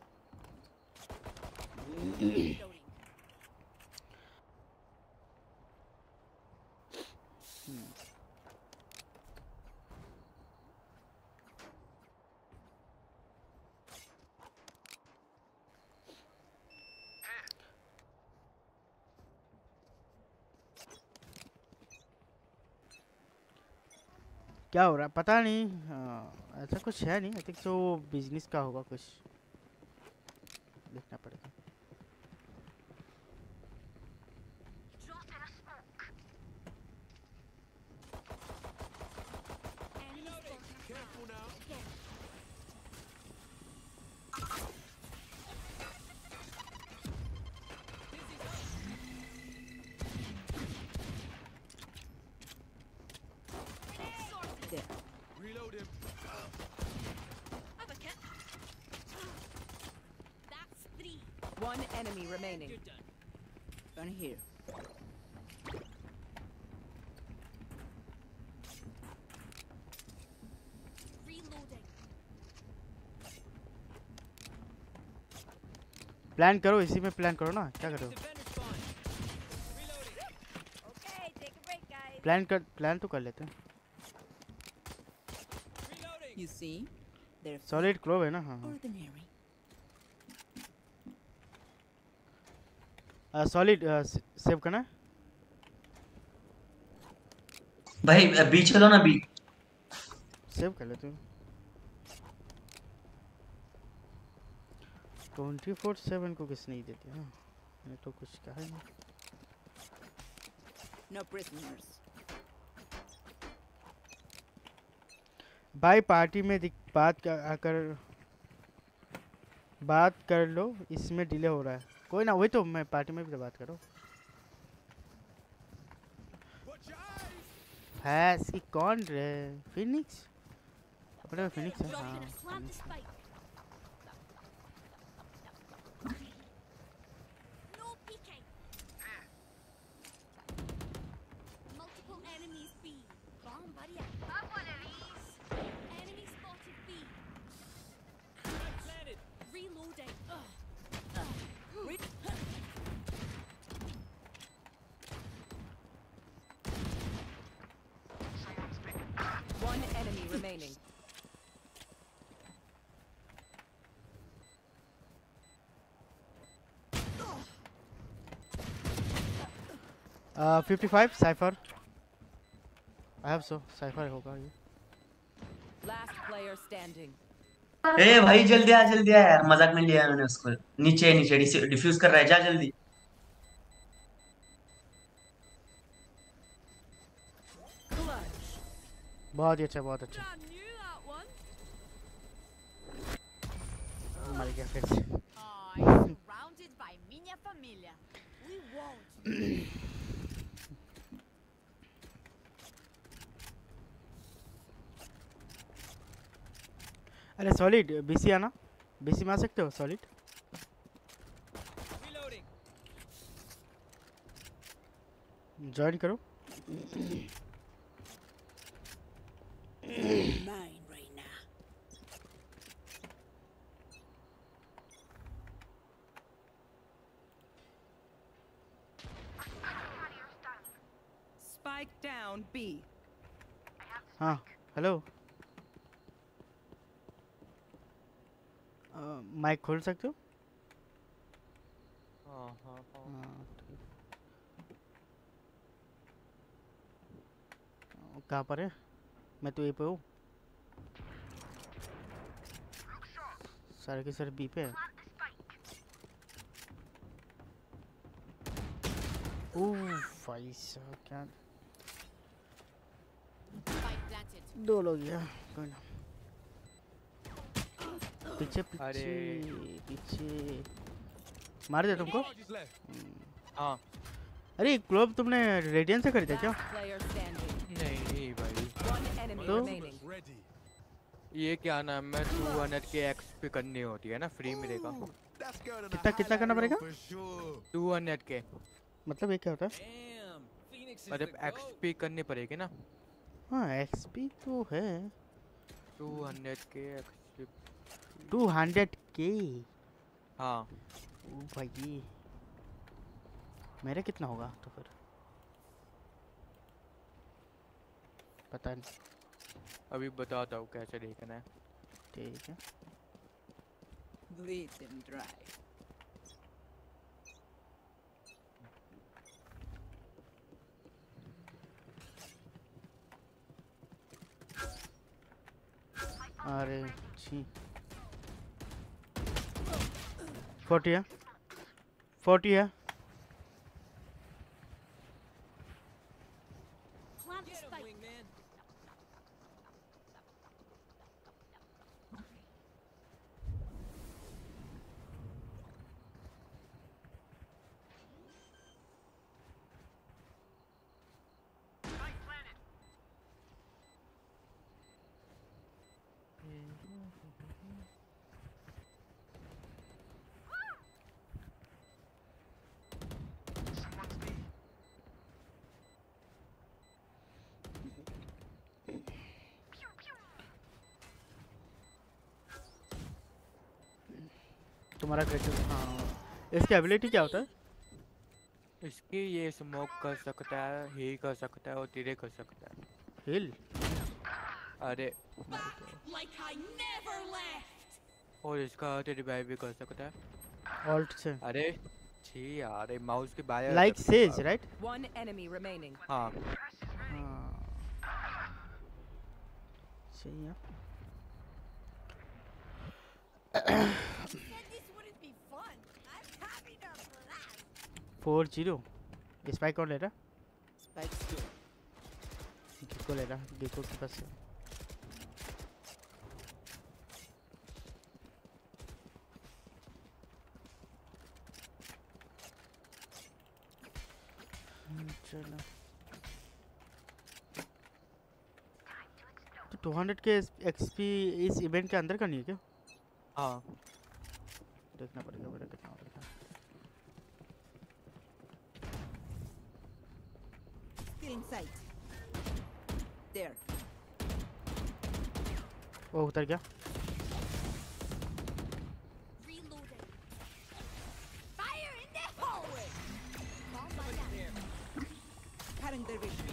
क्या हो रहा है पता नहीं, ऐसा कुछ है नहीं। आई थिंक सो बिजनेस का होगा कुछ, देखना पड़ेगा। One enemy remaining. Gun here. Reloading. Plan करो, इसी में प्लान करो ना, क्या करो? प्लान तो कर लेते हैं। You see? सॉलिड क्लोव है ना? हाँ सॉलिड सेव करना है भाई, बी चलो ना, बी सेव कर लेते हैं। 24/7 को किसने ही देते हैं, मैंने तो कुछ कहा ही नहीं। No prisoners. भाई पार्टी में बात कर लो, इसमें डिले हो रहा है। कोई ना, वही तो मैं पार्टी में भी तो बात करो। है सी कौन रे? फिनिक्स, अपने में फिनिक्स है। हाँ One enemy remaining. 55 Cypher. I have so Cypher होगा ये। Last player standing. ए भाई जल्दी आ यार, मजाक में लिया मैंने उसको। नीचे नीचे डिफ्यूज कर रहा है, जा जल्दी। बहुत ही अच्छा, बहुत अच्छा। मर गया फिर से। Surrounded by minha família. We won't. अरे सॉलिड बीसी आना, बीसी में आ सकते हो सॉलिड। ज्वाइन करो। Mine right now. Spike down B. हाँ हेलो, माइक खोल सकते हो? हाँ कहाँ पर है? मैं तो ए पे हूँ। सारे के सारे बी पे है। भाई साहब क्या दो लोग हैं। कोई ना, पीछे पीछे मार दे तुमको। हाँ। अरे ग्लोब तुमने रेडियंट से खरीदा क्या? नहीं भाई। तो ये क्या नाम है, 200 के एक्सपी करनी होती है ना, फ्री मिलेगा। कितना करना पड़ेगा? 200 के। मतलब ये क्या होता है? मतलब एक्सपी करनी पड़ेगी ना। हाँ एक्सपी तो है। 200 के एक्सपी। 200 के? हाँ। ओ भाई मेरे कितना होगा तो फिर? पता नहीं, अभी बताता हूँ कैसे देखना है। ठीक है। Bleed them dry. अरे छी 40 है, 40 है। तुम्हारा क्रिएटिव। हाँ इसकी एबिलिटी क्या होता है? इसकी ये स्मोक कर सकता है, हील कर सकता है और तीरे कर सकता है। हील? अरे Like I never left. और इसका रिवाइव भी कर सकता है ऑल्ट से। अरे छी यार, माउस के बाहर like Sage right. One enemy remaining. हाँ सही है। This wouldn't be fun. I'm happy to blast. 4-0 spike कौन ले रहा? Spikes too. गेको ले रहा, गेको के पास से। चलो तो 200 के एक्सपी इस इवेंट के अंदर करनी है क्या? हाँ देखना पड़ेगा मेरा कितना हो रहा है। Still in sight. There. वो उतर गया। Reloading. Fire in the hallway. Cutting their vision.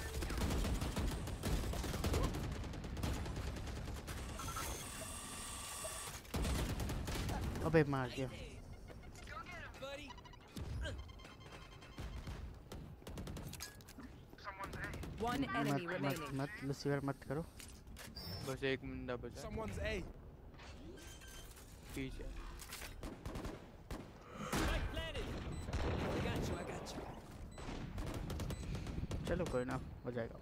अबे मार दिया। One enemy remaining. मत लूसीफर मत करो। बस एक बंदा बचा। Someone's A. पीछे। चलो कोई ना हो जाएगा।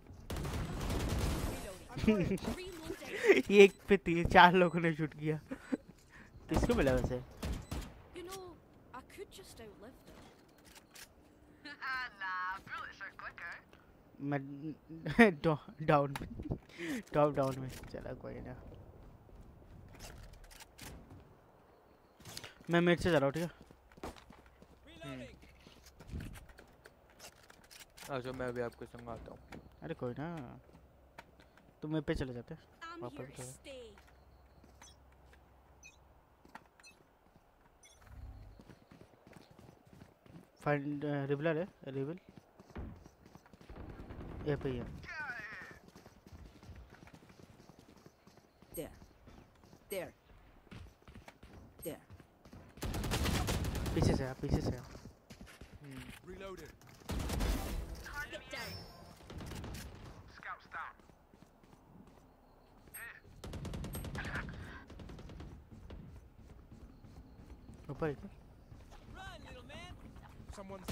एक पे 4 लोगों ने शूट किया। किसको मिला वैसे? You know, I could just outlive them. मैं डाउन में टॉप डाउन में चला कोई ना। मैं मिड से जा रहा हूँ, ठीक है? अच्छा मैं भी आपके संग आता हूँ। अरे कोई ना, तुम मेरे पे चले जाते वापस तो। फाइंड रिबलर है, रिबल ये पे ही है। There. There. There. पीछे से आ, पीछे से आ। Reloaded. Target down. Scouts down. ऊपर है। Run, little man. Someone's A.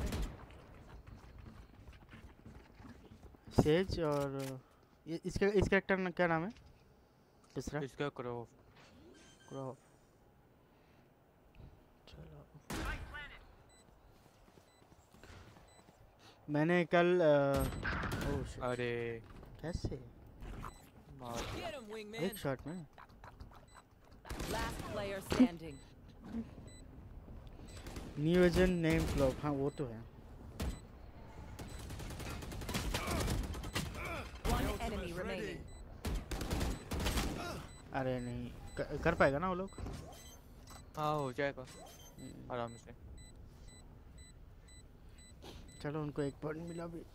Sage और इस कैरेक्टर का क्या नाम है? दूसरा इसका क्रोव। क्रोव। चलो मैंने कल अरे कैसे एक शॉट में Last player standing. New agent name club, हाँ वो तो है। Enemy remaining. अरे नहीं कर पाएगा ना वो लोग? हाँ हो जाएगा आराम से। चलो उनको 1 पॉइंट मिला भी।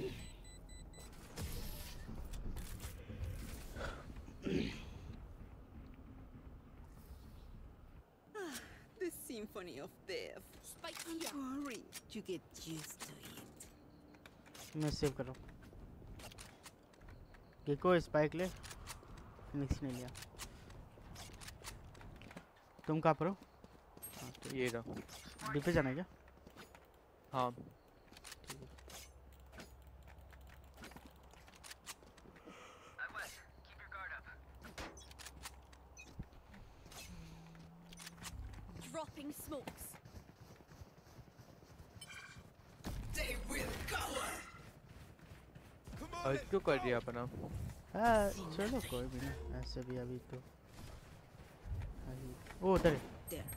The symphony of death. I'm sorry. You get used to it. मैं सेव कर रहा हूँ। गेको स्पाइक ले, फिनिक्स ने लिया। तुम कहाँ पर हो? ये रहा। डी पे जाना है क्या? हाँ Dropping smokes. They will cover. आज क्यों कर दिया अपना? हाँ चलो कोई भी नहीं, ऐसे भी अभी तो वो उधर है।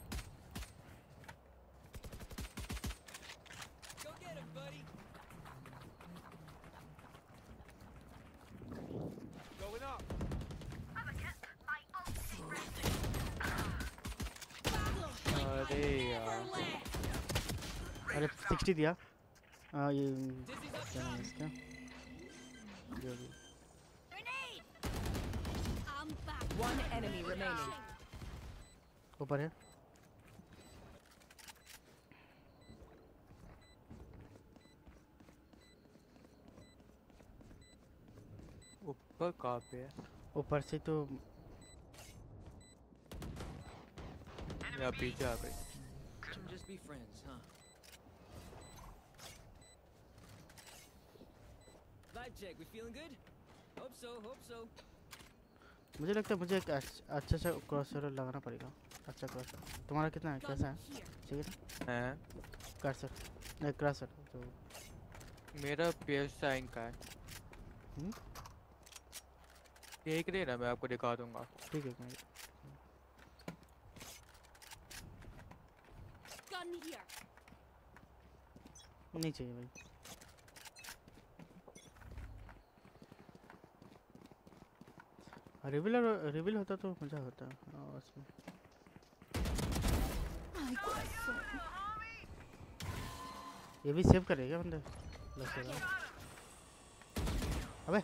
Go get him, buddy. Going up. अरे यार अरे 60 दिया। ये क्या नाम है इसका? जो भी One enemy remaining. ऊपर है। ऊपर कहाँ पे है? ऊपर से तो या पीछे आ गई। Just be friends, huh? Vibe check. We feeling good? Hope so. Hope so. मुझे लगता है मुझे एक अच्छा सा क्रॉसर लगाना पड़ेगा। अच्छा क्रॉसर तुम्हारा कितना है, कैसा है? चाहिए ना? हैं? क्रॉसर नहीं क्रॉसर तो मेरा PS9 का है। देख रहे ना, मैं आपको दिखा दूंगा। ठीक है। Gun here. नहीं चाहिए भाई। रिवील होता तो मजा होता उसमें। ये भी सेव करेगा बंदा। अबे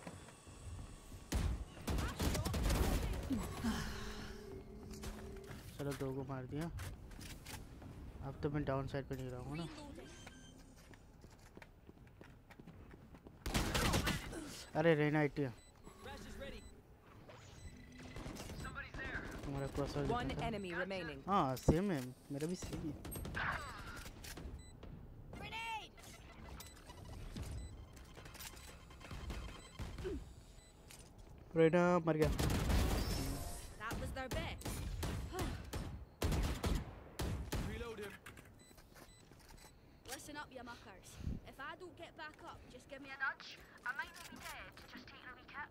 चलो 2 को मार दिया। अब तो मैं डाउन साइड पे नहीं रहूँगा ना। अरे रेना 80 है तुम्हारा क्रॉसर। One enemy remaining. हाँ सेम है, मेरा भी सेम है। रेना मर गया। That was their best. Reload him. Listen up, you muckers. If I don't get back up, just give me a nudge. I might not be dead, just taking a wee kip.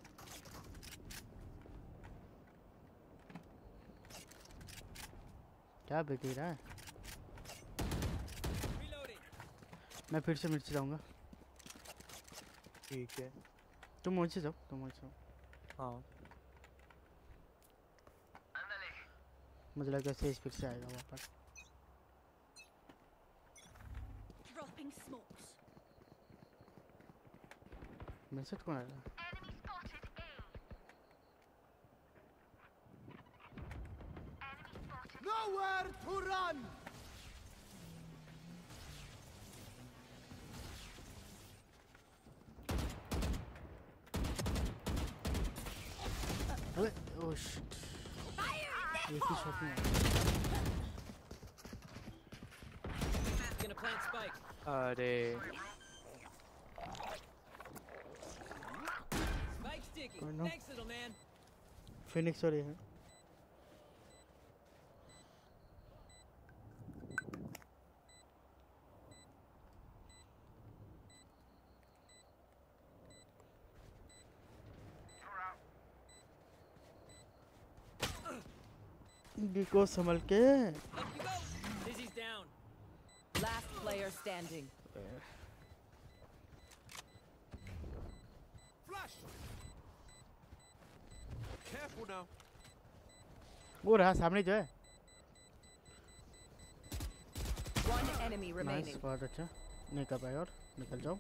क्या बिकी रहा है? मैं फिर से मिर्च जाऊंगा। ठीक है तुम मुझे जाओ, तुम मुझे जाओ। हाँ मुझे लगा सेज फिर से आएगा वापस। Dropping smokes. मैसेज कौन आया? Enemy spotted A. Enemy spotted. Nowhere to run. अबे ओह शिट, एक ही शॉट में। Gonna plant spike. अरे Spike sticky. Oh, no. Thanks, little man. Phoenix हो रही है। को संभल के। Dizzy's down. Last player standing. Flash. Careful now. वो रहा सामने जो है। One enemy remaining. नाइस, बहुत अच्छा। नहीं कर पाए और निकल जाओ।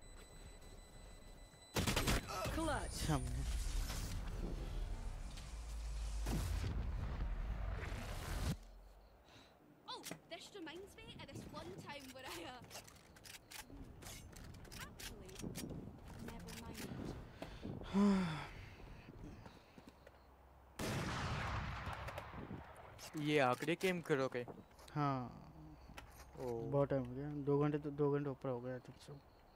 Clutch. सामने। This reminds me of this one time where I actually never mind. ये आखिरी गेम करोगे? हाँ बहुत टाइम हो गया, 2 घंटे तो 2 घंटे ऊपर हो गया ठीक से।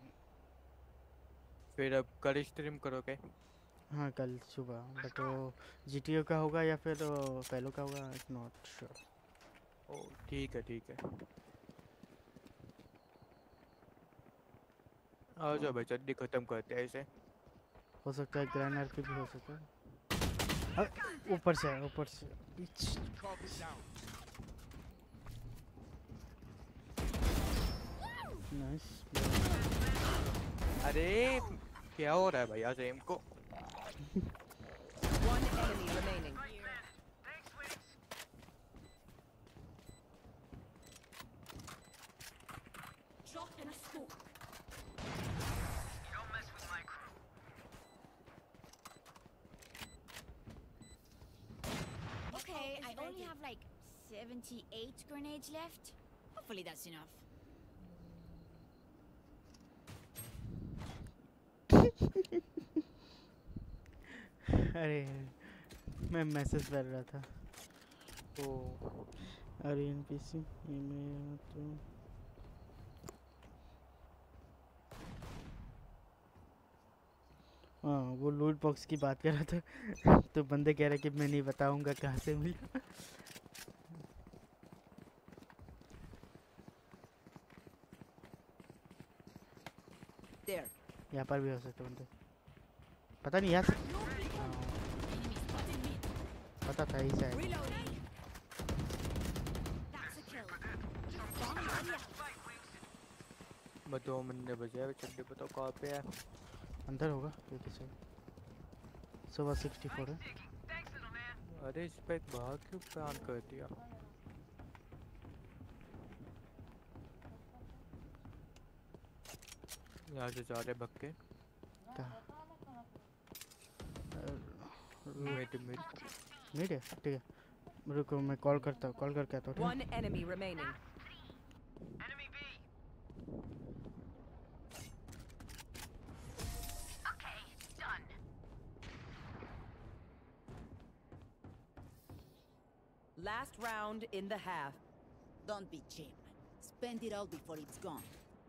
फिर अब कल स्ट्रीम करोगे? हाँ कल सुबह, बट वो GTA का होगा या फिर पहलो का होगा, नॉट श्योर। ओ ठीक है ठीक है, आ जाओ भाई जल्दी खत्म करते हैं इसे। हो सकता है ग्रैंड आर्क भी हो सकता है। ऊपर से ऊपर से नाइस। अरे क्या हो रहा है भैया सेम को? One enemy remaining. Drop in a smoke. Don't mess with my crew. Okay, I only have like 78 grenades left. Hopefully that's enough. अरे मैं मैसेज कर रहा था। ओ अरे NPC ईमेल तो हाँ वो लूट बॉक्स की बात कर रहा था तो बंदे कह रहे कि मैं नहीं बताऊंगा कहाँ से मिला। There. यहाँ पर भी हो सकते बंदे, पता नहीं यार। पता था ही शायद। बताओ बंदे बजाए चड्डी, बताओ कहाँ पे है? अंदर होगा क्योंकि से सुबह 64 है। अरे इस पे बाहर क्यों प्लान कर दिया? यहाँ से जा रहे बक्के। मिड है, ठीक है रुको मैं कॉल करता हूँ, कॉल करके आता हूँ। One enemy remaining. Enemy B. Okay, Last round in the half. Don't be cheap. Spend it all before it's gone.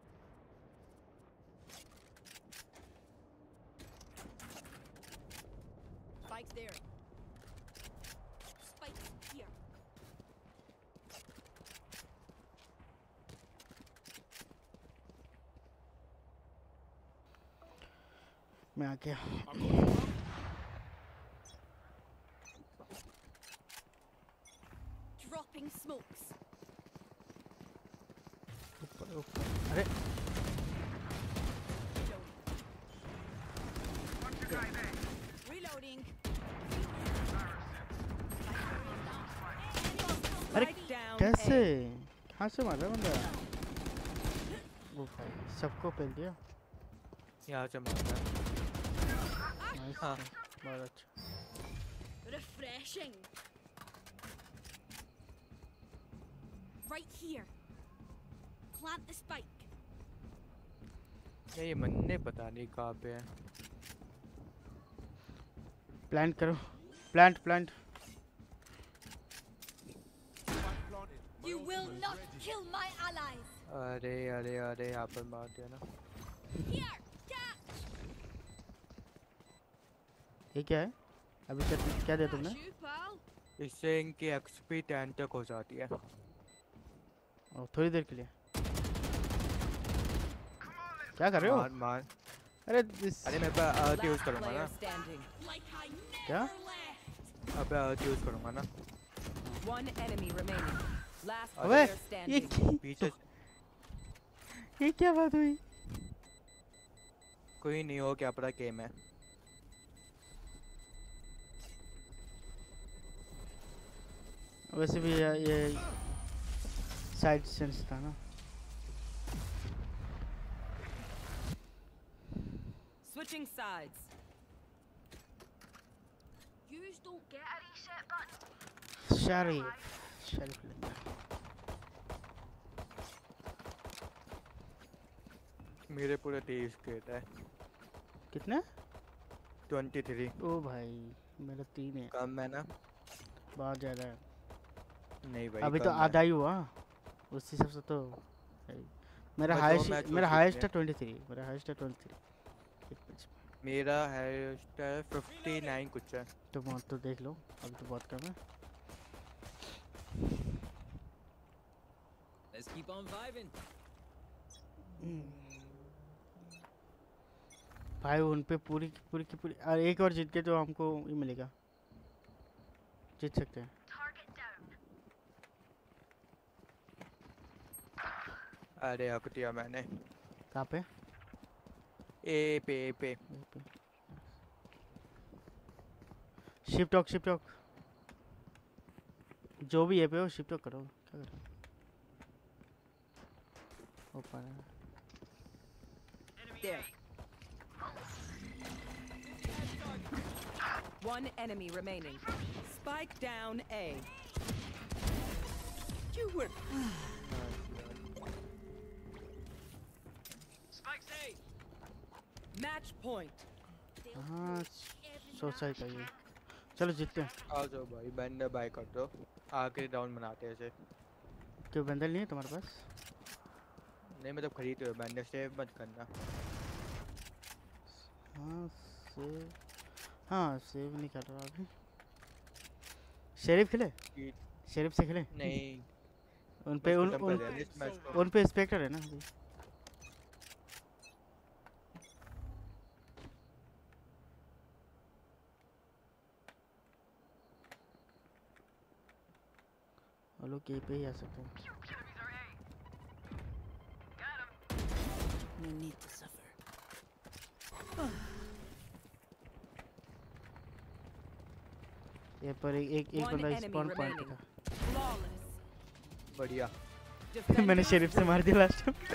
Spike's there. Spike's here. मैं आ गया। Dropping smokes. ऊपर ऊपर अरे Reloading. अरे कैसे कहाँ से मारा बंदा? वो भाई सबको पेल दिया। यहाँ से मारा। नाइस हाँ बहुत अच्छा। Refreshing. Right here. Plant the spike. ये मन्ने पता नहीं कहाँ पे है। प्लांट करो plant plant. You will not kill my allies. अरे अरे अरे यहाँ पर मार दिया ना। Here, catch. ये क्या है? अभी क्या दिया तुमने? इससे इनकी XP 10 तक हो जाती है। और थोड़ी देर के लिए। क्या कर रहे हो? मार मार। अरे मैं अर्थ यूज करूँगा ना। क्या? अब अर्थ यूज करूँगा ना। One enemy remaining. Last अबे player standing. पीछे ये क्या बात हुई? कोई नहीं हो क्या पता गेम है। वैसे भी ये साइड सेंस था ना। Switching sides. Yous don't get a reset button. शरीफ मेरे पूरे 30 गेट है। कितने? 23। ओ भाई मेरा 3 है। कम है ना? बहुत ज़्यादा है। नहीं भाई अभी तो आधा ही हुआ उस हिसाब से तो। मेरा हाईएस्ट है 23। मेरा हाईएस्ट है 23। मेरा हाईएस्ट है 59 कुछ है। तो देख लो अभी तो बहुत कम है। Let's keep on vibing. भाई उन पे पूरी की पूरी और एक और जीत के तो हमको ये मिलेगा। जीत सकते हैं। अरे हक दिया मैंने। कहाँ पे? ए पे। शिफ्ट टॉक जो भी है पे हो शिफ्ट टॉक करो। क्या करो? ऊपर है। There. One enemy remaining. Spike down A. You were. Spike's A. Match point. हाँ सोचा ही था ये। चलो जीतते हैं। आ जाओ भाई बंडल बाय कर दो। आखिरी राउंड बनाते हैं इसे। क्यों बंडल नहीं है तुम्हारे पास? नहीं मतलब खरीद रहे हो बंडल सेव मत करना। हाँ सेव नहीं कर रहा अभी। शेरिफ खेले? शेरिफ से खेले? नहीं उन पे स्पेक्टर है ना अभी। वो लोग ये पे ही आ सकते हैं। No need to suffer. ये पर एक बंदा स्पॉन पॉइंट था। बढ़िया। मैंने शेरिफ से मार दिया लास्ट टाइम।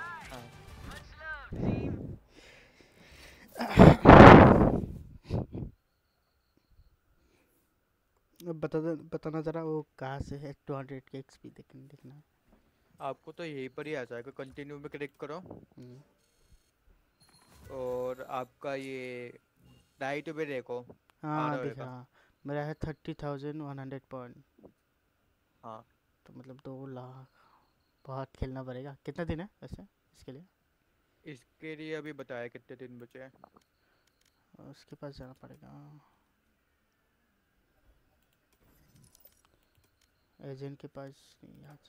बताना जरा वो कहाँ से है 200 के एक्सपी देखना। आपको तो यहीं पर ही आ जाएगा। कंटिन्यू में क्लिक करो और आपका ये राइट पे देखो। हाँ देखा मेरा है 30,100 पॉइंट। हाँ तो मतलब 2 लाख बहुत खेलना पड़ेगा। कितना दिन है वैसे इसके लिए? इसके लिए अभी बताया कितने दिन बचे हैं। उसके पास जाना पड़ेगा। एजेंट के पास नहीं आज।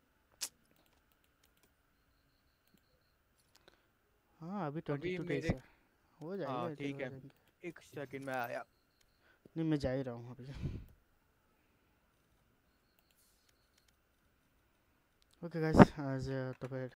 हाँ अभी 22 डेज है, हो जाएगा। हाँ ठीक है, एक सेकंड में आया। नहीं मैं जा ही रहा हूँ अभी। ओके गाइस, आज तो फिर